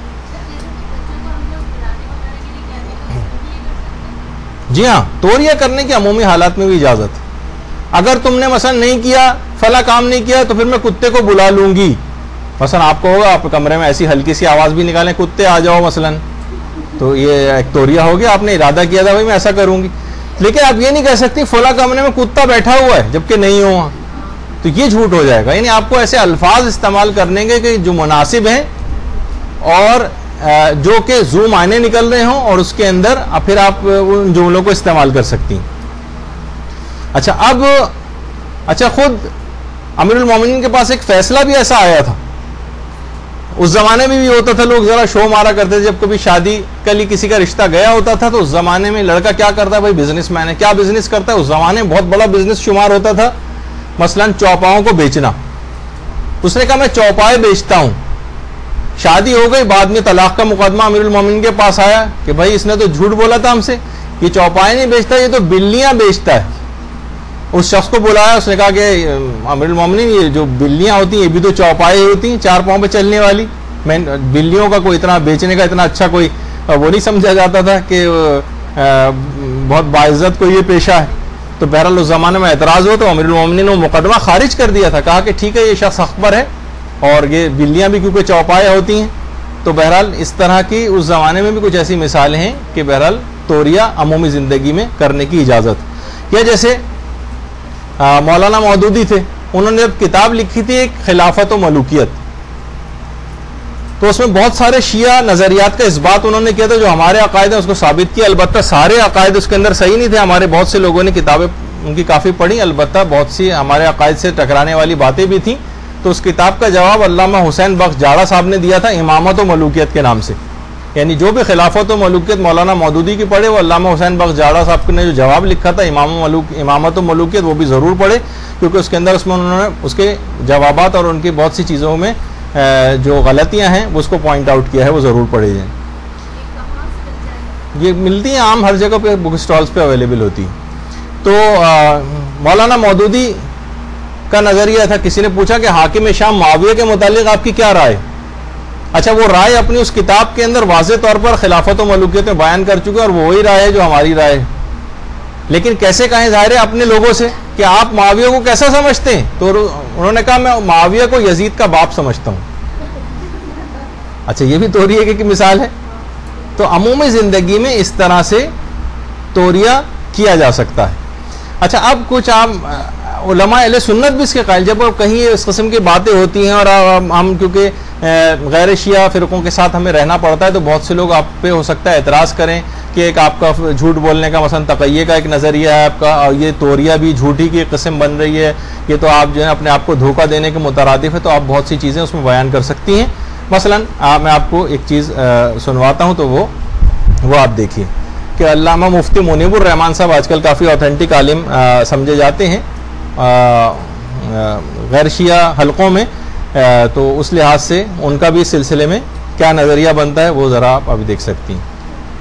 जी हाँ, तौरिया करने की अमूमी हालात में भी इजाज़त है। अगर तुमने मसलन नहीं किया, फला काम नहीं किया, तो फिर मैं कुत्ते को बुला लूंगी। मसलन आपको होगा, आप कमरे में ऐसी हल्की सी आवाज़ भी निकालें, कुत्ते आ जाओ मसलन, तो ये एक तौरिया हो गया, आपने इरादा किया था भाई मैं ऐसा करूंगी। लेकिन आप ये नहीं कह सकती फला कमरे में कुत्ता बैठा हुआ है जबकि नहीं हो वहाँ, तो ये झूठ हो जाएगा। यानी आपको ऐसे अल्फाज इस्तेमाल करने के कि जो मुनासिब हैं और जो कि जू मायने निकल रहे हों, और उसके अंदर फिर आप उन जुमलों को इस्तेमाल कर सकती हैं। अच्छा, अब अच्छा खुद अमीरुल मोमिनीन के पास एक फैसला भी ऐसा आया था। उस जमाने में भी होता था, लोग जरा शो मारा करते थे, जब कभी शादी कल किसी का रिश्ता गया होता था तो उस जमाने में लड़का क्या करता है, भाई बिजनेसमैन है, क्या बिजनेस करता है, उस जमाने में बहुत बड़ा बिजनेस शुमार होता था मसलन चौपाओं को बेचना। उसने कहा मैं चौपाए बेचता हूं, शादी हो गई, बाद में तलाक का मुकदमा अमीरुल मोमिनीन के पास आया कि भाई इसने तो झूठ बोला था हमसे, ये चौपाए नहीं बेचता, ये तो बिल्लियां बेचता है। उस शख्स को बुलाया, उसने कहा कि अमीरुल मोमिनीन ये जो बिल्लियां होती हैं ये भी तो चौपाए होती हैं, चार पांव पे चलने वाली, मैं बिल्लियों का कोई इतना बेचने का इतना अच्छा कोई वो नहीं समझा जाता था कि बहुत बाइज्जत कोई ये पेशा है। तो बहरहाल उस जमाने में एतराज़ हो तो अमीरुल मोमिनीन ने मुकदमा खारिज कर दिया था, कहा कि ठीक है ये शख्स अखबर है और ये बिल्लियां भी क्योंकि चौपाए होती हैं। तो बहरहाल इस तरह की उस ज़माने में भी कुछ ऐसी मिसालें हैं कि बहरहाल तौरिया अमूमी ज़िंदगी में करने की इजाज़त। या जैसे मौलाना मौदूदी थे, उन्होंने जब किताब लिखी थी एक खिलाफत व मलूकियत, तो उसमें बहुत सारे शिया नज़रियात का इस्बात उन्होंने किया था, जो हमारे अकायद हैं उसको साबित किया। अलबत्ता सारे अकायद उसके अंदर सही नहीं थे, हमारे बहुत से लोगों ने किताबें उनकी काफ़ी पढ़ी, अलबत्ता बहुत सी हमारे अकायद से टकराने वाली बातें भी थीं। तो उस किताब का जवाब अल्लामा हुसैन बख्श जाड़ा साहब ने दिया था इमामत व मलूकियत के नाम से। यानी जो भी खिलाफत व मलूकियत मौलाना मौदूदी की पढ़े, वो अल्लामा हुसैन बख्श जाड़ा साहब ने जो जवाब लिखा था इमाम मलूक इमामत व मलूकियत, वो भी ज़रूर पढ़े, क्योंकि उसके अंदर उसमें उन्होंने उसके जवाबात और उनकी बहुत सी चीज़ों में जो गलतियाँ हैं वो उसको पॉइंट आउट किया है, वो ज़रूर पढ़े जाएँ। ये मिलती हैं आम हर जगह पे, बुक स्टॉल्स पे अवेलेबल होती। तो मौलाना मौदूदी का नज़रिया था, किसी ने पूछा कि हाकिम शाम मुआविया के मुतालिक आपकी क्या राय। अच्छा, वो राय अपनी उस किताब के अंदर वाज़े तौर पर खिलाफत व मलूकियत में बयान कर चुके हैं, और वही राय है जो हमारी राय है। लेकिन कैसे कहें ज़ाहिर है अपने लोगों से कि आप मुआविया को कैसा समझते हैं, तो उन्होंने कहा मैं मुआविया को यजीद का बाप समझता हूँ। अच्छा, ये भी तौरिया की मिसाल है। तो अमूमी ज़िंदगी में इस तरह से तौरिया किया जा सकता है। अच्छा, अब कुछ आप उलमा अहले सुन्नत भी इसके कायल, जब कहीं इस किस्म की बातें होती हैं और हम क्योंकि गैर शिया फ़िरक़ों के साथ हमें रहना पड़ता है, तो बहुत से लोग आप पे हो सकता है एतराज़ करें कि एक आपका झूठ बोलने का मसलन तक़य्ये का एक नज़रिया है आपका, और ये तोरिया भी झूठी की किस्म बन रही है, ये तो आप जो है अपने आप को धोखा देने के मुतरादिफ है, तो आप बहुत सी चीज़ें उसमें बयान कर सकती हैं। मसलन आ, मैं आपको एक चीज़ सुनवाता हूँ, तो वो वो आप देखिए कि अल्लामा मुफ्ती मुनीबुर रहमान साहब आजकल काफ़ी ऑथेंटिक आलिम समझे जाते हैं गैर शिया हलक़ों में, आ, तो उस लिहाज से उनका भी इस सिलसिले में क्या नज़रिया बनता है वो ज़रा आप अभी देख सकती हैं।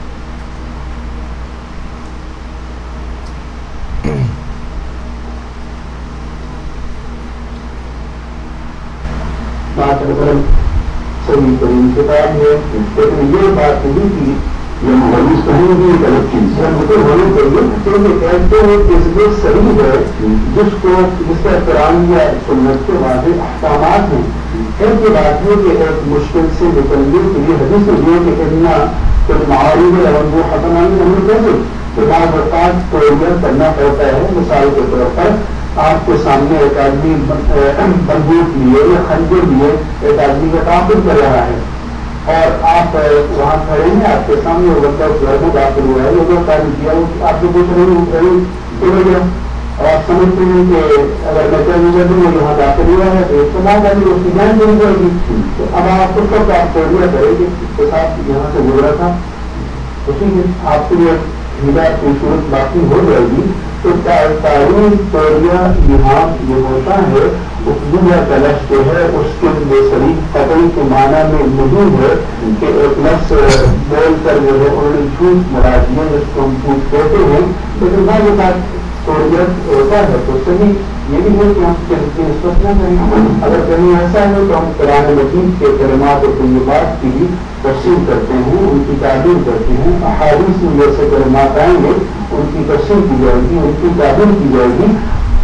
सही करीम किताब है, लेकिन ये बात नहीं कि ये मरीज कहेंगे एक अलग चीज है, मतलब होनी चाहिए क्योंकि कहते हैं कि इसलिए सही है जिसको जिसका एहतराम या सुन्नत के वादे अहकामात हैं। एक ये बात है कि एक मुश्किल से निकलने के लिए हदीस में ये कि इन्ना कुल मारूफ वो हतमान नहीं कैसे तो बाद वक़्त तोरिया करना पड़ता है। मिसाल के तौर पर आपके सामने एक आदमी बंदूक लिए या खंजर लिए एक आदमी का ताक़ुब कर रहा है और आप वहाँ खड़े हैं, आपके सामने वो बंदा उस घर में दाखिल हुआ है, वो कार्य किया, आपसे पूछ रहे हैं और आप समझते हैं कि अगर मैं चल वो यहाँ दाखिल हुआ है तो इसको बात आदमी उसकी जान चली जाएगी। तो अब आप उसको आप तोड़िया करेंगे उसके साथ यहाँ से गुजरा था, उसी में आपको ये हिदायत खूबसूरत बाकी हो जाएगी। तो तारीफ तोरिया यहाँ ये होता है उपजा का लफ्ज़ जो है उसके लिए शरीक कतई के माना में नहीं है कि एक लफ्ज़ बोल कर जो है उन्होंने झूठ मरा दिया जिसको हम झूठ कहते हैं, लेकिन बाद बात तोरिया होता है तो सही ये भी है कि हम किसकी निस्बत न करें। अगर कहीं ऐसा है तो हम कुरान मजीद के कलिमात और तय्यबात की भी तफसील करते हैं, उनकी ताबीर करते हैं। अहादीस में जैसे कलिमात आएंगे उनकी तफसील की जाएगी, उनकी ताबीर की जाएगी।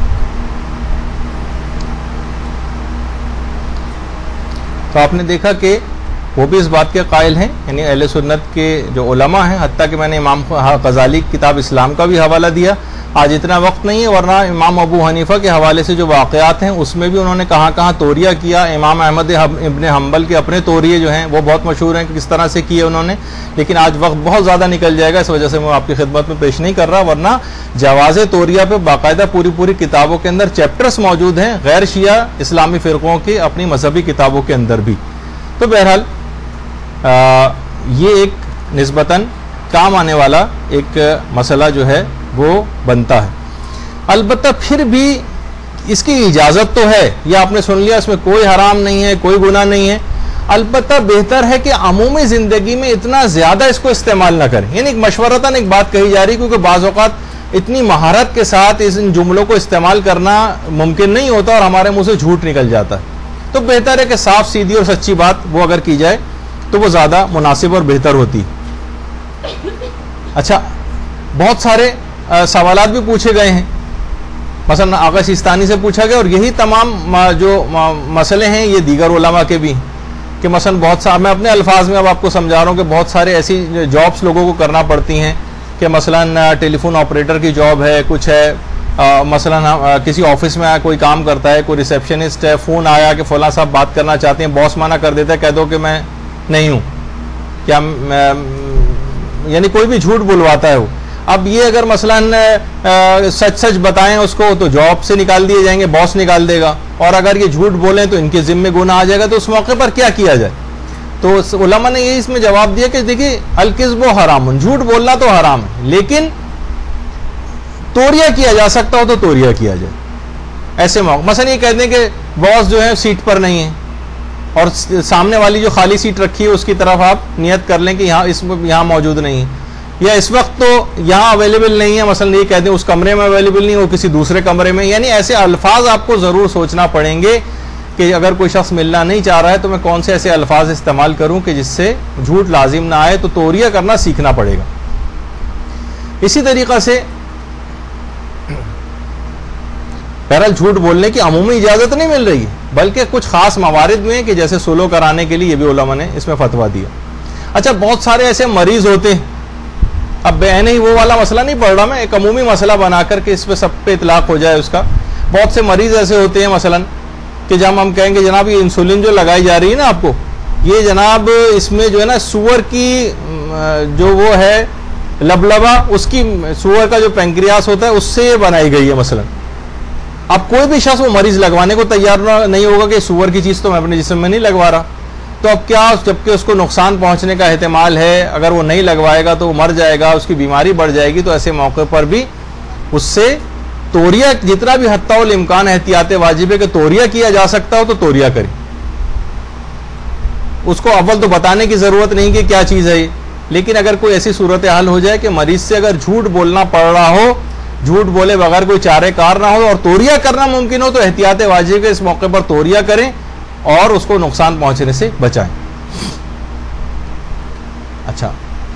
तो आपने देखा कि वो भी इस बात के कायल हैं, यानी अहले सुन्नत के जो उलमा हैं, हत्ता कि मैंने इमाम गज़ाली की किताब इस्लाम का भी हवाला दिया। आज इतना वक्त नहीं है, वरना इमाम अबू हनीफा के हवाले से जो वाक़यात हैं उसमें भी उन्होंने कहाँ कहाँ तोरिया किया। इमाम अहमद इब्न हम्बल के अपने तोरिये जो हैं वो बहुत मशहूर हैं कि किस तरह से किए उन्होंने, लेकिन आज वक्त बहुत ज़्यादा निकल जाएगा, इस वजह से मैं आपकी खिदमत में पेश नहीं कर रहा। वरना जवाज़े तोरिया पे बाकायदा पूरी पूरी किताबों के अंदर चैप्टर्स मौजूद हैं, गैर शिया इस्लामी फ़िरक़ों की अपनी मजहबी किताबों के अंदर भी। तो बहरहाल ये एक निस्बतन काम आने वाला एक मसला जो है वो बनता है। अलबत्ता फिर भी इसकी इजाज़त तो है, यह आपने सुन लिया, इसमें कोई हराम नहीं है, कोई गुनाह नहीं है। अलबत्ता बेहतर है कि अमूमी ज़िंदगी में इतना ज़्यादा इसको इस्तेमाल ना करें। यानी एक मशवरतन एक बात कही जा रही है, क्योंकि बाज़ औक़ात इतनी महारत के साथ इस इन जुमलों को इस्तेमाल करना मुमकिन नहीं होता और हमारे मुँह से झूठ निकल जाता है। तो बेहतर है कि साफ सीधी और सच्ची बात वो अगर की जाए तो वो ज़्यादा मुनासिब और बेहतर होती। अच्छा, बहुत सारे सवालात भी पूछे गए हैं, मसलन आगा सिस्तानी से पूछा गया, और यही तमाम जो मसले हैं ये दीगर उलमा के भी कि मसलन बहुत सा, मैं अपने अल्फाज में अब आपको समझा रहा हूँ कि बहुत सारे ऐसी जॉब्स लोगों को करना पड़ती हैं कि मसलन टेलीफोन ऑपरेटर की जॉब है, कुछ है, आ, मसलन आ, किसी ऑफिस में कोई काम करता है, कोई रिसेप्शनिस्ट है, फ़ोन आया कि फ़लाँ साहब बात करना चाहते हैं, बॉस मना कर देता है, कह दो कि मैं नहीं हूँ, क्या यानी कोई भी झूठ बुलवाता है वो। अब ये अगर मसलन आ, सच सच बताएं उसको तो जॉब से निकाल दिए जाएंगे, बॉस निकाल देगा, और अगर ये झूठ बोलें तो इनके ज़िम्मे गुनाह आ जाएगा। तो उस मौके पर क्या किया जाए? तो उलमा ने ये इसमें जवाब दिया कि देखिए अल-किज़्बु हरामुन, झूठ बोलना तो हराम है, लेकिन तोरिया किया जा सकता हो तो तोरिया किया जाए। ऐसे मौके मसलन ये कहते हैं कि बॉस जो है सीट पर नहीं है और सामने वाली जो खाली सीट रखी है उसकी तरफ आप नियत कर लें कि यहाँ इस यहाँ मौजूद नहीं है, या इस वक्त तो यहाँ अवेलेबल नहीं है, मसलन ये कहते हैं उस कमरे में अवेलेबल नहीं है, वो किसी दूसरे कमरे में। यानी ऐसे अल्फाज आपको ज़रूर सोचना पड़ेंगे कि अगर कोई शख्स मिलना नहीं चाह रहा है तो मैं कौन से ऐसे अल्फाज इस्तेमाल करूँ कि जिससे झूठ लाजिम ना आए। तो तोरिया करना सीखना पड़ेगा। इसी तरीक़ा से बहरहाल झूठ बोलने की अमूमी इजाज़त नहीं मिल रही है, बल्कि कुछ ख़ास मवारिद में कि जैसे सुलह कराने के लिए, ये भी उलमा ने इसमें फतवा दिया। अच्छा, बहुत सारे ऐसे मरीज़ होते हैं, अब बहन ही वो वाला मसला नहीं पढ़ रहा मैं, एक अमूमी मसला बना करके इस पर सब पे इतलाक़ हो जाए उसका। बहुत से मरीज ऐसे होते हैं मसलन कि जब हम कहेंगे जनाब ये इंसुलिन जो लगाई जा रही है ना आपको, ये जनाब इसमें जो है ना सुअर की जो वो है लबलबा, उसकी सुअर का जो पैंक्रियास होता है उससे बनाई गई है मसलन। अब कोई भी शख्स वो मरीज लगवाने को तैयार नहीं होगा कि सुअर की चीज़ तो मैं अपने जिस्म में नहीं लगवा रहा, तो अब क्या, जबकि उसको नुकसान पहुंचने का एहतमाल है, अगर वो नहीं लगवाएगा तो वो मर जाएगा, उसकी बीमारी बढ़ जाएगी, तो ऐसे मौके पर भी उससे तोरिया, जितना भी हत्ताउल इम्कान एहतियात वाजिब है कि तोरिया किया जा सकता हो तो तोरिया करें। उसको अव्वल तो बताने की ज़रूरत नहीं कि क्या चीज़ है ये, लेकिन अगर कोई ऐसी सूरत हाल हो जाए कि मरीज से अगर झूठ बोलना पड़ रहा हो, झूठ बोले बगैर कोई चारे कार ना हो और तोरिया करना मुमकिन हो, तो एहतियात वाजिब है इस मौके पर तोरिया करें और उसको नुकसान पहुंचने से बचाएं। अच्छा,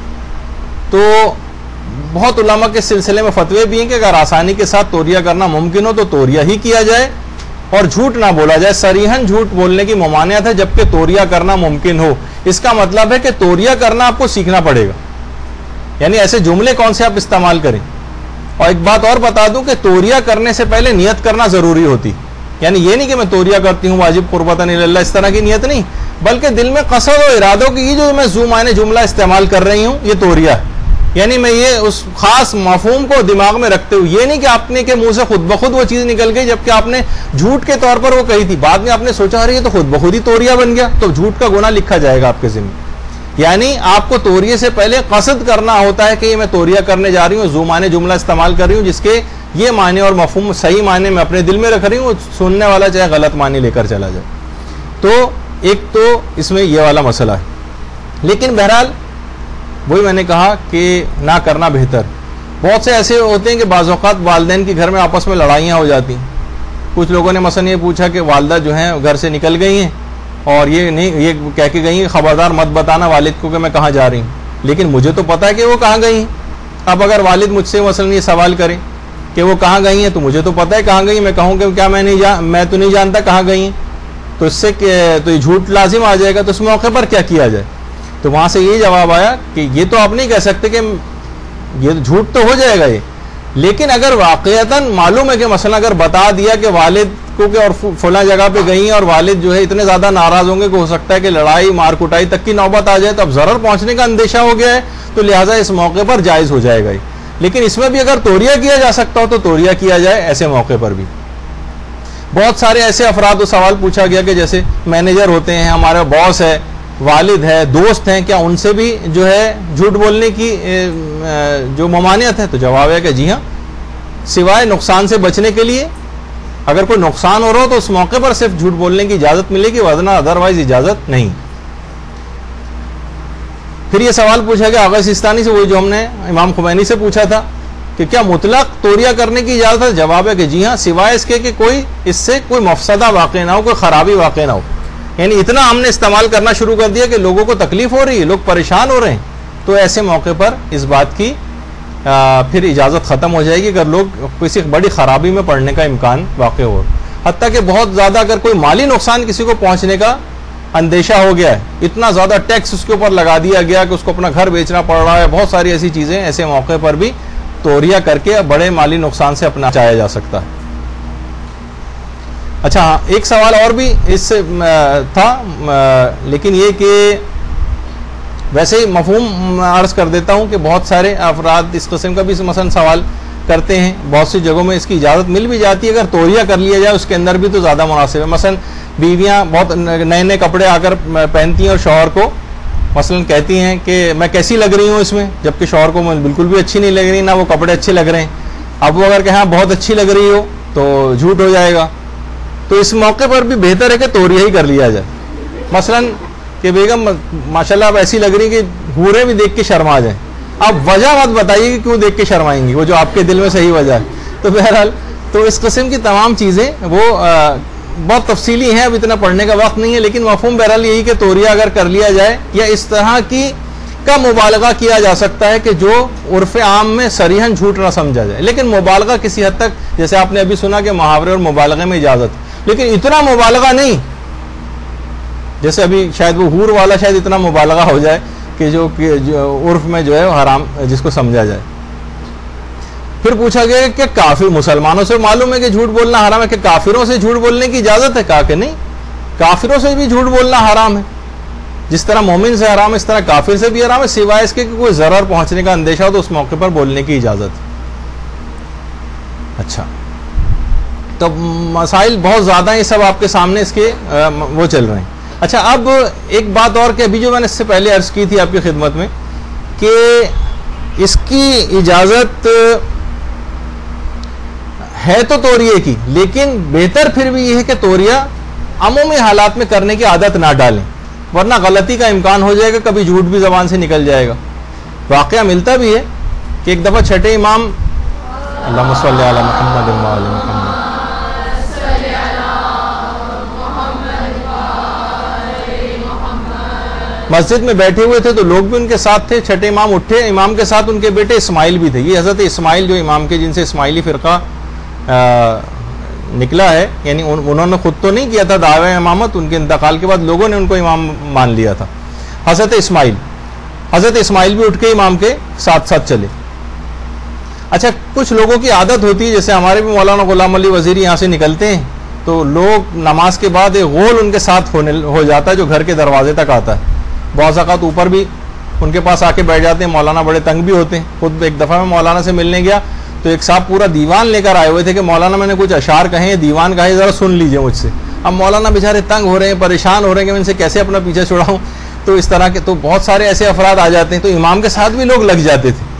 तो बहुत उलमा के सिलसिले में फतवे भी हैं कि अगर आसानी के साथ तोरिया करना मुमकिन हो तो तोरिया ही किया जाए और झूठ ना बोला जाए। सरीहन झूठ बोलने की ममानियत है जबकि तोरिया करना मुमकिन हो। इसका मतलब है कि तोरिया करना आपको सीखना पड़ेगा, यानी ऐसे जुमले कौन से आप इस्तेमाल करें। और एक बात और बता दूं कि तोरिया करने से पहले नियत करना जरूरी होती, यानी ये नहीं कि मैं तोरिया करती हूँ वाजिब कुर्बतन इल्लल्लाह, इस तरह की नियत नहीं, बल्कि दिल में कसद और इरादों की, ये जो मैं जू माने जुमला इस्तेमाल कर रही हूँ ये तोरिया है, यानी मैं ये उस खास मफहूम को दिमाग में रखते हुए, ये नहीं कि आपने के मुंह से खुद ब खुद वो चीज निकल गई जबकि आपने झूठ के तौर पर वो कही थी, बाद में आपने सोचा अरे ये तो खुद ब खुद ही तोरिया बन गया, तो झूठ का गुनाह लिखा जाएगा आपके जिम्मे। यानी आपको तोरिये से पहले कसद करना होता है कि ये मैं तोरिया करने जा रही हूँ, जू माने जुमला इस्तेमाल कर रही हूँ जिसके ये माने और मफहूम सही माने मैं अपने दिल में रख रही हूँ, सुनने वाला चाहे गलत माने लेकर चला जाए। तो एक तो इसमें यह वाला मसला है, लेकिन बहरहाल वही मैंने कहा कि ना करना बेहतर। बहुत से ऐसे होते हैं कि बाज़ औक़ात वालिदैन के घर में आपस में लड़ाइयाँ हो जाती हैं। कुछ लोगों ने मसलन ये पूछा कि वालदा जो हैं घर से निकल गई हैं और ये नहीं, ये कह के गई हैं खबरदार मत बताना वालिद को कि मैं कहाँ जा रही हूँ, लेकिन मुझे तो पता है कि वो कहाँ गई हैं। अब अगर वालिद मुझसे मसलन ये सवाल करें कि वो कहाँ गई हैं, तो मुझे तो पता है कहाँ गई, मैं कहूँ कि क्या मैं नहीं जा मैं तो नहीं जानता कहाँ गई हैं, तो इससे तो ये झूठ लाजिम आ जाएगा। तो उस मौके पर क्या किया जाए? तो वहाँ से ये जवाब आया कि ये तो आप नहीं कह सकते कि ये झूठ तो हो जाएगा ये, लेकिन अगर वाक़यतन मालूम है कि मसला अगर बता दिया कि वालिद को कि और फला जगह पे गई हैं और वालिद जो है इतने ज़्यादा नाराज़ होंगे कि हो सकता है कि लड़ाई मार कुटाई तक की नौबत आ जाए, तो अब ज़रर पहुँचने का अंदेशा हो गया है, तो लिहाजा इस मौके पर जायज़ हो जाएगा। लेकिन इसमें भी अगर तोरिया किया जा सकता हो तो तोरिया किया जाए ऐसे मौके पर भी। बहुत सारे ऐसे अफराद को सवाल पूछा गया कि जैसे मैनेजर होते हैं, हमारा बॉस है, वालिद है, दोस्त हैं, क्या उनसे भी जो है झूठ बोलने की जो ममानियत है? तो जवाब है कि जी हाँ, सिवाय नुकसान से बचने के लिए अगर कोई नुकसान हो रहा हो तो उस मौके पर सिर्फ झूठ बोलने की इजाज़त मिलेगी, वरना अदरवाइज इजाज़त नहीं। फिर ये सवाल पूछा गया आगा सिस्तानी से, वही जो हमने इमाम खुमैनी से पूछा था कि क्या मुतलक तोरिया करने की इजाज़त है? जवाब है कि जी हाँ, सिवाय इसके कि कोई इससे कोई मफसदा वाक़ई ना हो, कोई ख़राबी वाक़ई ना हो। यानी इतना हमने इस्तेमाल करना शुरू कर दिया कि लोगों को तकलीफ हो रही है, लोग परेशान हो रहे हैं, तो ऐसे मौके पर इस बात की आ, फिर इजाज़त ख़त्म हो जाएगी अगर लोग किसी बड़ी ख़राबी में पड़ने का इम्कान वाक़ई हो। हत्ता कि बहुत ज़्यादा अगर कोई माली नुकसान किसी को पहुँचने का अंदेशा हो गया है, इतना ज़्यादा टैक्स उसके ऊपर लगा दिया गया कि उसको अपना घर बेचना पड़ रहा है, बहुत सारी ऐसी चीज़ें, ऐसे मौके पर भी तोरिया करके बड़े माली नुकसान से अपना बचाया जा सकता है। अच्छा हाँ, एक सवाल और भी इससे था, लेकिन ये कि वैसे ही मफहूम अर्ज़ कर देता हूँ कि बहुत सारे अफराद इस किस्म का भी मसलन सवाल करते हैं। बहुत सी जगहों में इसकी इजाज़त मिल भी जाती है, अगर तोरिया कर लिया जाए उसके अंदर भी तो ज़्यादा मुनासिब है। मसलन बीवियाँ बहुत नए नए कपड़े आकर पहनती हैं और शौहर को मसलन कहती हैं कि मैं कैसी लग रही हूँ इसमें, जबकि शौहर को बिल्कुल भी अच्छी नहीं लग रही, ना वो कपड़े अच्छे लग रहे हैं। अब वो अगर कहें बहुत अच्छी लग रही हो तो झूठ हो जाएगा। तो इस मौके पर भी बेहतर है कि तोरिया ही कर लिया जाए। मसलन कि बेगम माशाल्लाह आप ऐसी लग रही कि हूरें भी देख के शर्मा जाएं, आप वजह मत बताइए कि क्यों देख के शर्माएंगी, वो जो आपके दिल में सही वजह है। तो बहरहाल तो इस किस्म की तमाम चीज़ें वो आ, बहुत तफसीली हैं, अब इतना पढ़ने का वक्त नहीं है, लेकिन मफहूम बहरहाल यही कि तोरिया अगर कर लिया जाए या इस तरह की का मुबालगा किया जा सकता है कि जो उर्फ़ आम में सरीहन झूठ ना समझा जाए, लेकिन मुबालगा किसी हद तक, जैसे आपने अभी सुना कि मुहावरे और मुबालगे में इजाज़त, लेकिन इतना मुबालगा नहीं जैसे अभी शायद वो हूर वाला शायद इतना मुबालगा हो जाए कि जो, कि जो उर्फ में जो है हराम जिसको समझा जाए। फिर पूछा गया कि काफिर मुसलमानों से मालूम है कि झूठ बोलना हराम है, कि काफिरों से झूठ बोलने की इजाजत है? कहा कि नहीं, काफिरों से भी झूठ बोलना हराम है। जिस तरह मोमिन से हराम है इस तरह काफिर से भी हराम है, सिवाय इसके कि कोई जरर पहुंचने का अंदेशा हो तो उस मौके पर बोलने की इजाजत है। अच्छा, तो मसाइल बहुत ज्यादा ये सब आपके सामने इसके आ, वो चल रहे हैं। अच्छा, अब एक बात और कि अभी जो मैंने इससे पहले अर्ज की थी आपकी खिदमत में कि इसकी इजाजत है तो तौरिये की, लेकिन बेहतर फिर भी यह है कि तौरिया अमूमी हालात में करने की आदत ना डालें, वरना गलती का इम्कान हो जाएगा, कभी झूठ भी जबान से निकल जाएगा। वाकया मिलता भी है कि एक दफा छठे इमाम अल्लाहुम्मा सल्ली अला मुहम्मद व आले मुहम्मद मस्जिद में बैठे हुए थे तो लोग भी उनके साथ थे। छठे इमाम उठे, इमाम के साथ उनके बेटे इस्माइल भी थे। ये हजरत इस्माइल जो इमाम के, जिनसे इस्माइली फिरका आ, निकला है, यानी उन, उन्होंने खुद तो नहीं किया था दावे इमामत, उनके इंतकाल के बाद लोगों ने उनको इमाम मान लिया था। हजरत इस्माइल हजरत इस्माइल भी उठ के इमाम के साथ साथ चले। अच्छा, कुछ लोगों की आदत होती है, जैसे हमारे भी मौलाना गुलाम अली वजीरी यहाँ से निकलते हैं तो लोग नमाज के बाद एक गोल उनके साथ होने हो जाता है जो घर के दरवाजे तक आता है। बहुत ज़ात ऊपर भी उनके पास आके बैठ जाते हैं। मौलाना बड़े तंग भी होते हैं। खुद एक दफ़ा मैं मौलाना से मिलने गया तो एक साहब पूरा दीवान लेकर आए हुए थे कि मौलाना मैंने कुछ अशार कहे, दीवान कहे, ज़रा सुन लीजिए मुझसे। अब मौलाना बेचारे तंग हो रहे हैं, परेशान हो रहे हैं कि मैं इनसे कैसे अपना पीछे छुड़ाऊँ। तो इस तरह के तो बहुत सारे ऐसे अफराद आ जाते हैं, तो इमाम के साथ भी लोग लग जाते थे।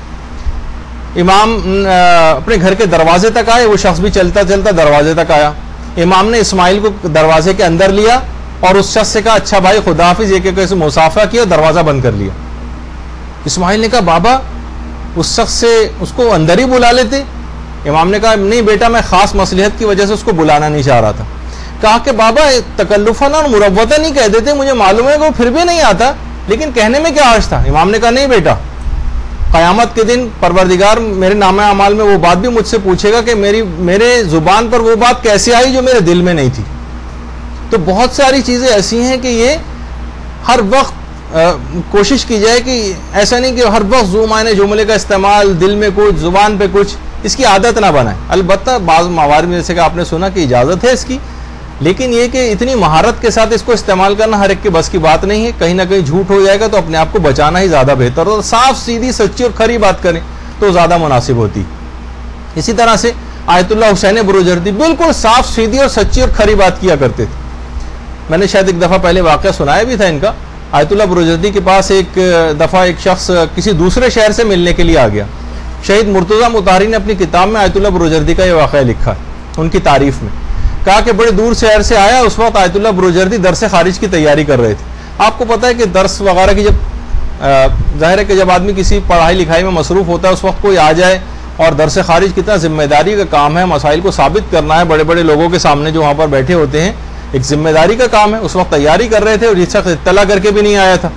इमाम अपने घर के दरवाजे तक आए, वो शख्स भी चलता चलता दरवाजे तक आया। इमाम ने इस्माइल को दरवाजे के अंदर लिया और उस शख्स से कहा, अच्छा भाई खुदा हाफिज, एक एक से मुसाफा किया, दरवाजा बंद कर लिया। इस्माइल ने कहा, बाबा उस शख्स से उसको अंदर ही बुला लेते। इमाम ने कहा, नहीं बेटा, मैं खास मसलहत की वजह से उसको बुलाना नहीं चाह रहा था। कहा कि बाबा तकल्लुफन और मुरव्वतन नहीं कह देते, मुझे मालूम है कि वो फिर भी नहीं आता, लेकिन कहने में क्या हर्ज था। इमाम ने कहा, नहीं बेटा, क़यामत के दिन परवरदिगार मेरे नामे अमाल में वो बात भी मुझसे पूछेगा कि मेरी मेरे जुबान पर वो बात कैसे आई जो मेरे दिल में नहीं थी। तो बहुत सारी चीज़ें ऐसी हैं कि ये हर वक्त कोशिश की जाए कि ऐसा नहीं कि हर वक्त ज़ू माने जुमले का इस्तेमाल, दिल में कुछ, ज़ुबान पे कुछ, इसकी आदत ना बनाए। अलबत्ता बाज़ मवार में जैसे कि आपने सुना कि इजाज़त है इसकी, लेकिन ये कि इतनी महारत के साथ इसको इस्तेमाल करना हर एक के बस की बात नहीं है। कहीं ना कहीं झूठ हो जाएगा तो अपने आप को बचाना ही ज़्यादा बेहतर हो। साफ सीधी सच्ची और खरी बात करें तो ज़्यादा मुनासिब होती। इसी तरह से आयतुल्लाह हुसैन बुरुजर्दी बिल्कुल साफ सीधी और सच्ची और खरी बात किया करते थे। मैंने शायद एक दफ़ा पहले वाक़या सुनाया भी था इनका। आयतुल्लाह बुरुजर्दी के पास एक दफ़ा एक शख्स किसी दूसरे शहर से मिलने के लिए आ गया। शहीद मुर्तज़ा मुताहरी ने अपनी किताब में आयतुल्लाह बुरुजर्दी का यह वाक़या लिखा उनकी तारीफ़ में। कहा कि बड़े दूर शहर से आया, उस वक्त आयतुल्लाह बुरुजर्दी दरस खारिज की तैयारी कर रहे थे। आपको पता है कि दर्स वगैरह की जब ज़ाहिर है कि जब आदमी किसी पढ़ाई लिखाई में मसरूफ़ होता है, उस वक्त कोई आ जाए और दरस खारिज कितना जिम्मेदारी का काम है, मसाइल को साबित करना है बड़े बड़े लोगों के सामने जो वहाँ पर बैठे होते हैं, एक जिम्मेदारी का काम है। उस वक्त तैयारी कर रहे थे और जिस शख्स इत्तला करके भी नहीं आया था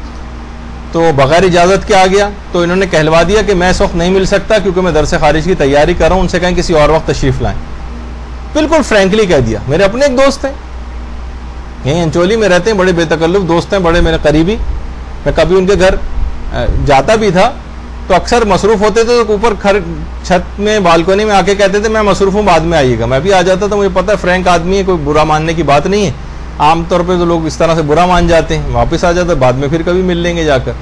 तो बगैर इजाज़त के आ गया। तो इन्होंने कहलवा दिया कि मैं इस वक्त नहीं मिल सकता क्योंकि मैं दरस खारिज की तैयारी कर रहा हूँ, उनसे कहें किसी और वक्त तशरीफ़ लाएँ। बिल्कुल फ्रैंकली कह दिया। मेरे अपने एक दोस्त हैं, यहीं अंचोली में रहते हैं, बड़े बेतकल्लुफ़ दोस्त हैं, बड़े मेरे करीबी। मैं कभी उनके घर जाता भी था तो अक्सर मसरूफ़ होते थे तो ऊपर खर छत में बालकोनी में आके कहते थे मैं मसरूफ़ हूँ, बाद में आइएगा। मैं भी आ जाता था, मुझे पता है फ्रैंक आदमी है, कोई बुरा मानने की बात नहीं है। आमतौर पर तो लोग इस तरह से बुरा मान जाते हैं, वापस आ जाते, बाद में फिर कभी मिल लेंगे जाकर।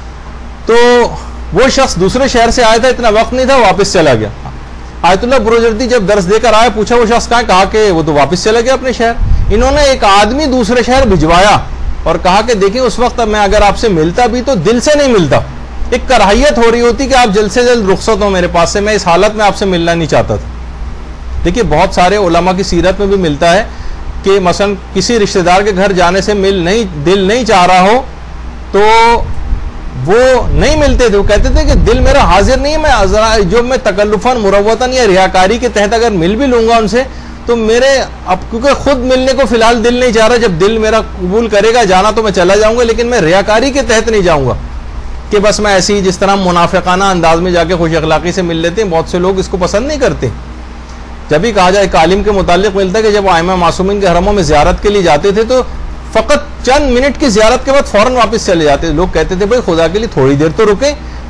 तो वो शख्स दूसरे शहर से आया था, इतना वक्त नहीं था, वापस चला गया। आयतुल्लाह बुरुजर्दी जब दर्स देकर आया, पूछा वो शख्स कहाँ, कहा कि वो तो वापस चला गया अपने शहर। इन्होंने एक आदमी दूसरे शहर भिजवाया और कहा कि देखिए उस वक्त मैं अगर आपसे मिलता भी तो दिल से नहीं मिलता, एक कराहियत हो रही होती कि आप जल्द से जल्द रुखसत हो मेरे पास से, मैं इस हालत में आपसे मिलना नहीं चाहता था। देखिए बहुत सारे उलमा की सीरत में भी मिलता है कि मसलन किसी रिश्तेदार के घर जाने से मिल नहीं दिल नहीं चाह रहा हो तो वो नहीं मिलते थे। वो कहते थे कि दिल मेरा हाजिर नहीं है, मैं जो मैं तकल्लुफन मुरव्वतन या रियाकारी के तहत अगर मिल भी लूंगा उनसे तो मेरे अब क्योंकि खुद मिलने को फिलहाल दिल नहीं चाह रहा, जब दिल मेरा कबूल करेगा जाना तो मैं चला जाऊंगा, लेकिन मैं रियाकारी के तहत नहीं जाऊंगा कि बस मैं ऐसी जिस तरह मुनाफिकाना अंदाज में जाके खुश अखलाकी से मिल लेते हैं। बहुत से लोग इसको पसंद नहीं करते। जब भी कहा जाए कालिम के मुतालिक मिलता है कि जब आइमा मासूमिन के हरमों में ज़ियारत के लिए जाते थे तो फ़कत चंद मिनट की ज़ियारत के बाद फ़ौरन वापस चले जाते थे। लोग कहते थे भाई खुदा के लिए थोड़ी देर तो रुके,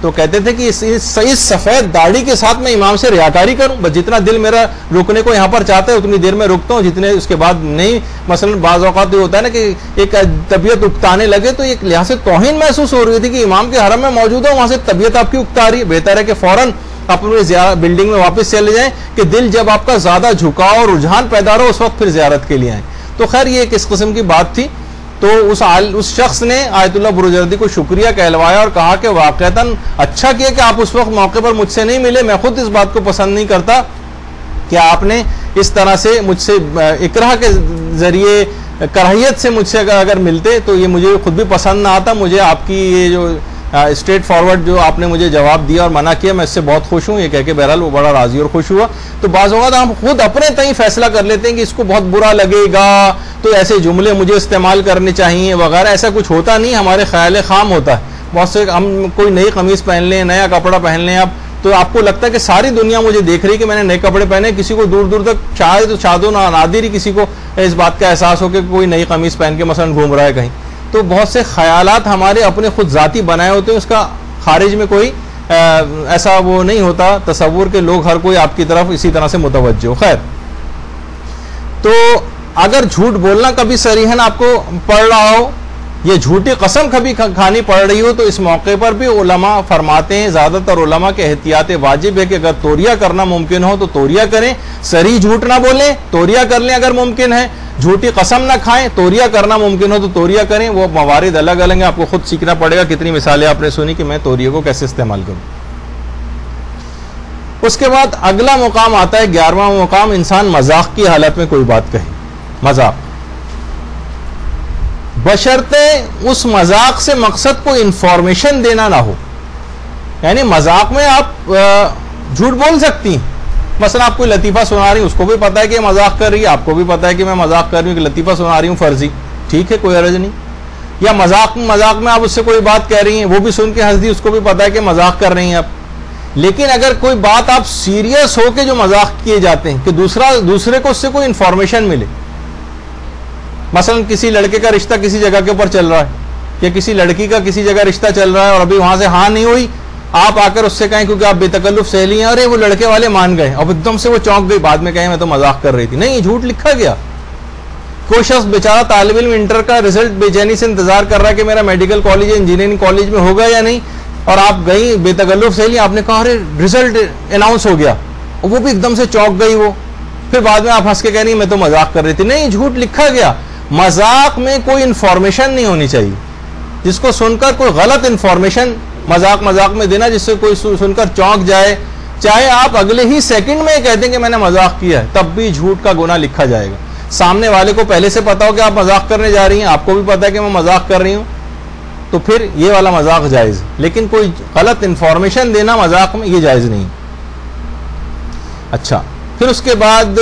तो कहते थे कि इस, इस, इस सफेद दाढ़ी के साथ मैं इमाम से रियाकारी करूं, बस जितना दिल मेरा रुकने को यहाँ पर चाहता है उतनी देर में रुकता हूँ, जितने उसके बाद नहीं। मसलन बाज़ औक़ात होता है ना कि एक तबीयत उकताने लगे, तो एक लिहाज से तौहीन महसूस हो रही थी कि इमाम के हरम में मौजूद हो, वहां से तबीयत आपकी उकता रही है, बेहतर है कि फौरन अपने बिल्डिंग में वापस चले जाएं, कि दिल जब आपका ज्यादा झुकाव और रुझान पैदा हो उस वक्त फिर जियारत के लिए आए। तो खैर ये किस किस्म की बात थी। तो उस आल, उस शख्स ने आयतुल्लाह बुरुजर्दी को शुक्रिया कहलवाया और कहा कि वाक़तन अच्छा किया कि आप उस वक्त मौके पर मुझसे नहीं मिले, मैं खुद इस बात को पसंद नहीं करता कि आपने इस तरह से मुझसे इकराह के जरिए कराहियत से मुझसे अगर मिलते तो ये मुझे खुद भी पसंद ना आता। मुझे आपकी ये जो स्ट्रेट फॉरवर्ड जो आपने मुझे जवाब दिया और मना किया, मैं इससे बहुत खुश हूँ, ये कह के बहरहाल वो बड़ा राजी और खुश हुआ। तो बाज़ औक़ात हम खुद अपने तय फैसला कर लेते हैं कि इसको बहुत बुरा लगेगा तो ऐसे जुमले मुझे इस्तेमाल करने चाहिए वगैरह, ऐसा कुछ होता नहीं, हमारे ख्याल खाम होता है। बहुत से हम कोई नई कमीज़ पहन लें, नया कपड़ा पहन लें आप, तो आपको लगता है कि सारी दुनिया मुझे देख रही है कि मैंने नए कपड़े पहने। किसी को दूर दूर तक शायद तो शादो नादिर ही किसी को इस बात का एहसास हो कि कोई नई कमीज़ पहन के मसलन घूम रहा है कहीं। तो बहुत से ख्यालात हमारे अपने खुद ज़ाती बनाए होते हैं, उसका खारिज में कोई आ, ऐसा वो नहीं होता तसव्वुर के लोग हर कोई आपकी तरफ इसी तरह से मुतवज्जो हो। खैर, तो अगर झूठ बोलना कभी सरीहन आपको पड़ रहा हो, ये झूठी कसम कभी खानी पड़ रही हो, तो इस मौके पर भी उलमा फरमाते हैं, ज़्यादातर उलमा के एहतियात वाजिब है कि अगर तोरिया करना मुमकिन हो तो तोरिया करें, सरी झूठ ना बोलें, तोरिया कर लें अगर मुमकिन है, झूठी कसम ना खाएं, तोरिया करना मुमकिन हो तो तोरिया करें। वो मवारिद अलग अलग हैं, आपको खुद सीखना पड़ेगा। कितनी मिसालें आपने सुनी कि मैं तोरिया को कैसे इस्तेमाल करूं। उसके बाद अगला मुकाम आता है, ग्यारहवां मुकाम, इंसान मजाक की हालत में कोई बात कहे। मजाक बशर्ते उस मजाक से मकसद को इंफॉर्मेशन देना ना हो, यानी मजाक में आप झूठ बोल सकती हैं। मसलन आप कोई लतीफ़ा सुना रही, उसको भी पता है कि मजाक कर रही है, आपको भी पता है कि मैं मजाक कर रही हूँ, कि लतीफ़ा सुना रही हूँ फर्जी, ठीक है, कोई अर्ज नहीं। या मजाक मजाक में आप उससे कोई बात कह रही हैं, वो भी सुन के हंस दी, उसको भी पता है कि मजाक कर रही हैं आप। लेकिन अगर कोई बात आप सीरियस हो के जो मजाक किए जाते हैं कि दूसरा दूसरे को उससे कोई इंफॉर्मेशन मिले, मसलन किसी लड़के का रिश्ता किसी जगह के ऊपर चल रहा है, या किसी लड़की का किसी जगह रिश्ता चल रहा है और अभी वहां से हाँ नहीं हुई, आप आकर उससे कहें क्योंकि आप बेतकल्लुफ सहेली हैं, अरे वो लड़के वाले मान गए, अब एकदम से वो चौंक गई, बाद में कहें मैं तो मजाक कर रही थी, नहीं, झूठ लिखा गया। कोई शख्स बेचारा तालिब इल्म इंटर का रिजल्ट बेचैनी से इंतजार कर रहा है कि मेरा मेडिकल कॉलेज या इंजीनियरिंग कॉलेज में होगा या नहीं, और आप गई बेतकल्लुफ सहेली, आपने कहा अरे रिजल्ट अनाउंस हो गया, और वो भी एकदम से चौंक गई वो, फिर बाद में आप हंस के कह रही मैं तो मजाक कर रही थी, नहीं, झूठ लिखा गया। मजाक में कोई इंफॉर्मेशन नहीं होनी चाहिए, जिसको सुनकर कोई गलत इंफॉर्मेशन मजाक मजाक में देना जिससे कोई सुनकर चौंक जाए, चाहे आप अगले ही सेकंड में कह दें कि मैंने मजाक किया है, तब भी झूठ का गुनाह लिखा जाएगा। सामने वाले को पहले से पता हो कि आप मजाक करने जा रही हैं, आपको भी पता है कि मैं मजाक कर रही हूं, तो फिर ये वाला मजाक जायज। लेकिन कोई गलत इंफॉर्मेशन देना मजाक में ये जायज नहीं। अच्छा, फिर उसके बाद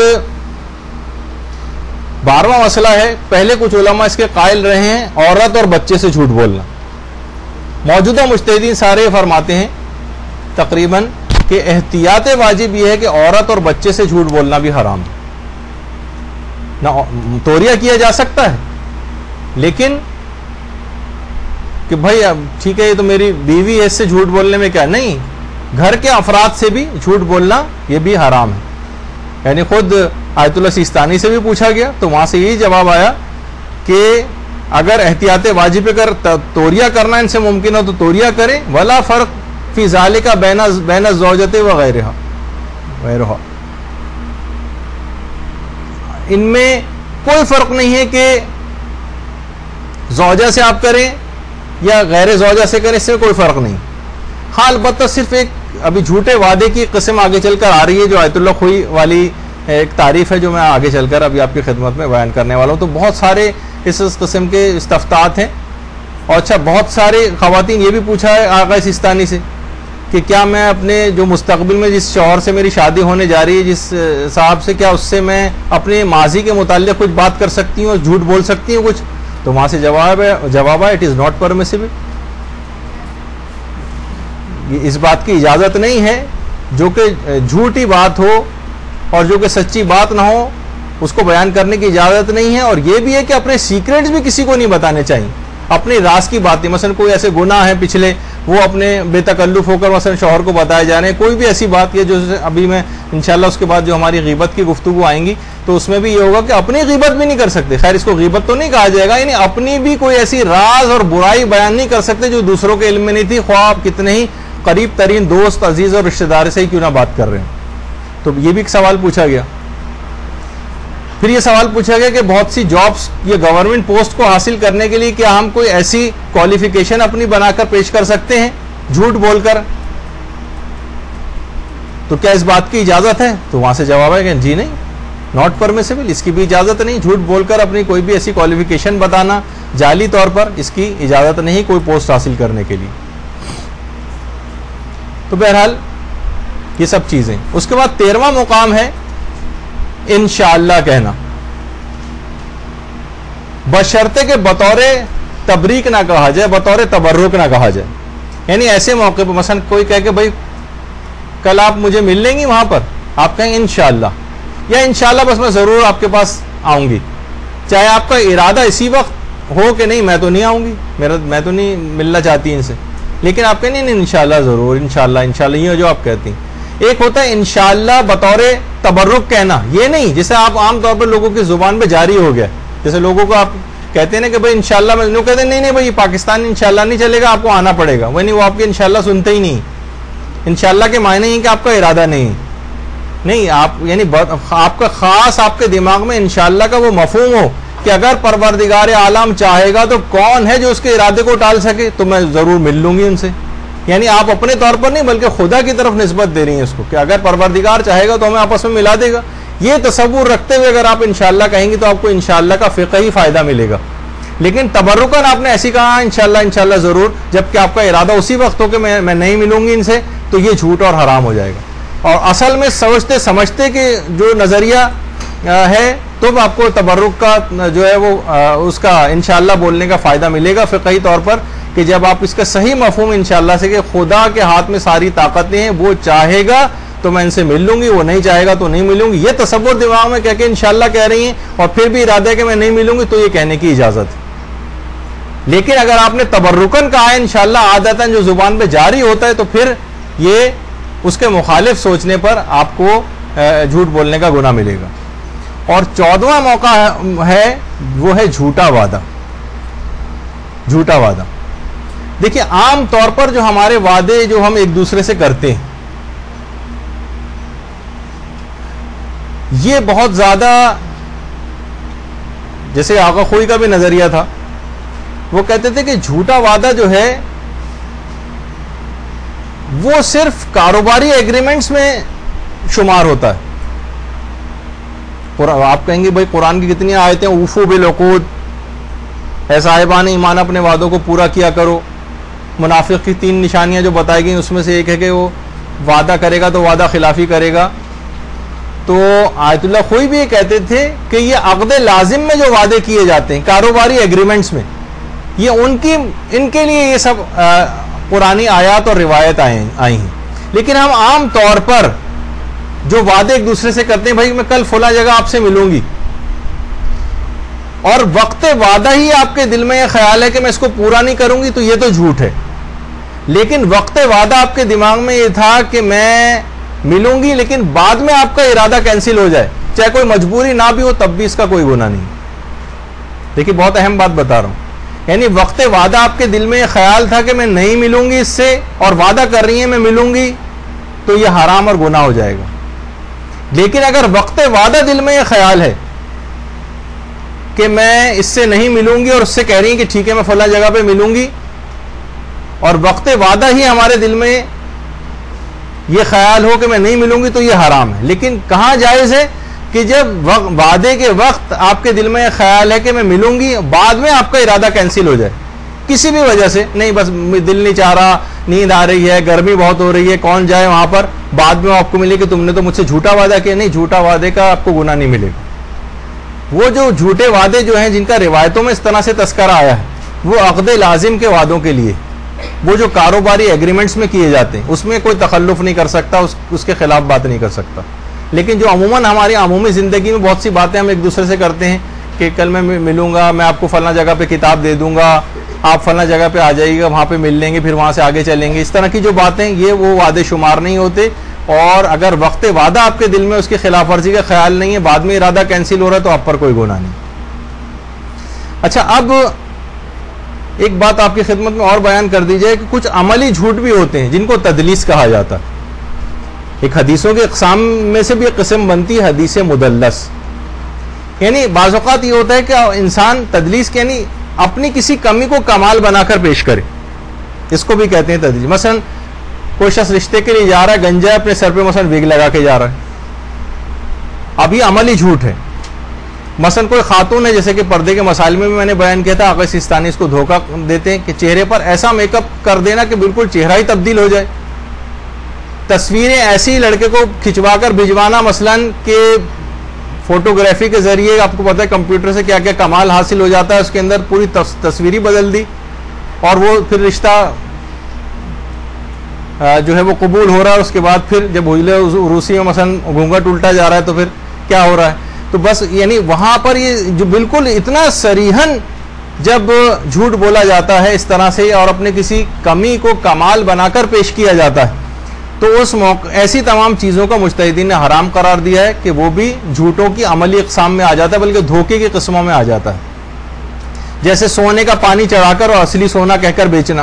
बारहवां मसला है, पहले कुछ उलमा इसके कायल रहे हैं, औरत और बच्चे से झूठ बोलना। मौजूदा मुज्तहिदीन सारे फरमाते हैं तकरीबन कि एहतियात वाजिब यह है कि औरत और बच्चे से झूठ बोलना भी हराम है। ना तोरिया किया जा सकता है, लेकिन कि भाई अब ठीक है ये तो मेरी बीवी है, इससे झूठ बोलने में क्या, नहीं, घर के अफराद से भी झूठ बोलना ये भी हराम है। यानी खुद आयतुल्लाह सिस्तानी से भी पूछा गया तो वहां से यही जवाब आया कि अगर एहतियात वाजिब कर तोरिया करना इनसे मुमकिन हो तो तोरिया करें, वला फर्क फी ज़ालिका बैना बैना ज़ौजते वगैरहा वगैरहा, इनमें कोई फर्क नहीं है कि ज़ौजा से आप करें या गैर ज़ौजा से करें, इससे कोई फर्क नहीं। हाँ, अलबत्ता सिर्फ एक अभी झूठे वादे की किस्म आगे चलकर आ रही है, जो आयतुल्लाह खुई वाली एक तारीफ है, जो मैं आगे चलकर अभी आपकी खिदमत में बयान करने वाला हूँ। तो बहुत सारे इस किस्म के इस्तफ्तात हैं। और अच्छा, बहुत सारे ख़वातीन ये भी पूछा है आगा सिस्तानी से कि क्या मैं अपने जो मुस्तकबिल में जिस शौहर से मेरी शादी होने जा रही है, जिस साहब से, क्या उससे मैं अपने माजी के मुताल्लिक़ कुछ बात कर सकती हूँ और झूठ बोल सकती हूँ कुछ? तो वहाँ से जवाब है जवाब है इट इज़ नॉट परमिसिबल। इस बात की इजाज़त नहीं है, जो कि झूठी बात हो और जो कि सच्ची बात ना हो उसको बयान करने की इजाज़त नहीं है। और ये भी है कि अपने सीक्रेट्स भी किसी को नहीं बताने चाहिए, अपने राज की बातें, मसलन कोई ऐसे गुनाह है पिछले वो अपने बेतकल्लुफ होकर मसलन शौहर को बताए जा रहे हैं, कोई भी ऐसी बात है जो अभी मैं इंशाल्लाह उसके बाद जो हमारी ग़ीबत की गुफ्तगू आएंगी तो उसमें भी ये होगा कि अपनी ग़ीबत भी नहीं कर सकते। खैर इसको ग़ीबत तो नहीं कहा जाएगा, यानी अपनी भी कोई ऐसी राज और बुराई बयान नहीं कर सकते जो दूसरों के इल्म में नहीं थी, ख्वाह आप कितने ही करीब तरीन दोस्त अजीज और रिश्तेदार से ही क्यों ना बात कर रहे हैं। तो ये भी एक सवाल पूछा गया। फिर ये सवाल पूछा गया कि बहुत सी जॉब्स ये गवर्नमेंट पोस्ट को हासिल करने के लिए क्या हम कोई ऐसी क्वालिफिकेशन अपनी बनाकर पेश कर सकते हैं झूठ बोलकर, तो क्या इस बात की इजाजत है? तो वहां से जवाब है कि जी नहीं, नॉट परमिसिबल, इसकी भी इजाजत नहीं। झूठ बोलकर अपनी कोई भी ऐसी क्वालिफिकेशन बताना जाली तौर पर, इसकी इजाजत नहीं कोई पोस्ट हासिल करने के लिए। तो बहरहाल ये सब चीजें। उसके बाद तेरहवां मुकाम है इंशाअल्लाह कहना, बशर्ते के बतौर तबरीक ना कहा जाए, बतौर तबर्रुक ना कहा जाए। यानी ऐसे मौके पर मसलन कोई कहे कि भाई कल आप मुझे मिल लेंगी वहां पर, आप कहें इंशाअल्लाह, या इंशाअल्लाह बस मैं जरूर आपके पास आऊंगी, चाहे आपका इरादा इसी वक्त हो कि नहीं मैं तो नहीं आऊंगी, मेरा मैं तो नहीं मिलना चाहती इनसे, लेकिन आप कहें नहीं इंशाअल्लाह जरूर, इंशाअल्लाह इंशाअल्लाह, ये जो आप कहती हैं। एक होता है इंशाअल्लाह बतौर तबर्रुक कहना, ये नहीं जैसे आप आमतौर पर लोगों की जुबान पे जारी हो गया, जैसे लोगों को आप कहते हैं ना कि भाई इंशाअल्लाह, में लोग कहते हैं नहीं नहीं भाई पाकिस्तान इंशाअल्लाह नहीं चलेगा, आपको आना पड़ेगा, वही नहीं, वो आपके इंशाअल्लाह सुनते ही नहीं। इंशाअल्लाह के मायने ही कि आपका इरादा नहीं नहीं आप यानी आपका खास आपके दिमाग में इंशाअल्लाह का वो मफहूम हो कि अगर परवरदिगार आलम चाहेगा तो कौन है जो उसके इरादे को टाल सके, तो मैं जरूर मिल लूंगी उनसे। यानी आप अपने तौर पर नहीं बल्कि खुदा की तरफ निस्बत दे रही हैं उसको कि अगर परवरदिगार चाहेगा तो हमें आपस में मिला देगा। ये तसव्वुर रखते हुए अगर आप इंशाअल्लाह कहेंगे तो आपको इंशाअल्लाह का फ़िक़ही फ़ायदा मिलेगा। लेकिन तबर्रुकन आपने ऐसी कहा इंशाअल्लाह इंशाअल्लाह ज़रूर, जबकि आपका इरादा उसी वक्त हो कि मैं मैं नहीं मिलूंगी इनसे, तो ये झूठ और हराम हो जाएगा। और असल में समझते समझते कि जो नज़रिया है तो आपको तबर्रुक का जो है वो उसका इंशाअल्लाह बोलने का फ़ायदा मिलेगा फ़िक़ही तौर पर, कि जब आप इसका सही मफ़हूम इंशाअल्लाह से कि खुदा के हाथ में सारी ताकतें हैं, वो चाहेगा तो मैं इनसे मिल लूंगी, वो नहीं चाहेगा तो नहीं मिलूंगी, ये तसव्वुर दिमाग में कह के इंशाअल्लाह कह रही हैं और फिर भी इरादा है कि मैं नहीं मिलूंगी, तो ये कहने की इजाज़त है। लेकिन अगर आपने तबर्रुकन कहा है इंशाअल्लाह आदतन जो जुबान पे जारी होता है, तो फिर ये उसके मुखालिफ सोचने पर आपको झूठ बोलने का गुनाह मिलेगा। और चौदहवां मौका है वो है झूठा वादा। झूठा वादा देखिए, आम तौर पर जो हमारे वादे जो हम एक दूसरे से करते हैं, ये बहुत ज्यादा, जैसे आका खोई का भी नजरिया था, वो कहते थे कि झूठा वादा जो है वो सिर्फ कारोबारी एग्रीमेंट्स में शुमार होता है। आप कहेंगे भाई कुरान की कितनी आयतें, ऊफू बिल उकूद, ऐ साहिबान ईमान अपने वादों को पूरा किया करो। मुनाफिक की तीन निशानियां जो बताई गई उसमें से एक है कि वो वादा करेगा तो वादा खिलाफी करेगा। तो आयतुल्लाह खोई भी ये कहते थे कि ये अक़्द लाजिम में जो वादे किए जाते हैं कारोबारी एग्रीमेंट्स में, ये उनकी इनके लिए ये सब पुरानी आयात और रिवायत आई आई हैं। लेकिन हम आम तौर पर जो वादे एक दूसरे से करते हैं, भाई मैं कल फला जगह आपसे मिलूंगी, और वक्त वादा ही आपके दिल में यह ख्याल है कि मैं इसको पूरा नहीं करूंगी, तो ये तो झूठ है। लेकिन वक्त वादा आपके दिमाग में ये था कि मैं मिलूंगी, लेकिन बाद में आपका इरादा कैंसिल हो जाए, चाहे कोई मजबूरी ना भी हो, तब भी इसका कोई गुनाह नहीं। देखिए बहुत अहम बात बता रहा हूं, यानी वक्त वादा आपके दिल में यह ख्याल था कि मैं नहीं मिलूंगी इससे, और वादा कर रही है मैं मिलूंगी, तो यह हराम और गुनाह हो जाएगा। लेकिन अगर वक्त वादा दिल में यह ख्याल है कि मैं इससे नहीं मिलूंगी और उससे कह रही है कि ठीक है मैं फला जगह पे मिलूंगी, और वक्त वादा ही हमारे दिल में यह ख्याल हो कि मैं नहीं मिलूंगी, तो यह हराम है। लेकिन कहाँ जायज़ है कि जब वादे के वक्त आपके दिल में यह ख्याल है कि मैं मिलूंगी, बाद में आपका इरादा कैंसिल हो जाए किसी भी वजह से, नहीं बस दिल नहीं चाह रहा, नींद आ रही है, गर्मी बहुत हो रही है, कौन जाए वहां पर, बाद में आपको मिले कि तुमने तो मुझसे झूठा वादा किया। नहीं, झूठा वादे का आपको गुनाह नहीं मिलेगा। वो जो झूठे वादे जो हैं जिनका रिवायतों में इस तरह से तस्करा आया है, वो अक़्द लाजिम के वादों के लिए, वो जो कारोबारी एग्रीमेंट्स में किए जाते हैं, उसमें कोई तखल्लुफ नहीं कर सकता, उस, उसके खिलाफ बात नहीं कर सकता। लेकिन जो अमूमन हमारी अमूमी ज़िंदगी में बहुत सी बातें हम एक दूसरे से करते हैं कि कल मैं मिलूंगा, मैं आपको फलाना जगह पे किताब दे दूंगा, आप फला जगह पे आ जाइएगा, वहाँ पे मिल लेंगे, फिर वहाँ से आगे चलेंगे, इस तरह की जो बातें, ये वो वादे शुमार नहीं होते। और अगर वक्त वादा आपके दिल में उसकी खिलाफ वर्जी का ख्याल नहीं है, बाद में इरादा कैंसिल हो रहा है, तो आप पर कोई गुनाह नहीं। अच्छा, अब एक बात आपकी खिदमत में और बयान कर दी जाए कि कुछ अमली झूठ भी होते हैं जिनको तदलीस कहा जाता है। एक हदीसों के इक़साम में से भी एक किस्म बनती है हदीस मुदल्लस, यानी बाज़ औक़ात ये होता है कि इंसान तदलीस यानी अपनी किसी कमी को कमाल बनाकर पेश करे, इसको भी कहते हैं तदलीस। मसलन कोई शख्स रिश्ते के लिए जा रहा है, गंजा अपने सर पे मसलन विग लगा के जा रहा है, अब ये अमली झूठ है। मसलन कोई खातून है, जैसे कि पर्दे के मसाइल में भी मैंने बयान किया था, आगा सिस्तानी इसको धोखा देते हैं कि चेहरे पर ऐसा मेकअप कर देना कि बिल्कुल चेहरा ही तब्दील हो जाए, तस्वीरें ऐसी लड़के को खिंचवा कर भिजवाना, मसलन के फोटोग्राफी के जरिए आपको पता है कंप्यूटर से क्या क्या कमाल हासिल हो जाता है, उसके अंदर पूरी तस, तस्वीर बदल दी और वो फिर रिश्ता जो है वो कबूल हो रहा है। उसके बाद फिर जब हुइले रूसी में मसलन घूंघट उल्टा जा रहा है तो फिर क्या हो रहा है। तो बस यानी वहां पर ये जो बिल्कुल इतना सरीहन जब झूठ बोला जाता है इस तरह से और अपने किसी कमी को कमाल बनाकर पेश किया जाता है, तो उस मौके ऐसी तमाम चीज़ों का मुज्तहिदीन ने हराम करार दिया है कि वो भी झूठों की अमली इक़साम में आ जाता है, बल्कि धोखे की किस्मों में आ जाता है। जैसे सोने का पानी चढ़ाकर और असली सोना कहकर बेचना,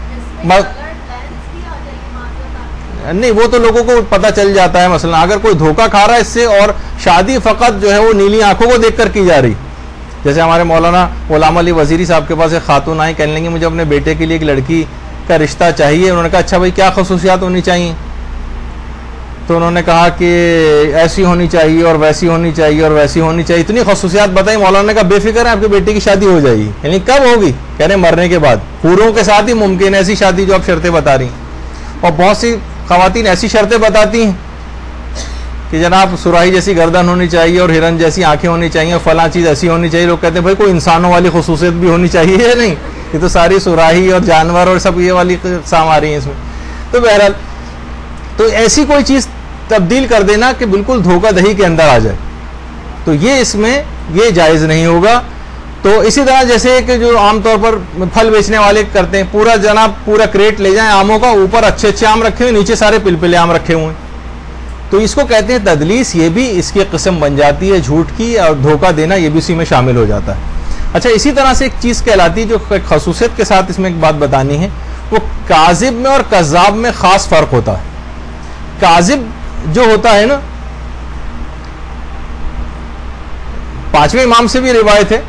नहीं वो तो लोगों को पता चल जाता है। मसलन अगर कोई धोखा खा रहा है इससे, और शादी फ़कत जो है वो नीली आंखों को देखकर की जा रही, जैसे हमारे मौलाना गुलाम अली वजीरी साहब के पास एक खातून आई, कहने लगी मुझे अपने बेटे के लिए एक लड़की का रिश्ता चाहिए। उन्होंने कहा अच्छा भाई क्या खसूसियात होनी चाहिए, तो उन्होंने कहा कि ऐसी होनी चाहिए और वैसी होनी चाहिए और वैसी होनी चाहिए, इतनी खसूसियात बताई। मौलाना ने कहा बेफिक्र है आपके बेटे की शादी हो जाएगी। यानी कब होगी? कह रहे मरने के बाद, पूरों के साथ ही मुमकिन है ऐसी शादी जो आप शर्तें बता रही। और बहुत सी खवातीन ऐसी शर्तें बताती हैं कि जनाब सुराही जैसी गर्दन होनी चाहिए और हिरन जैसी आंखें होनी चाहिए और फला चीज़ ऐसी होनी चाहिए। लोग कहते हैं भाई कोई इंसानों वाली खसूसियत भी होनी चाहिए या नहीं, ये तो सारी सुराही और जानवर और सब ये वाली साम आ रही है इसमें। तो बहरहाल तो ऐसी कोई चीज़ तब्दील कर देना कि बिल्कुल धोखाधड़ी के अंदर आ जाए, तो ये इसमें ये जायज़ नहीं होगा। तो इसी तरह जैसे कि जो आमतौर पर फल बेचने वाले करते हैं, पूरा जनाब पूरा क्रेट ले जाएं आमों का, ऊपर अच्छे अच्छे आम रखे हुए, नीचे सारे पिलपिले आम रखे हुए हैं, तो इसको कहते हैं तदलीस। ये भी इसकी किस्म बन जाती है झूठ की, और धोखा देना ये भी इसी में शामिल हो जाता है। अच्छा, इसी तरह से एक चीज़ कहलाती है जो खसूसियत के साथ इसमें एक बात बतानी है, वो काजिब में और कज़्ज़ाब में ख़ास फ़र्क होता है। काजिब जो होता है ना, पांचवें इमाम से भी रिवायत है,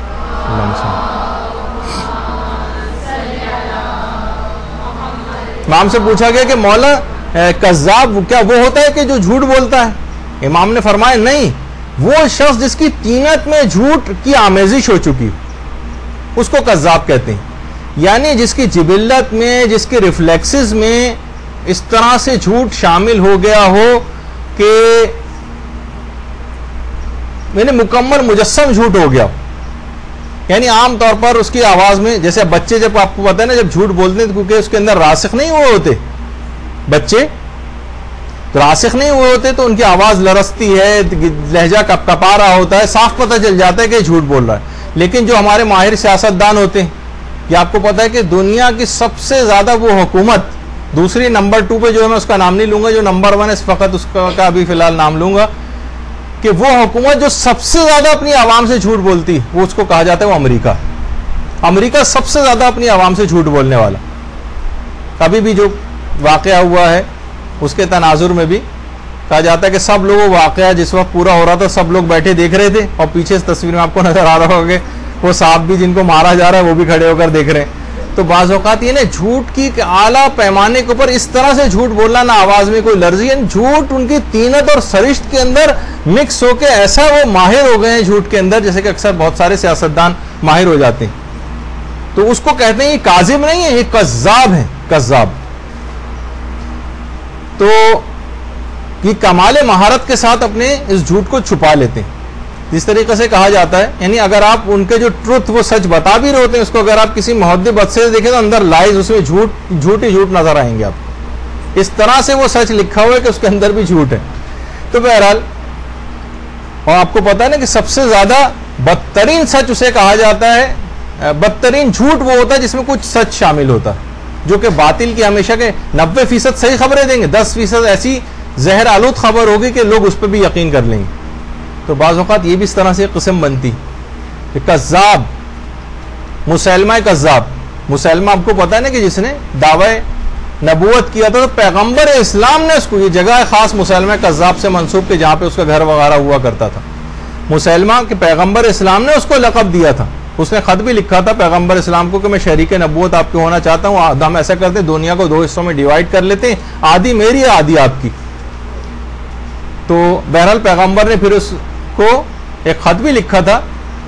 इमाम से पूछा गया कि मौला कज़्ज़ाब क्या वो होता है कि जो झूठ बोलता है? इमाम ने फरमाया नहीं, वो शख्स जिसकी तीनत में झूठ की आमेजिश हो चुकी उसको कज़्ज़ाब कहते हैं। यानी जिसकी जिबिल्लत में, जिसके रिफ्लेक्सेस में इस तरह से झूठ शामिल हो गया हो कि मैंने मुकम्मल मुजस्सम झूठ हो गया। यानी आम तौर पर उसकी आवाज़ में, जैसे बच्चे जब आपको पता है ना जब झूठ बोलते हैं, क्योंकि उसके अंदर रासिख नहीं हुए होते बच्चे, तो रासिख नहीं हुए होते तो उनकी आवाज़ लरसती है, लहजा कप कपा रहा होता है, साफ पता चल जाता है कि झूठ बोल रहा है। लेकिन जो हमारे माहिर सियासतदान होते हैं, ये आपको पता है कि दुनिया की सबसे ज़्यादा वो हुकूमत, दूसरी नंबर टू पे जो है मैं उसका नाम नहीं लूँगा, जो नंबर वन है फ़कत उसका का अभी फ़िलहाल नाम लूँगा, कि वो हुकूमत जो सबसे ज़्यादा अपनी आवाम से झूठ बोलती है वो उसको कहा जाता है वो अमेरिका। अमेरिका सबसे ज़्यादा अपनी आवाम से झूठ बोलने वाला। अभी भी जो वाक़या हुआ है उसके तनाजुर में भी कहा जाता है कि सब लोग वाक़या जिस वक्त पूरा हो रहा था सब लोग बैठे देख रहे थे, और पीछे इस तस्वीर में आपको नज़र आ रहा होगा वो साहब भी जिनको मारा जा रहा है वो भी खड़े होकर देख रहे हैं। तो बाज़ औक़ात ये ना झूठ की आला पैमाने के ऊपर इस तरह से झूठ बोलना, ना आवाज़ में कोई लर्जी, झूठ उनकी तीनत और सरिश्त के अंदर मिक्स होकर ऐसा वो माहिर हो गए हैं झूठ के अंदर, जैसे कि अक्सर बहुत सारे सियासतदान माहिर हो जाते हैं। तो उसको कहते हैं ये काजिब नहीं है, ये कज़्ज़ाब है, कज़्ज़ाब। तो ये कमाल महारत के साथ अपने इस झूठ को छुपा लेते हैं। जिस तरीके से कहा जाता है, यानी अगर आप उनके जो ट्रुथ वो सच बता भी रहे होते हैं, उसको अगर आप किसी मुहद्दिब बच्चे से देखें तो अंदर लाइज उसमें झूठ झूठ ही झूठ नजर आएंगे आपको। इस तरह से वो सच लिखा हुआ है कि उसके अंदर भी झूठ है। तो बहरहाल, और आपको पता है ना कि सबसे ज्यादा बदतरीन सच उसे कहा जाता है बदतरीन झूठ वो होता है जिसमें कुछ सच शामिल होता है, जो कि बातिल की हमेशा के नब्बे फीसद सही खबरें देंगे, दस फीसद ऐसी जहर आलूद खबर होगी कि लोग उस पर भी यकीन कर लेंगे। तो बाज़ औक़ात ये भी इस तरह से किस्म बनती। कज़्ज़ाब, मुसैलमा कज़्ज़ाब, मुसैलमा आपको पता है ना कि जिसने दावा नबूवत किया था, तो पैगंबर इस्लाम ने उसको, ये जगह है ख़ास मुसैलमा कज़्ज़ाब से मंसूब के जहाँ पे उसका घर वगैरह हुआ करता था। मुसैलमा के पैगंबर इस्लाम ने उसको लक़ब दिया था, उसने ख़त भी लिखा था पैगंबर इस्लाम को कि मैं शरीक नबूवत आपके होना चाहता हूँ, हम ऐसा करते हैं दुनिया को दो हिस्सों में डिवाइड कर लेते हैं, आधी मेरी है आधी आपकी। तो बहरहाल पैगंबर ने फिर उसको एक ख़त भी लिखा था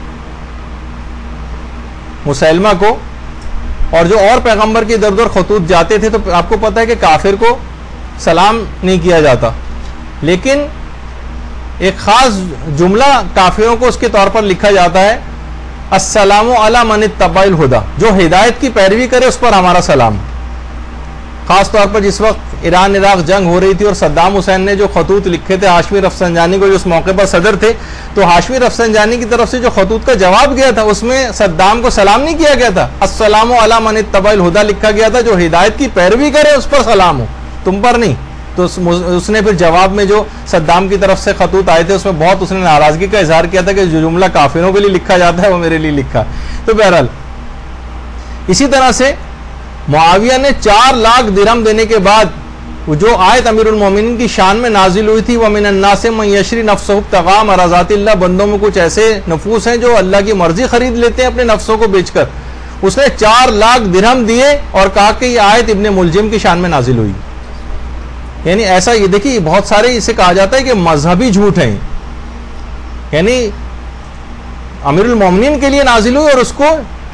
मुसैलमा को, और जो और पैगंबर के इधर उधर खतूत जाते थे तो आपको पता है कि काफिर को सलाम नहीं किया जाता, लेकिन एक ख़ास जुमला काफिरों को उसके तौर पर लिखा जाता है, अस्सलामु अला मन इत्तबअल हुदा, जो हिदायत की पैरवी करे उस पर हमारा सलाम। ख़ास तौर पर जिस वक्त ईरान इराक जंग हो रही थी और सद्दाम हुसैन ने जो खतूत लिखे थे हाशमी रफसंजानी को, जो उस मौके पर सदर थे, तो हाशमी रफसंजानी की तरफ से जो खतूत का जवाब गया था उसमें सद्दाम को सलाम नहीं किया गया था, अस्सलामु अला मन इत्तबअल हुदा लिखा गया था, जो हिदायत की पैरवी करे उस पर सलाम हो, तुम पर नहीं। तो उसने फिर जवाब में जो सद्दाम की तरफ से खतूत आए थे उसमें बहुत उसने नाराजगी का इजहार किया था कि जो जुमला काफिरों के लिए लिखा जाता है वो मेरे लिए लिखा। तो बहरहाल इसी तरह से मुआविया ने चार लाख दिरहम देने के बाद जो आयत अमीरुल मोमिनीन की शान में नाजिल हुई थी, वह मिनन नास मन यशरी नफ्सहु इब्तिगा मरज़ातिल्लाह, बंदों में कुछ ऐसे नफूस हैं जो अल्लाह की मर्जी खरीद लेते हैं अपने नफ्सों को बेचकर। उसने चार लाख दिरहम दिए और कहा कि यह आयत इब्ने मुलजिम की शान में नाजिल हुई। यानी ऐसा, ये देखिए बहुत सारे इसे कहा जाता है कि मजहबी झूठ है, यानी अमीरुल मोमिनीन के लिए नाजिल हुई और उसको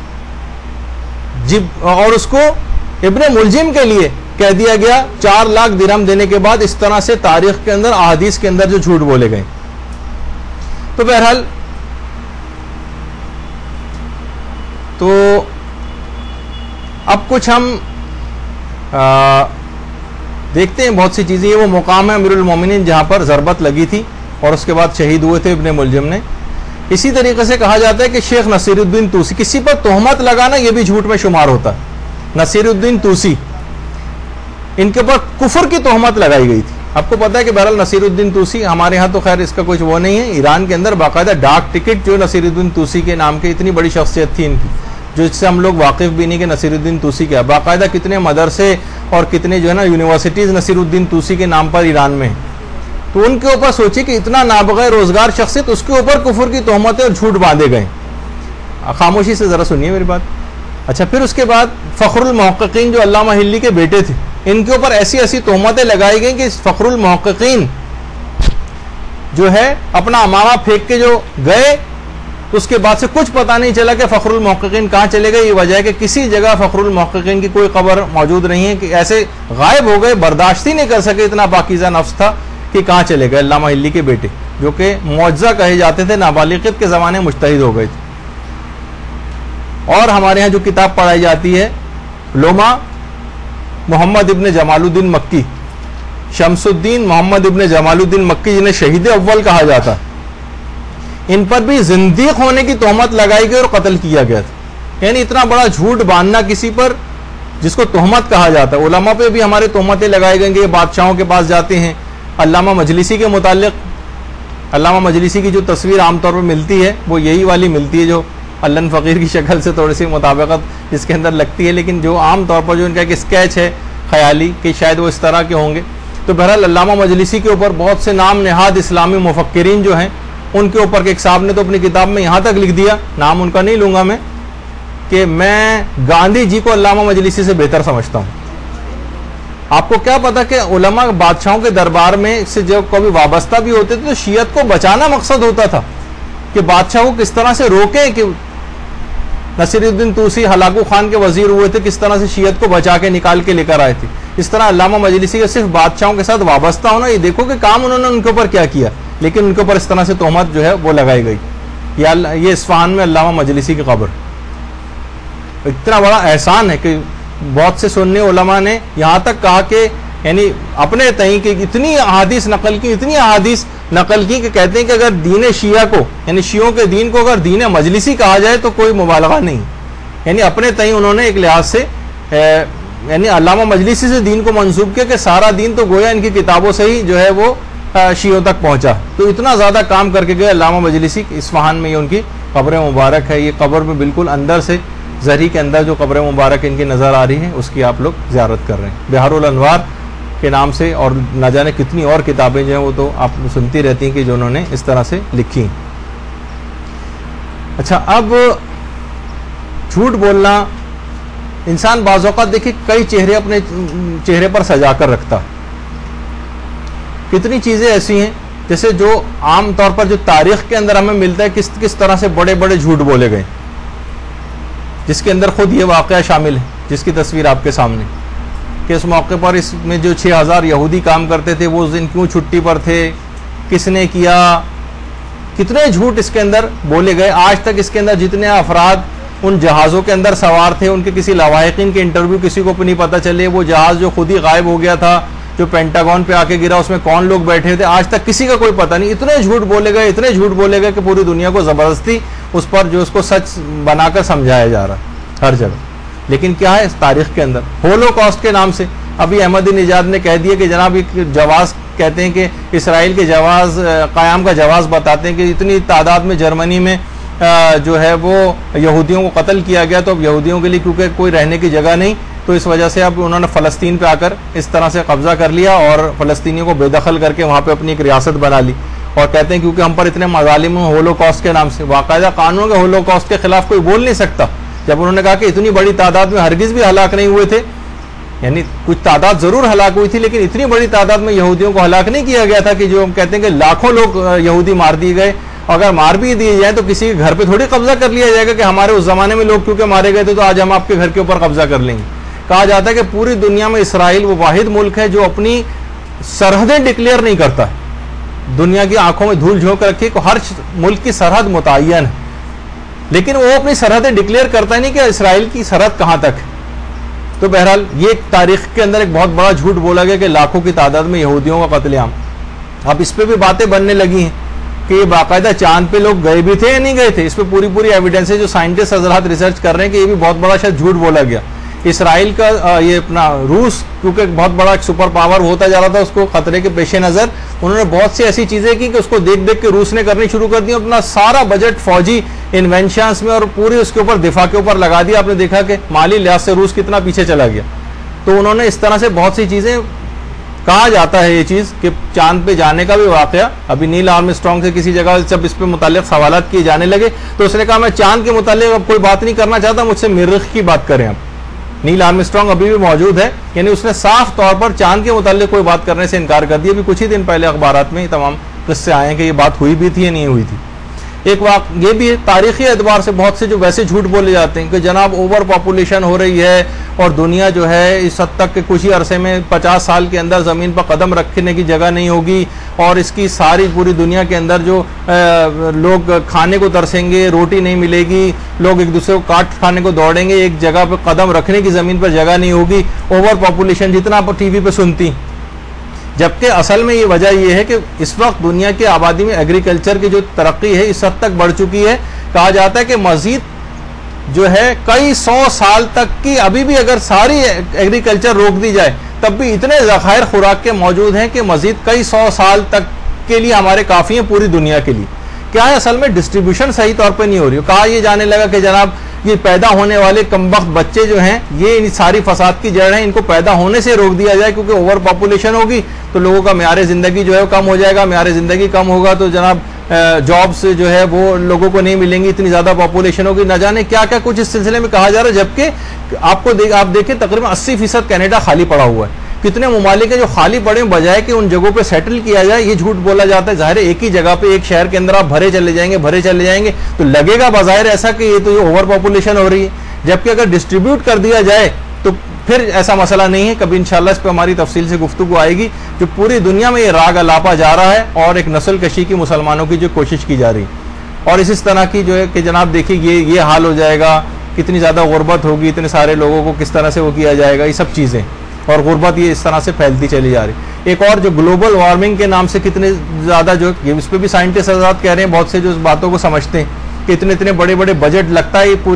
जिब और उसको इब्ने मुलजिम के लिए कह दिया गया चार लाख दिरहम देने के बाद। इस तरह से तारीख के अंदर अहादीस के अंदर जो झूठ बोले गए। तो बहरहाल तो अब कुछ हम आ, देखते हैं बहुत सी चीजें। ये वो मुकाम है अमीरुल मोमिनीन जहां पर ज़रबत लगी थी और उसके बाद शहीद हुए थे इब्ने मुलजिम ने। इसी तरीके से कहा जाता है कि शेख नसीरुद्दीन तूसी, किसी पर तोहमत लगाना यह भी झूठ में शुमार होता है। नसीरुद्दीन तूसी, इनके ऊपर कुफर की तोहमत लगाई गई थी। आपको पता है कि बहरहाल नसीरुद्दीन तूसी, हमारे यहाँ तो खैर इसका कुछ वो नहीं है, ईरान के अंदर बाकायदा डाक टिकट जो नसीरुद्दीन तूसी के नाम के, इतनी बड़ी शख्सियत थी इनकी, जो इससे हम लोग वाकिफ भी नहीं कि नसीरुद्दीन तूसी क्या, बाकायदा कितने मदरसे और कितने जो है ना यूनिवर्सिटीज़ नसीरुद्दीन तूसी के नाम पर ईरान में। तो उनके ऊपर सोचिए कि इतना नाबग़ैर रोज़गार शख्सियत, उसके ऊपर कुफर की तोहमतें और झूठ बांधे गए। खामोशी से ज़रा सुनिए मेरी बात। अच्छा, फिर उसके बाद फ़ख्रुल मुहक़्क़ीन जो अल्लामा हिल्ली के बेटे थे, इनके ऊपर ऐसी ऐसी तोहमतें लगाई गई कि फ़ख्रुल मुहक़्क़ीन जो है अपना अमामा फेंक के जो गए, उसके बाद से कुछ पता नहीं चला कि फ़ख्रुल मुहक़्क़ीन कहाँ चले गए। ये वजह है कि किसी जगह फ़ख्रुल मुहक़्क़ीन की कोई खबर मौजूद नहीं है, कि ऐसे गायब हो गए, बर्दाश्त ही नहीं कर सके, इतना पाकीज़ा नफ्स था कि कहाँ चले गए। अल्लामा हिल्ली के बेटे जो कि मुअज्ज़ा कहे जाते थे, नाबालिग़त के ज़माने मुज्तहिद हो गए थे। और हमारे यहाँ जो किताब पढ़ाई जाती है लोमा मोहम्मद इब्ने जमालुद्दीन मक्की, शमसुद्दीन मोहम्मद इब्ने जमालुद्दीन मक्की, जिन्हें शहीद अव्वल कहा जाता, इन पर भी जिंदीक होने की तोहमत लगाई गई और कत्ल किया गया था। यानी इतना बड़ा झूठ बांधना किसी पर जिसको तोहमत कहा जाता है। उलमा पे भी हमारे तोहमतें लगाई गई, ये बादशाहों के पास जाते हैं। अल्लामा मजलिसी के मुतालिक, अल्लामा मजलिसी की जो तस्वीर आमतौर पर मिलती है वो यही वाली मिलती है, जो अल्लन फ़कीर की शक्ल से थोड़ी सी मुताबिकत इसके अंदर लगती है, लेकिन जो आम तौर पर जो इनका एक स्केच है ख्याली कि शायद वो इस तरह के होंगे। तो बहरहाल अल्लामा मजलिसी के ऊपर बहुत से नाम नहाद इस्लामी मुफक्किरीन जो हैं, उनके ऊपर के एक साहब ने तो अपनी किताब में यहाँ तक लिख दिया, नाम उनका नहीं लूँगा मैं, कि मैं गांधी जी को अल्लामा मजलिसी से बेहतर समझता हूँ। आपको क्या पता कि उलमा बादशाहों के दरबार में से जब कभी वाबस्ता भी होते थे तो शियत को बचाना मकसद होता था कि बादशाह को किस तरह से रोकें। कि नसीरुद्दीन तूसी हलाकू खान के वजीर हुए थे, किस तरह से शियत को बचा के निकाल के लेकर आए थे। इस तरह अल्लामा मजलिसी का सिर्फ बादशाहों के साथ वाबस्ता होना, ये देखो कि काम उन्होंने उनके ऊपर क्या किया, लेकिन उनके ऊपर इस तरह से तोहमत जो है वो लगाई गई। या ये इस्फहान में अल्लामा मजलिसी की कब्र, इतना बड़ा एहसान है कि बहुत से सुन्नी उलमा ने यहाँ तक कहा कि यानी अपने तई कि इतनी अहादीस नकल की, इतनी अहादीस नकल की कि कहते हैं कि अगर दीन शिया को, यानी शियों के दीन को अगर दीन मजलिसी कहा जाए तो कोई मुबालगा नहीं। यानी अपने तई उन्होंने एक लिहाज से यानी अल्लामा मजलिसी से दीन को मंसूब किया कि सारा दीन तो गोया इनकी किताबों से ही जो है वो शियों तक पहुंचा। तो इतना ज़्यादा काम करके गए अल्लामा मजलिसी। इस्फहान में ये उनकी कब्र मुबारक है। ये कब्र में बिल्कुल अंदर से जरी के अंदर जो कब्र मुबारक इनकी नज़र आ रही है उसकी आप लोग ज़ियारत कर रहे हैं। बिहारुल अनवार के नाम से और न जाने कितनी और किताबें जो हैं वो तो आप सुनती रहती हैं कि जो उन्होंने इस तरह से लिखी। अच्छा, अब झूठ बोलना, इंसान बाज़ औक़ात देखिए कई चेहरे अपने चेहरे पर सजा कर रखता। कितनी चीज़ें ऐसी हैं जैसे जो आम तौर पर जो तारीख़ के अंदर हमें मिलता है किस किस तरह से बड़े बड़े झूठ बोले गए, जिसके अंदर खुद ये वाक़या शामिल है, जिसकी तस्वीर आपके सामने कि इस मौके पर इसमें जो छः हज़ार यहूदी काम करते थे वो उस दिन क्यों छुट्टी पर थे, किसने किया, कितने झूठ इसके अंदर बोले गए। आज तक इसके अंदर जितने अफराद उन जहाज़ों के अंदर सवार थे उनके किसी लवाहिकीन के इंटरव्यू किसी को नहीं पता चले। वो जहाज़ जो खुद ही गायब हो गया था, जो पेंटागन पे आके गिरा, उसमें कौन लोग बैठे थे, आज तक किसी का कोई पता नहीं। इतने झूठ बोले गए, इतने झूठ बोले गए कि पूरी दुनिया को ज़बरदस्ती उस पर जो उसको सच बनाकर समझाया जा रहा है हर जगह। लेकिन क्या है इस तारीख के अंदर, होलोकॉस्ट के नाम से अभी अहमदीनेजाद ने कह दिया कि जनाब एक जवाज़ कहते हैं कि इसराइल के जवाज़ क़याम का जवाज़ बताते हैं कि इतनी तादाद में जर्मनी में जो है वो यहूदियों को कत्ल किया गया। तो अब यहूदियों के लिए क्योंकि कोई रहने की जगह नहीं, तो इस वजह से अब उन्होंने फ़लस्तीन पे आकर इस तरह से कब्ज़ा कर लिया और फ़लस्तीनियों को बेदखल करके वहाँ पे अपनी एक रियासत बना ली। और कहते हैं क्योंकि हम पर इतने मज़ालिम होलोकॉस्ट के नाम से, बाकायदा कानून के होलोकॉस्ट के खिलाफ कोई बोल नहीं सकता। जब उन्होंने कहा कि इतनी बड़ी तादाद में हरगिज़ भी हलाक नहीं हुए थे, यानी कुछ तादाद ज़रूर हलाक हुई थी लेकिन इतनी बड़ी तादाद में यहूदियों को हलाक नहीं किया गया था कि जो हम कहते हैं कि लाखों लोग यहूदी मार दिए गए। अगर मार भी दिए जाए तो किसी के घर पे थोड़ी कब्जा कर लिया जाएगा कि हमारे उस जमाने में लोग क्योंकि मारे गए थे तो आज हम आपके घर के ऊपर कब्जा कर लेंगे। कहा जाता है कि पूरी दुनिया में इसराइल वो वाहिद मुल्क है जो अपनी सरहदें डिक्लेयर नहीं करता है। दुनिया की आंखों में धूल झोंक रखी है, हर मुल्क की सरहद मुतय्यन है लेकिन वो अपनी सरहदें डिक्लेयर करता ही नहीं कि इसराइल की सरहद कहां तक है। तो बहरहाल ये तारीख के अंदर एक बहुत बड़ा झूठ बोला गया कि लाखों की तादाद में यहूदियों का कत्लेआम। अब इस पर भी बातें बनने लगी हैं कि ये बाकायदा चांद पे लोग गए भी थे या नहीं गए थे। इस पर पूरी पूरी एविडेंस है जो साइंटिस्ट हजरात रिसर्च कर रहे हैं कि ये भी बहुत बड़ा शायद झूठ बोला गया। इसराइल का ये अपना रूस क्योंकि बहुत बड़ा एक सुपर पावर होता जा रहा था, उसको खतरे के पेश नज़र उन्होंने बहुत सी ऐसी चीज़ें की कि उसको देख देख के रूस ने करनी शुरू कर दी। अपना सारा बजट फौजी इन्वेंशंस में और पूरे उसके ऊपर दिफा के ऊपर लगा दिया। आपने देखा कि माली लिहाज से रूस कितना पीछे चला गया। तो उन्होंने इस तरह से बहुत सी चीज़ें, कहा जाता है ये चीज़ कि चांद पे जाने का भी वाकया अभी नील आर्मस्ट्रांग से किसी जगह जब इस पे मुताल्लिक सवालात किए जाने लगे तो उसने कहा मैं चांद के मुताल्लिक अब कोई बात नहीं करना चाहता, मुझसे मरीख की बात करें। अब नील आर्मस्ट्रांग अभी भी मौजूद है, यानी उसने साफ तौर पर चांद के मुताल्लिक कोई बात करने से इनकार कर दिया। अभी कुछ ही दिन पहले अखबारात में तमाम किस्से आए हैं कि ये बात हुई भी थी या नहीं हुई थी। एक वाक ये भी है तारीखी एतबार से बहुत से जो वैसे झूठ बोले जाते हैं कि जनाब ओवर पॉपुलेशन हो रही है और दुनिया जो है इस हद तक के कुछ ही अरसे में पचास साल के अंदर ज़मीन पर कदम रखने की जगह नहीं होगी और इसकी सारी पूरी दुनिया के अंदर जो आ, लोग खाने को तरसेंगे, रोटी नहीं मिलेगी, लोग एक दूसरे को काट खाने को दौड़ेंगे, एक जगह पर कदम रखने की ज़मीन पर जगह नहीं होगी। ओवर पॉपुलेशन जितना आप टीवी पे सुनती, जबकि असल में ये वजह यह है कि इस वक्त दुनिया की आबादी में एग्रीकल्चर की जो तरक्की है इस हद तक बढ़ चुकी है। कहा जाता है कि मजीद जो है कई सौ साल तक की अभी भी अगर सारी एग्रीकल्चर रोक दी जाए तब भी इतने ज़खायर खुराक के मौजूद हैं कि मजीद कई सौ साल तक के लिए हमारे काफ़ी हैं पूरी दुनिया के लिए। क्या है असल में डिस्ट्रीब्यूशन सही तौर पर नहीं हो रही। कहा यह जाने लगा कि जनाब ये पैदा होने वाले कमबख्त बच्चे जो हैं ये इन सारी फसाद की जड़ है, इनको पैदा होने से रोक दिया जाए क्योंकि ओवर पॉपुलेशन होगी तो लोगों का म्यार ज़िंदगी जो है वो कम हो जाएगा। म्यार ज़िंदगी कम होगा तो जनाब जॉब्स जो है वो लोगों को नहीं मिलेंगी, इतनी ज़्यादा पॉपुलेशन होगी, न जाने क्या क्या कुछ इस सिलसिले में कहा जा रहा है। जबकि आपको देख आप देखें तकरीबन अस्सी फीसद कैनेडा खाली पड़ा हुआ है। कितने ममालिक हैं जो खाली पड़े बजाय कि उन जगहों पे सेटल किया जाए, ये झूठ बोला जाता है। ज़ाहिर है एक ही जगह पे एक शहर के अंदर आप भरे चले जाएंगे भरे चले जाएंगे तो लगेगा बाज़ाहिर ऐसा कि ये तो ये ओवर पॉपुलेशन हो रही है। जबकि अगर डिस्ट्रीब्यूट कर दिया जाए तो फिर ऐसा मसला नहीं है। कभी इंशाल्लाह इस पर हमारी तफसील से गुफ्तगू आएगी। जो पूरी दुनिया में ये राग अलापा जा रहा है और एक नस्ल कशी की मुसलमानों की जो कोशिश की जा रही है और इस इस तरह की जो है कि जनाब देखिए ये ये हाल हो जाएगा, कितनी ज़्यादा गुर्बत होगी, इतने सारे लोगों को किस तरह से वो किया जाएगा, ये सब चीज़ें और गुर्बत ये इस तरह से फैलती चली जा रही। एक और जो ग्लोबल वार्मिंग के नाम से कितने ज़्यादा जो इस पर भी साइंटिस्ट हज़रात कह रहे हैं, बहुत से जो इस बातों को समझते हैं कि इतने इतने बड़े बड़े बजट लगता है ये पूरी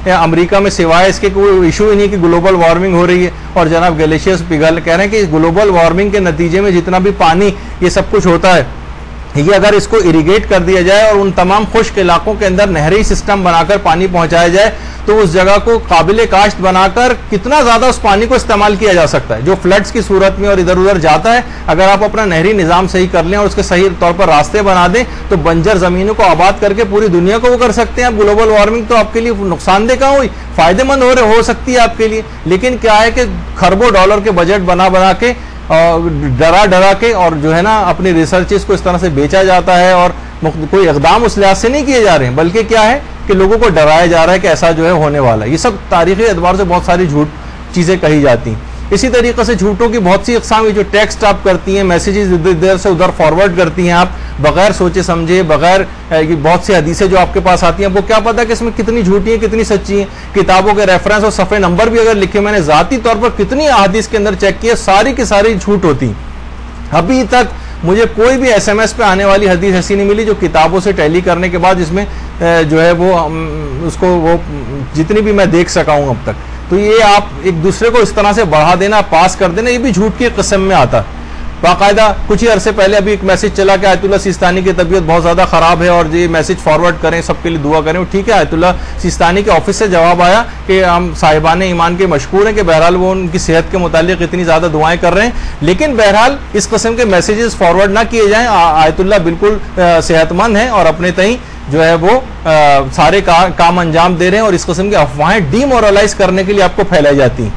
अमेरिका में सिवाय इसके कोई इशू ही नहीं कि ग्लोबल वार्मिंग हो रही है और जनाब ग्लेशियर्स पिघल कह रहे हैं कि ग्लोबल वार्मिंग के नतीजे में जितना भी पानी ये सब कुछ होता है, ये अगर इसको इरिगेट कर दिया जाए और उन तमाम खुश्क इलाकों के अंदर नहरी सिस्टम बनाकर पानी पहुंचाया जाए तो उस जगह को काबिल काश्त बनाकर कितना ज्यादा उस पानी को इस्तेमाल किया जा सकता है जो फ्लड्स की सूरत में और इधर उधर जाता है। अगर आप अपना नहरी निज़ाम सही कर लें और उसके सही तौर पर रास्ते बना दें तो बंजर जमीनों को आबाद करके पूरी दुनिया को वो कर सकते हैं। आप ग्लोबल वार्मिंग तो आपके लिए नुकसानदेह कहाँ हुई, फायदेमंद हो रहे हो सकती है आपके लिए। लेकिन क्या है कि खरबों डॉलर के बजट बना बना के और डरा डरा के और जो है ना अपनी रिसर्चेस को इस तरह से बेचा जाता है और कोई इकदाम उस लिहाज से नहीं किए जा रहे हैं, बल्कि क्या है कि लोगों को डराया जा रहा है कि ऐसा जो है होने वाला है। ये सब तारीखी एतबार से बहुत सारी झूठ चीज़ें कही जाती हैं। इसी तरीके से झूठों की बहुत सी अक़साम, जो टेक्स्ट आप करती हैं, मैसेजेस इधर से उधर फॉरवर्ड करती हैं आप बगैर सोचे समझे, बगैर बहुत सी हदीसें जो आपके पास आती हैं, वो क्या पता कि इसमें कितनी झूठी हैं कितनी सच्ची हैं। किताबों के रेफरेंस और सफ़े नंबर भी अगर लिखे, मैंने ज़ाती तौर पर कितनी हदीस के अंदर चेक किया, सारी की सारी झूठ होती। अभी तक मुझे कोई भी एसएमएस पे आने वाली हदीस ऐसी नहीं मिली जो किताबों से टैली करने के बाद इसमें जो है वो उसको वो जितनी भी मैं देख सका हूं अब तक। तो ये आप एक दूसरे को इस तरह से बढ़ा देना, पास कर देना, ये भी झूठ की किस्म में आता है। बाकायदा कुछ ही अरसे पहले अभी एक मैसेज चला कि आयतुल्लाह सिस्तानी की तबीयत बहुत ज़्यादा ख़राब है और ये मैसेज फॉरवर्ड करें, सबके लिए दुआ करें। ठीक है, आयतुल्लाह सिस्तानी के ऑफिस से जवाब आया कि हम साहिबान ईमान के मशहूर हैं कि बहरहाल वो उनकी सेहत के मुतालिक इतनी ज़्यादा दुआएं कर रहे हैं, लेकिन बहरहाल इस किस्म के मैसेजेस फॉरवर्ड ना किए जाएँ। आयतुल्लाह बिल्कुल सेहतमंद हैं और अपने तई जो है वो आ, सारे का, काम अंजाम दे रहे हैं और इस किस्म की अफवाहें डीमोरलाइज करने के लिए आपको फैलाई जाती हैं।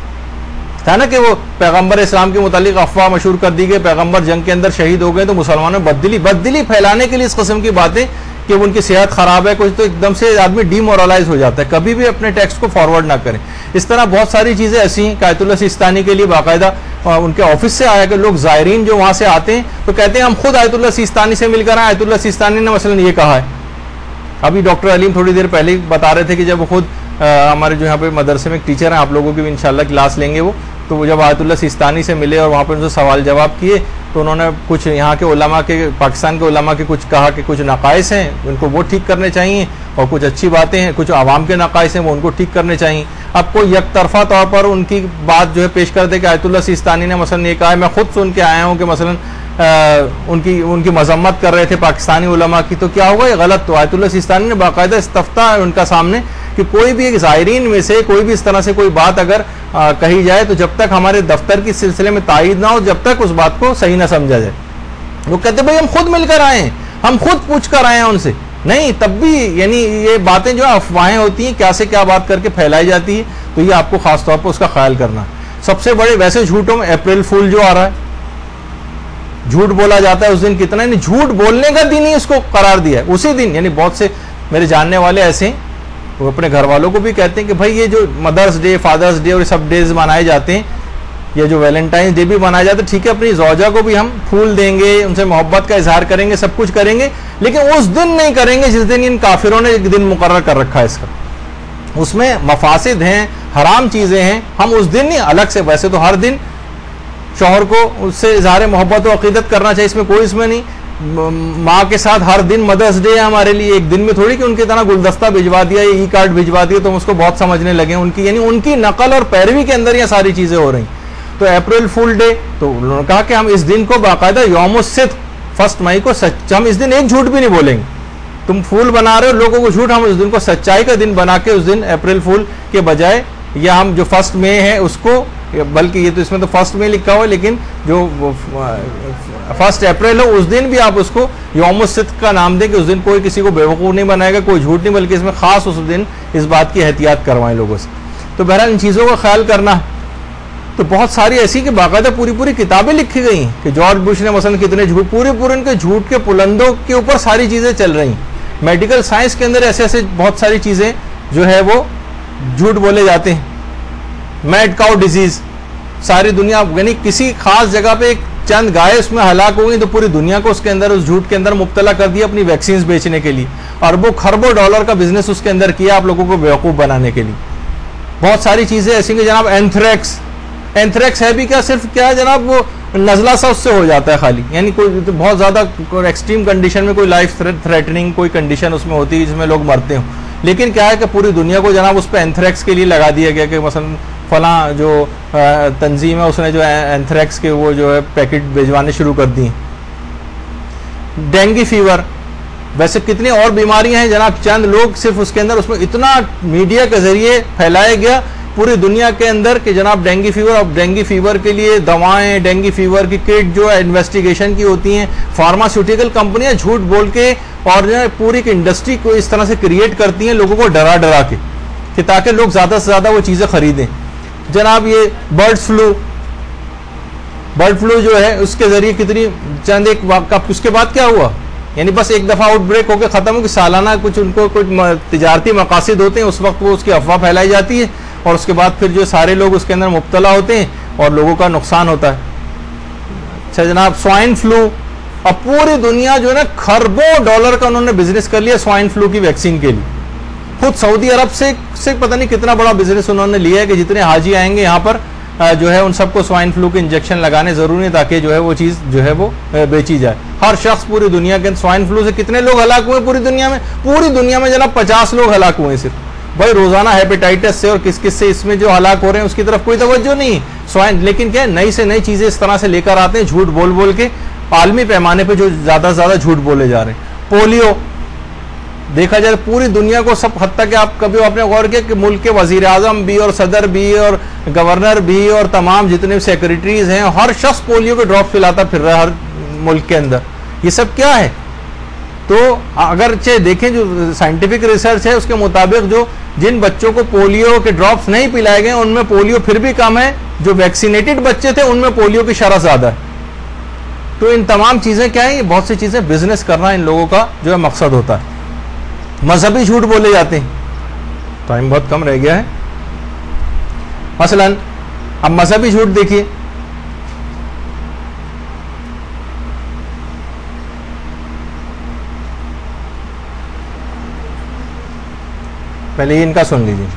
था ना कि वो पैगंबर इस्लाम के मुतालिक अफवाह मशहूर कर दी गई, पैगंबर जंग के अंदर शहीद हो गए तो मुसलमानों में बददिली बददिली फैलाने के लिए इस किस्म की बातें कि उनकी सेहत खराब है कुछ, तो एकदम से आदमी डीमोरलाइज हो जाता है। कभी भी अपने टेक्स्ट को फॉरवर्ड ना करें। इस तरह बहुत सारी चीज़ें ऐसी हैं। आयतुल्लाह सिस्तानी के लिए बाकायदा उनके ऑफिस से आया कि लोग ज़ायरीन जो वहाँ से आते हैं तो कहते हैं हम खुद आयतुल्लाह सिस्तानी से मिलकर आए, आयतुल्लाह सिस्तानी ने मसलन ये कहा है। अभी डॉक्टर अलीम थोड़ी देर पहले ही बता रहे थे कि जब खुद हमारे जो यहाँ पे मदरसे में एक टीचर हैं, आप लोगों की भी इंशाल्लाह क्लास लेंगे वो, तो वो जब आयतुल्लाह सिस्तानी से मिले और वहाँ पर उनसे सवाल जवाब किए तो उन्होंने कुछ यहाँ के उलमा के, पाकिस्तान के उलमा के कुछ कहा कि कुछ नकाइस हैं उनको वो ठीक करने चाहिए और कुछ अच्छी बातें हैं, कुछ आवाम के नकाइस हैं वो उनको ठीक करने चाहिए। अब कोई यकतरफा तौर पर उनकी बात जो है पेश कर दे कि आयतुल्लाह सिस्तानी ने मसलन ये कहा है, मैं खुद सुन के आया हूँ कि मसलन आ, उनकी उनकी मजम्मत कर रहे थे पाकिस्तानी उलमा की, तो क्या होगा, ये गलत। तो आयतुल्लाह सिस्तानी ने बाकायदा इस्तफ्ता है उनका सामने कि कोई भी एक ज़ायरीन में से कोई भी इस तरह से कोई बात अगर आ, कही जाए तो जब तक हमारे दफ्तर की सिलसिले में तायीद ना हो, जब तक उस बात को सही ना समझा जाए। वो कहते भाई हम खुद मिलकर आए हैं, हम खुद पूछ कर आए हैं उनसे, नहीं तब भी यानी ये बातें जो अफवाहें होती हैं क्या से क्या बात करके फैलाई जाती है। तो ये आपको खास तौर पर उसका ख्याल करना। सबसे बड़े वैसे झूठों में अप्रैल फूल जो आ रहा है, झूठ बोला जाता है उस दिन कितना, यानी झूठ बोलने का दिन ही इसको करार दिया है उसी दिन। यानी बहुत से मेरे जानने वाले ऐसे हैं वो अपने घर वालों को भी कहते हैं कि भाई ये जो मदर्स डे, फादर्स डे और ये सब डेज मनाए जाते हैं, ये जो वैलेंटाइन डे भी मनाया जाता है, ठीक है अपनी जौजा को भी हम फूल देंगे, उनसे मोहब्बत का इजहार करेंगे, सब कुछ करेंगे, लेकिन उस दिन नहीं करेंगे जिस दिन इन काफिरों ने एक दिन मुकर्रर कर रखा है इसका। उसमें मफासिद हैं, हराम चीज़ें हैं, हम उस दिन नहीं अलग से। वैसे तो हर दिन शौहर को उससे इजहार मोहब्बत और अकीदत करना चाहिए, इसमें कोई इसमें नहीं। माँ के साथ हर दिन मदर्स डे है हमारे लिए, एक दिन में थोड़ी कि उनकी तरह गुलदस्ता भिजवा दिया या ई कार्ड भिजवा दिया तो हम उसको बहुत समझने लगे। उनकी यानी उनकी नकल और पैरवी के अंदर ये सारी चीज़ें हो रही। तो अप्रैल फूल डे, तो उन्होंने कहा कि हम इस दिन को बाकायदा यौम सिद्क़ फर्स्ट मई को सच, हम इस दिन एक झूठ भी नहीं बोलेंगे। तुम फूल बना रहे हो लोगों को झूठ, हम उस दिन को सच्चाई का दिन बना के उस दिन अप्रैल फूल के बजाय या हम जो फर्स्ट मई है उसको, बल्कि ये तो इसमें तो फर्स्ट में लिखा हुआ है, लेकिन जो फर्स्ट अप्रैल हो उस दिन भी आप उसको यौम सिद्क़ का नाम दें कि उस दिन कोई किसी को बेवकूफ़ नहीं बनाएगा, कोई झूठ नहीं, बल्कि इसमें ख़ास उस दिन इस बात की एहतियात करवाएं लोगों से। तो बहरहाल इन चीज़ों का ख्याल करना। तो बहुत सारी ऐसी कि बाकायदा पूरी पूरी किताबें लिखी गई हैं कि जॉर्ज बुश ने मसलन कितने झूठ, पूरे पूरे उनके झूठ के पुलंदों के ऊपर सारी चीज़ें चल रही। मेडिकल साइंस के अंदर ऐसे ऐसे बहुत सारी चीज़ें जो है वो झूठ बोले जाते हैं। मैड काउ डिजीज़, सारी दुनिया यानी किसी खास जगह पे एक चंद गाय उसमें हलाक हो गई तो पूरी दुनिया को उसके अंदर उस झूठ के अंदर मुब्तला कर दिया अपनी वैक्सीन बेचने के लिए। अरबों खरबों डॉलर का बिजनेस उसके अंदर किया आप लोगों को बेवकूफ़ बनाने के लिए। बहुत सारी चीज़ें ऐसी कि जनाब एंथ्रैक्स, एंथ्रैक्स है भी क्या, सिर्फ क्या है जनाब वो नज़ला सा उससे हो जाता है खाली, यानी कोई तो बहुत ज़्यादा एक्सट्रीम कंडीशन में कोई लाइफ थ्रेटनिंग कोई कंडीशन उसमें होती है जिसमें लोग मरते हों, लेकिन क्या है कि पूरी दुनिया को जनाब उस पर एंथ्रेक्स के लिए लगा दिया गया कि मसलन फला जो तंजीम है उसने जो एंथ्रेक्स के वो जो है पैकेट भिजवाने शुरू कर दिए। डेंगू फीवर, वैसे कितनी और बीमारियां हैं जनाब, चंद लोग सिर्फ उसके अंदर, उसमें इतना मीडिया के जरिए फैलाया गया पूरी दुनिया के अंदर कि जनाब डेंगू फीवर, अब डेंगू फीवर के लिए दवाएं, डेंगू फीवर की किट जो है इन्वेस्टिगेशन की होती हैं, फार्मास्यूटिकल कंपनियां झूठ बोल के और जो है पूरी की इंडस्ट्री को इस तरह से क्रिएट करती हैं लोगों को डरा डरा के कि ताकि लोग ज़्यादा से ज़्यादा वो चीज़ें खरीदें। जनाब ये बर्ड फ्लू, बर्ड फ्लू जो है उसके जरिए कितनी चंद एक वाक़, उसके बाद क्या हुआ, यानी बस एक दफ़ा आउटब्रेक होकर ख़त्म हो कि सालाना कुछ उनको कुछ तिजारती मकासद होते हैं, उस वक्त वो उसकी अफवाह फैलाई जाती है और उसके बाद फिर जो सारे लोग उसके अंदर मुब्तला होते हैं और लोगों का नुकसान होता है। अच्छा जनाब स्वाइन फ्लू, अब पूरी दुनिया जो है ना खरबों डॉलर का उन्होंने बिजनेस कर लिया स्वाइन फ्लू की वैक्सीन के लिए। खुद सऊदी अरब से से पता नहीं कितना बड़ा बिजनेस उन्होंने लिया है कि जितने हाजी आएंगे यहाँ पर जो है उन सबको स्वाइन फ्लू के इंजेक्शन लगाने जरूरी है ताकि जो है वो चीज़ जो है वो बेची जाए। हर शख्स पूरी दुनिया के स्वाइन फ्लू से कितने लोग हलाक हुए पूरी दुनिया में, पूरी दुनिया में जनाब पचास लोग हलाक हुए सिर्फ। भाई रोजाना हेपेटाइटिस से और किस किस से इसमें जो हलाक हो रहे हैं उसकी तरफ कोई तवज्जो नहीं स्वाइन, लेकिन क्या नई से नई चीजें इस तरह से लेकर आते हैं झूठ बोल बोल के, आलमी पैमाने पे जो ज्यादा से ज्यादा झूठ बोले जा रहे हैं। पोलियो देखा जाए पूरी दुनिया को सब हद तक आप कभी आपने गौर किया कि मुल्क के वजीर आजम भी और सदर भी और गवर्नर भी और तमाम जितने सेक्रेटरीज हैं हर शख्स पोलियो के ड्रॉप पिलाता फिर रहा है हर मुल्क के अंदर, ये सब क्या है? तो अगर चाहे देखें जो साइंटिफिक रिसर्च है उसके मुताबिक जो जिन बच्चों को पोलियो के ड्रॉप्स नहीं पिलाए गए उनमें पोलियो फिर भी कम है, जो वैक्सीनेटेड बच्चे थे उनमें पोलियो की शरह ज्यादा है। तो इन तमाम चीजें क्या है, ये बहुत सी चीजें बिजनेस करना इन लोगों का जो है मकसद होता है। मजहबी झूठ बोले जाते हैं, टाइम बहुत कम रह गया है। मसलन अब मजहबी झूठ देखिए, पहले इनका सुन लीजिए।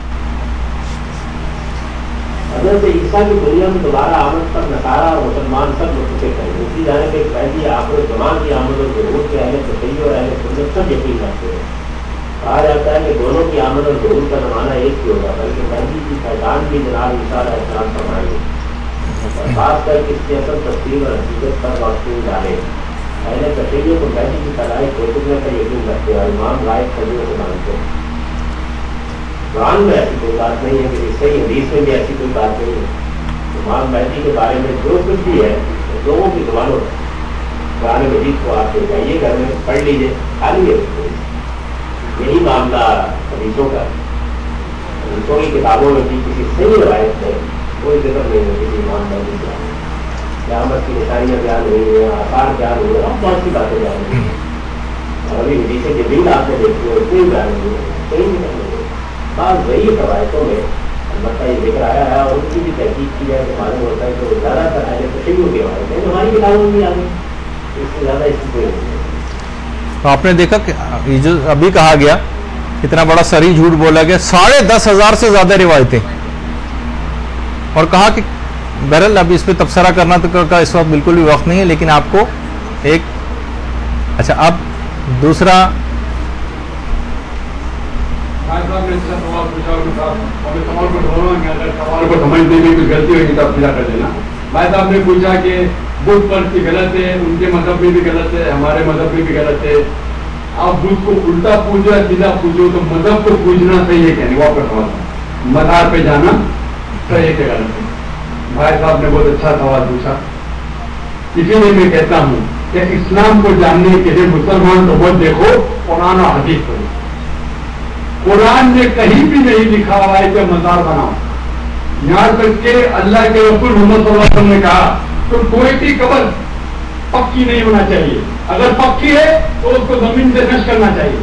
हज़रत ईसा की दुनिया में दोबारा आमद पर नसारा और मुसलमान सब मुतफिक हैं। दूसरी जानिब एक पहली आखिर जमान की आमद और ज़रूर के अहले तशय्युअ और अहले सुन्नत सब यकीन रखते हैं। कहा जाता है कि दोनों की आमद और ज़रूर का ज़माना एक ही होगा, बल्कि पहली की पहचान भी जनाब ईसा अलैहिस्सलाम फरमाएंगे और खासकर इसकी असल तस्वीर और हकीकत पर रोशनी डाले। अहले तशय्युअ को पहली की पैदाइश हो चुकने पर यकीन रखते हैं और इमाम गायब सदियों को मानते हैं। कुरान में ऐसी कोई बात नहीं है कि सही हदीस में भी ऐसी कोई बात नहीं है। इमाम महदी के बारे में जो कुछ भी है लोगों की जुबानों पर कुरान मजीद को आप ले जाइए, घर में पढ़ लीजिए, खाली है यही मामला हदीसों का। हदीसों की किताबों में भी किसी सही रवायत में कोई जिक्र नहीं है किसी इमाम महदी का। क़यामत की निशानियाँ बयान हुई है, आसार बयान हुए, और बहुत सी बातें बयान हुई हैं। और अभी हदीसें जमीन आपने देखी है उसमें बयान हुई है, सही नहीं बात वही रवायतों में अलबत्ता ये जिक्र आया है और उसकी भी तहकीक की जाए तो मालूम होता है कि ज़्यादातर अहले तशय्युअ के बारे में हमारी किताबों में भी आ गई, इससे ज़्यादा इसकी कोई नहीं है। तो आपने देखा कि ये जो अभी कहा गया इतना बड़ा सरी झूठ बोला गया, साढ़े दस हजार से ज्यादा रिवायतें, और कहा कि बहरहाल अभी इस पर तबसरा करना तो का इस वक्त बिल्कुल भी वक्त नहीं है, लेकिन आपको एक अच्छा अब दूसरा सवाल पूछा सवाल को सवाल को समझने में कुछ गलती होगी तो आप पूरा कर देना। भाई साहब ने पूछा कि बुद्ध परस्ती गलत है, उनके मजहब में भी गलत है, हमारे मजहब में भी गलत है। आप बुद्ध को उल्टा पूछो या सीधा पूछो तो मजहब को पूछना सही है क्या नहीं, वो आपका सवाल। मज़ार पे जाना सही है क्या गलत है? भाई साहब ने बहुत अच्छा सवाल पूछा। इसीलिए मैं कहता हूँ कि इस्लाम को जानने के लिए मुसलमान तो बहुत देखो कुरान और हदीस पढ़ो। कुरान में कहीं भी नहीं लिखा हुआ है कि मज़ार बनाओ। यहाँ तक के अल्लाह के रसूल मोहम्मद सल्लल्लाहु अलैहि वसल्लम ने कहा तो कोई भी कब्र पक्की नहीं होना चाहिए, अगर पक्की है तो उसको जमीन से नश करना चाहिए।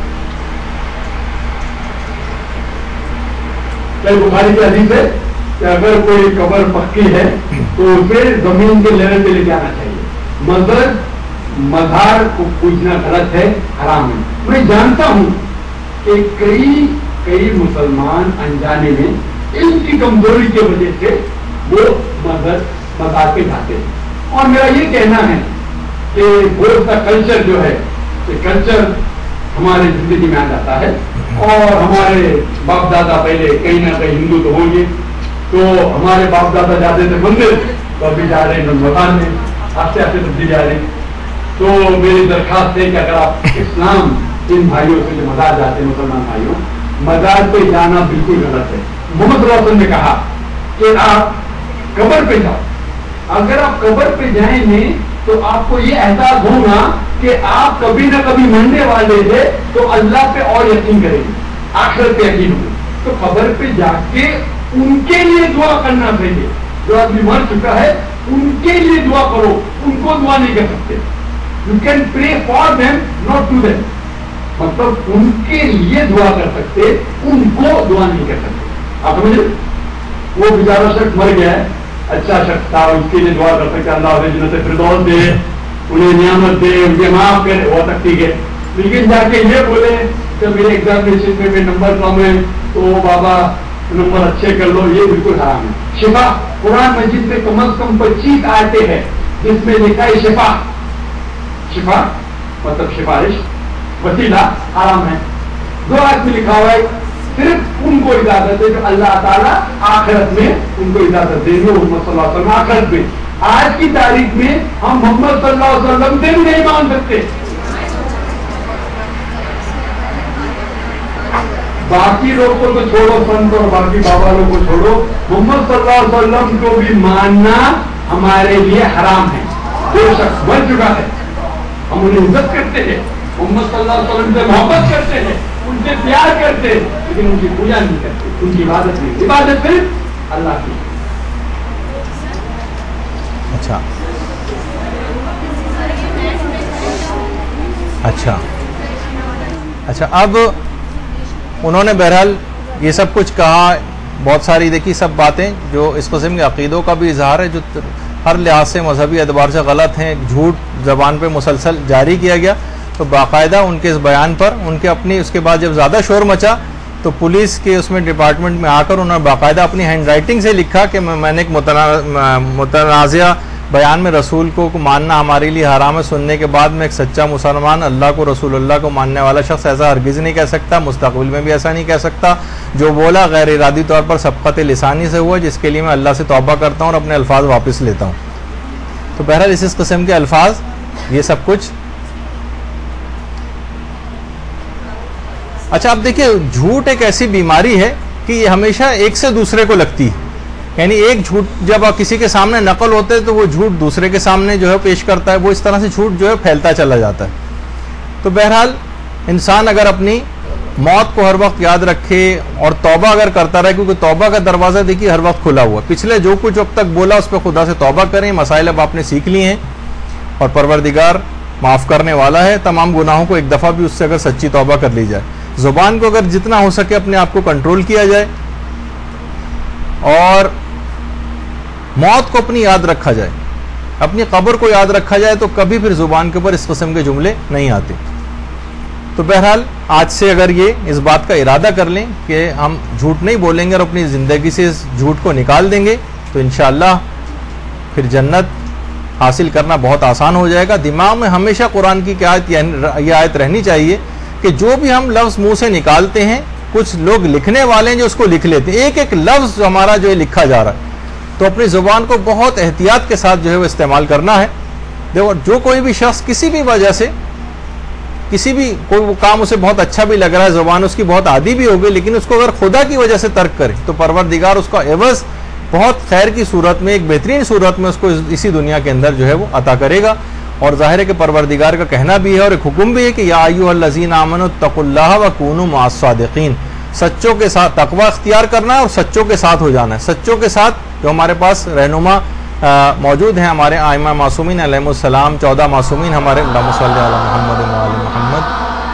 सही बुखारी की हदीस है कि अगर कोई कब्र पक्की है तो उसे जमीन के लेने से लेके आना चाहिए। मगर मज़ार को पूजना गलत है, हराम है। मैं जानता हूं कि कई कई मुसलमान अनजाने में इनकी कमजोरी की वजह से वो मज़हब मज़ार पे जाते हैं। और मेरा ये कहना है कि बोर्ड का कल्चर जो है, ये कल्चर हमारे जिंदगी में आ जाता है और हमारे बाप दादा पहले कहीं ना कहीं हिंदू तो होंगे, तो हमारे बाप दादा जाते थे मंदिर, तो अभी जा रहे हैं मकान में, आस्ते आस्ते तब्दीली जा रही। तो मेरी दरखास्त है कि अगर आप इस्लाम इन भाइयों से जो मजार जाते हैं, मुसलमान भाइयों, मजार पे जाना बिल्कुल गलत है। मोहम्मद रसूल ने कहा कि आप कब्र पे जाओ, अगर आप कब्र पे जाएंगे तो आपको ये एहसास होगा कि आप कभी ना कभी मरने वाले थे, तो अल्लाह पे और यकीन करेंगे, आखिरत पे यकीन होगा। तो कब्र पे जाके उनके लिए दुआ करना चाहिए, जो आदमी मर चुका है उनके लिए दुआ करो, उनको दुआ नहीं कर सकते। You can pray for them, not to them, मतलब उनके लिए दुआ कर सकते, उनको दुआ नहीं कर सकते। आप समझे? वो बेचारा शख्स मर गया है, अच्छा शख्स था, उसके लिए दुआ कर सकते, अल्लाह उन्हें जन्नत फिरदौस दे, उन्हें नियामत दे, उनके माफ करे, हो सकती है। लेकिन जाके ये बोले कि मेरे एग्जामिनेशन में मेरे नंबर कम है, तो बाबा नंबर अच्छे कर लो, ये बिल्कुल हराम है। शिफा, कुरान मजीद में कम अज कम पच्चीस आयतें हैं जिसमें लिखा है शिफा, शिफा मतलब सिफारिश, वसीला हराम है। दो आयत में लिखा हुआ है सिर्फ उनको इजाजत है जो अल्लाह ताला आखिरत में उनको इजाजत देंगे, मोहम्मद सल्लल्लाहु अलैहि वसल्लम आखिरत में। आज की तारीख में हम मोहम्मद सल्लल्लाहु अलैहि वसल्लम से भी नहीं मान सकते। बाकी लोगों को छोड़ो, संत और बाकी बाबा लोगों को छोड़ो, मोहम्मद सल्लल्लाहु अलैहि वसल्लम को भी मानना हमारे लिए हराम है। जो शख्स मर चुका है, हम उन्हें इज्जत करते हैं, मोहम्मद सल्लल्लाहु अलैहि वसल्लम से मोहब्बत करते हैं, उनसे प्यार करते हैं, लेकिन उनकी पूजा नहीं करते, उनकी इबादत नहीं। इबादत सिर्फ अल्लाह की। अच्छा अच्छा अच्छा अब उन्होंने बहरहाल ये सब कुछ कहा, बहुत सारी देखी सब बातें जो इस किस्म के अकीदों का भी इजहार है, जो हर लिहाज से मजहबी एतबार से गलत हैं, झूठ जबान पे मुसलसल जारी किया गया। तो बाकायदा उनके इस बयान पर उनके अपनी, उसके बाद जब ज़्यादा शोर मचा तो पुलिस के उसमें डिपार्टमेंट में आकर उन्होंने बाकायदा अपनी हैंड राइटिंग से लिखा कि मैंने एक मुतना, मुतनाज़िया बयान में रसूल को, को मानना हमारे लिए हराम है। सुनने के बाद में एक सच्चा मुसलमान अल्लाह को, रसूलुल्लाह को मानने वाला शख्स ऐसा हरगिज़ नहीं कह सकता, मुस्तक़बिल में भी ऐसा नहीं कह सकता। जो बोला गैर इरादी तौर पर सबक़त लिसानी से हुआ, जिसके लिए मैं अल्लाह से तौबा करता हूँ और अपने अल्फाज वापस लेता हूँ। तो बहरहाल इस किस्म के अल्फाज, ये सब कुछ। अच्छा, अब देखिए, झूठ एक ऐसी बीमारी है कि ये हमेशा एक से दूसरे को लगती है, यानी एक झूठ जब किसी के सामने नकल होते हैं तो वो झूठ दूसरे के सामने जो है पेश करता है, वो इस तरह से झूठ जो है फैलता चला जाता है। तो बहरहाल इंसान अगर अपनी मौत को हर वक्त याद रखे और तौबा अगर करता रहे, क्योंकि तौबा का दरवाज़ा देखिए हर वक्त खुला हुआ है। पिछले जो कुछ अब तक बोला उस पर खुदा से तौबा करें, मसाइल अब आपने सीख लिए हैं और परवरदिगार माफ़ करने वाला है। तमाम गुनाहों को एक दफ़ा भी उससे अगर सच्ची तौबा कर ली जाए, ज़ुबान को अगर जितना हो सके अपने आप को कंट्रोल किया जाए और मौत को अपनी याद रखा जाए, अपनी कब्र को याद रखा जाए, तो कभी फिर ज़ुबान के ऊपर इस किस्म के जुमले नहीं आते। तो बहरहाल आज से अगर ये इस बात का इरादा कर लें कि हम झूठ नहीं बोलेंगे और अपनी ज़िंदगी से इस झूठ को निकाल देंगे, तो इंशाअल्लाह फिर जन्नत हासिल करना बहुत आसान हो जाएगा। दिमाग में हमेशा कुरान की क्या आयत, ये आयत रहनी चाहिए कि जो भी हम लफ्ज़ मुंह से निकालते हैं, कुछ लोग लिखने वाले हैं जो उसको लिख लेते हैं, एक एक लफ्ज़ हमारा जो है लिखा जा रहा है, तो अपनी ज़ुबान को बहुत एहतियात के साथ जो है वो इस्तेमाल करना है। देखो, जो कोई भी शख्स किसी भी वजह से किसी भी कोई वो काम उसे बहुत अच्छा भी लग रहा है, ज़ुबान उसकी बहुत आदी भी हो गई, लेकिन उसको अगर खुदा की वजह से तर्क करे तो परवरदिगार उसका एवज़ बहुत खैर की सूरत में, एक बेहतरीन सूरत में उसको इसी दुनिया के अंदर जो है वो अता करेगा। और ज़ाहिर है कि परवरदिगार का कहना भी है और एक हुक्म भी है कि या अय्युहल्लज़ीना आमनू तक़ुल्लाह व कूनू मअस-सादिक़ीन, सच्चों के साथ तक़वा अख्तियार करना है और सच्चों के साथ हो जाना है। सच्चों के साथ जो हमारे पास रहनुमा मौजूद हैं, हमारे आइमा मासूमीन अलैहिमुस्सलाम, चौदह मासूमीन हमारे, अल्लाहुम्मा सल्लि अला मुहम्मद व आलि मुहम्मद,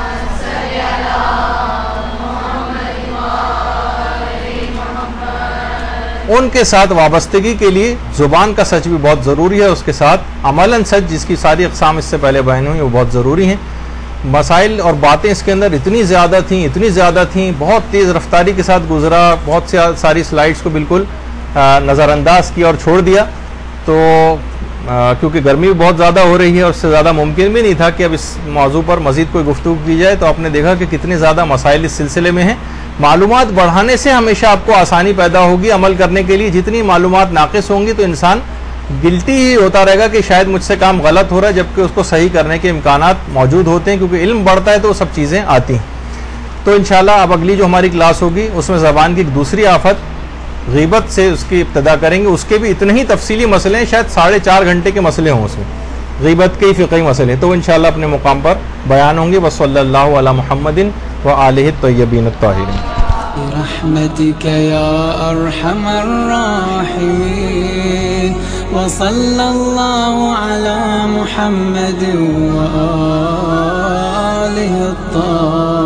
उनके साथ वाबस्तगी के लिए ज़ुबान का सच भी बहुत ज़रूरी है, उसके साथ अमलन सच जिसकी सारी अक़साम इससे पहले बयान हुई वो बहुत ज़रूरी हैं। मसाइल और बातें इसके अंदर इतनी ज़्यादा थीं इतनी ज़्यादा थीं बहुत तेज़ रफ्तारी के साथ गुजरा, बहुत सी सारी स्लाइड्स को बिल्कुल नज़रअंदाज किया और छोड़ दिया। तो क्योंकि गर्मी भी बहुत ज़्यादा हो रही है और उससे ज़्यादा मुमकिन भी नहीं था कि अब इस मौजू पर मज़ीद कोई गुफ्तगू की जाए, तो आपने देखा कि कितने ज़्यादा मसाइल इस सिलसिले में हैं। मालूमात बढ़ाने से हमेशा आपको आसानी पैदा होगी अमल करने के लिए। जितनी मालूमात नाक़िस होंगी तो इंसान गिल्टी ही होता रहेगा कि शायद मुझसे काम गलत हो रहा है, जबकि उसको सही करने के इम्कानात मौजूद होते हैं, क्योंकि इल्म बढ़ता है तो सब चीज़ें आती हैं। तो इंशाल्लाह अब अगली जो हमारी क्लास होगी उसमें ज़बान की एक दूसरी आफत ग़ीबत से उसकी इब्तदा करेंगे। उसके भी इतने ही तफसीली मसले हैं, शायद साढ़े चार घंटे के मसले हों उसमें, ग़ीबत के ही फ़िक़ही मसले, तो इंशाल्लाह अपने मुकाम पर बयान होंगे। वसल्लल्लाहु अला मुहम्मदिन व आलिहि तय्यबीन अत्ताहिरीन। बिरहमतिक या अरहमर राहिमीन व सल्लल्लाहु अला मुहम्मद व आलिहि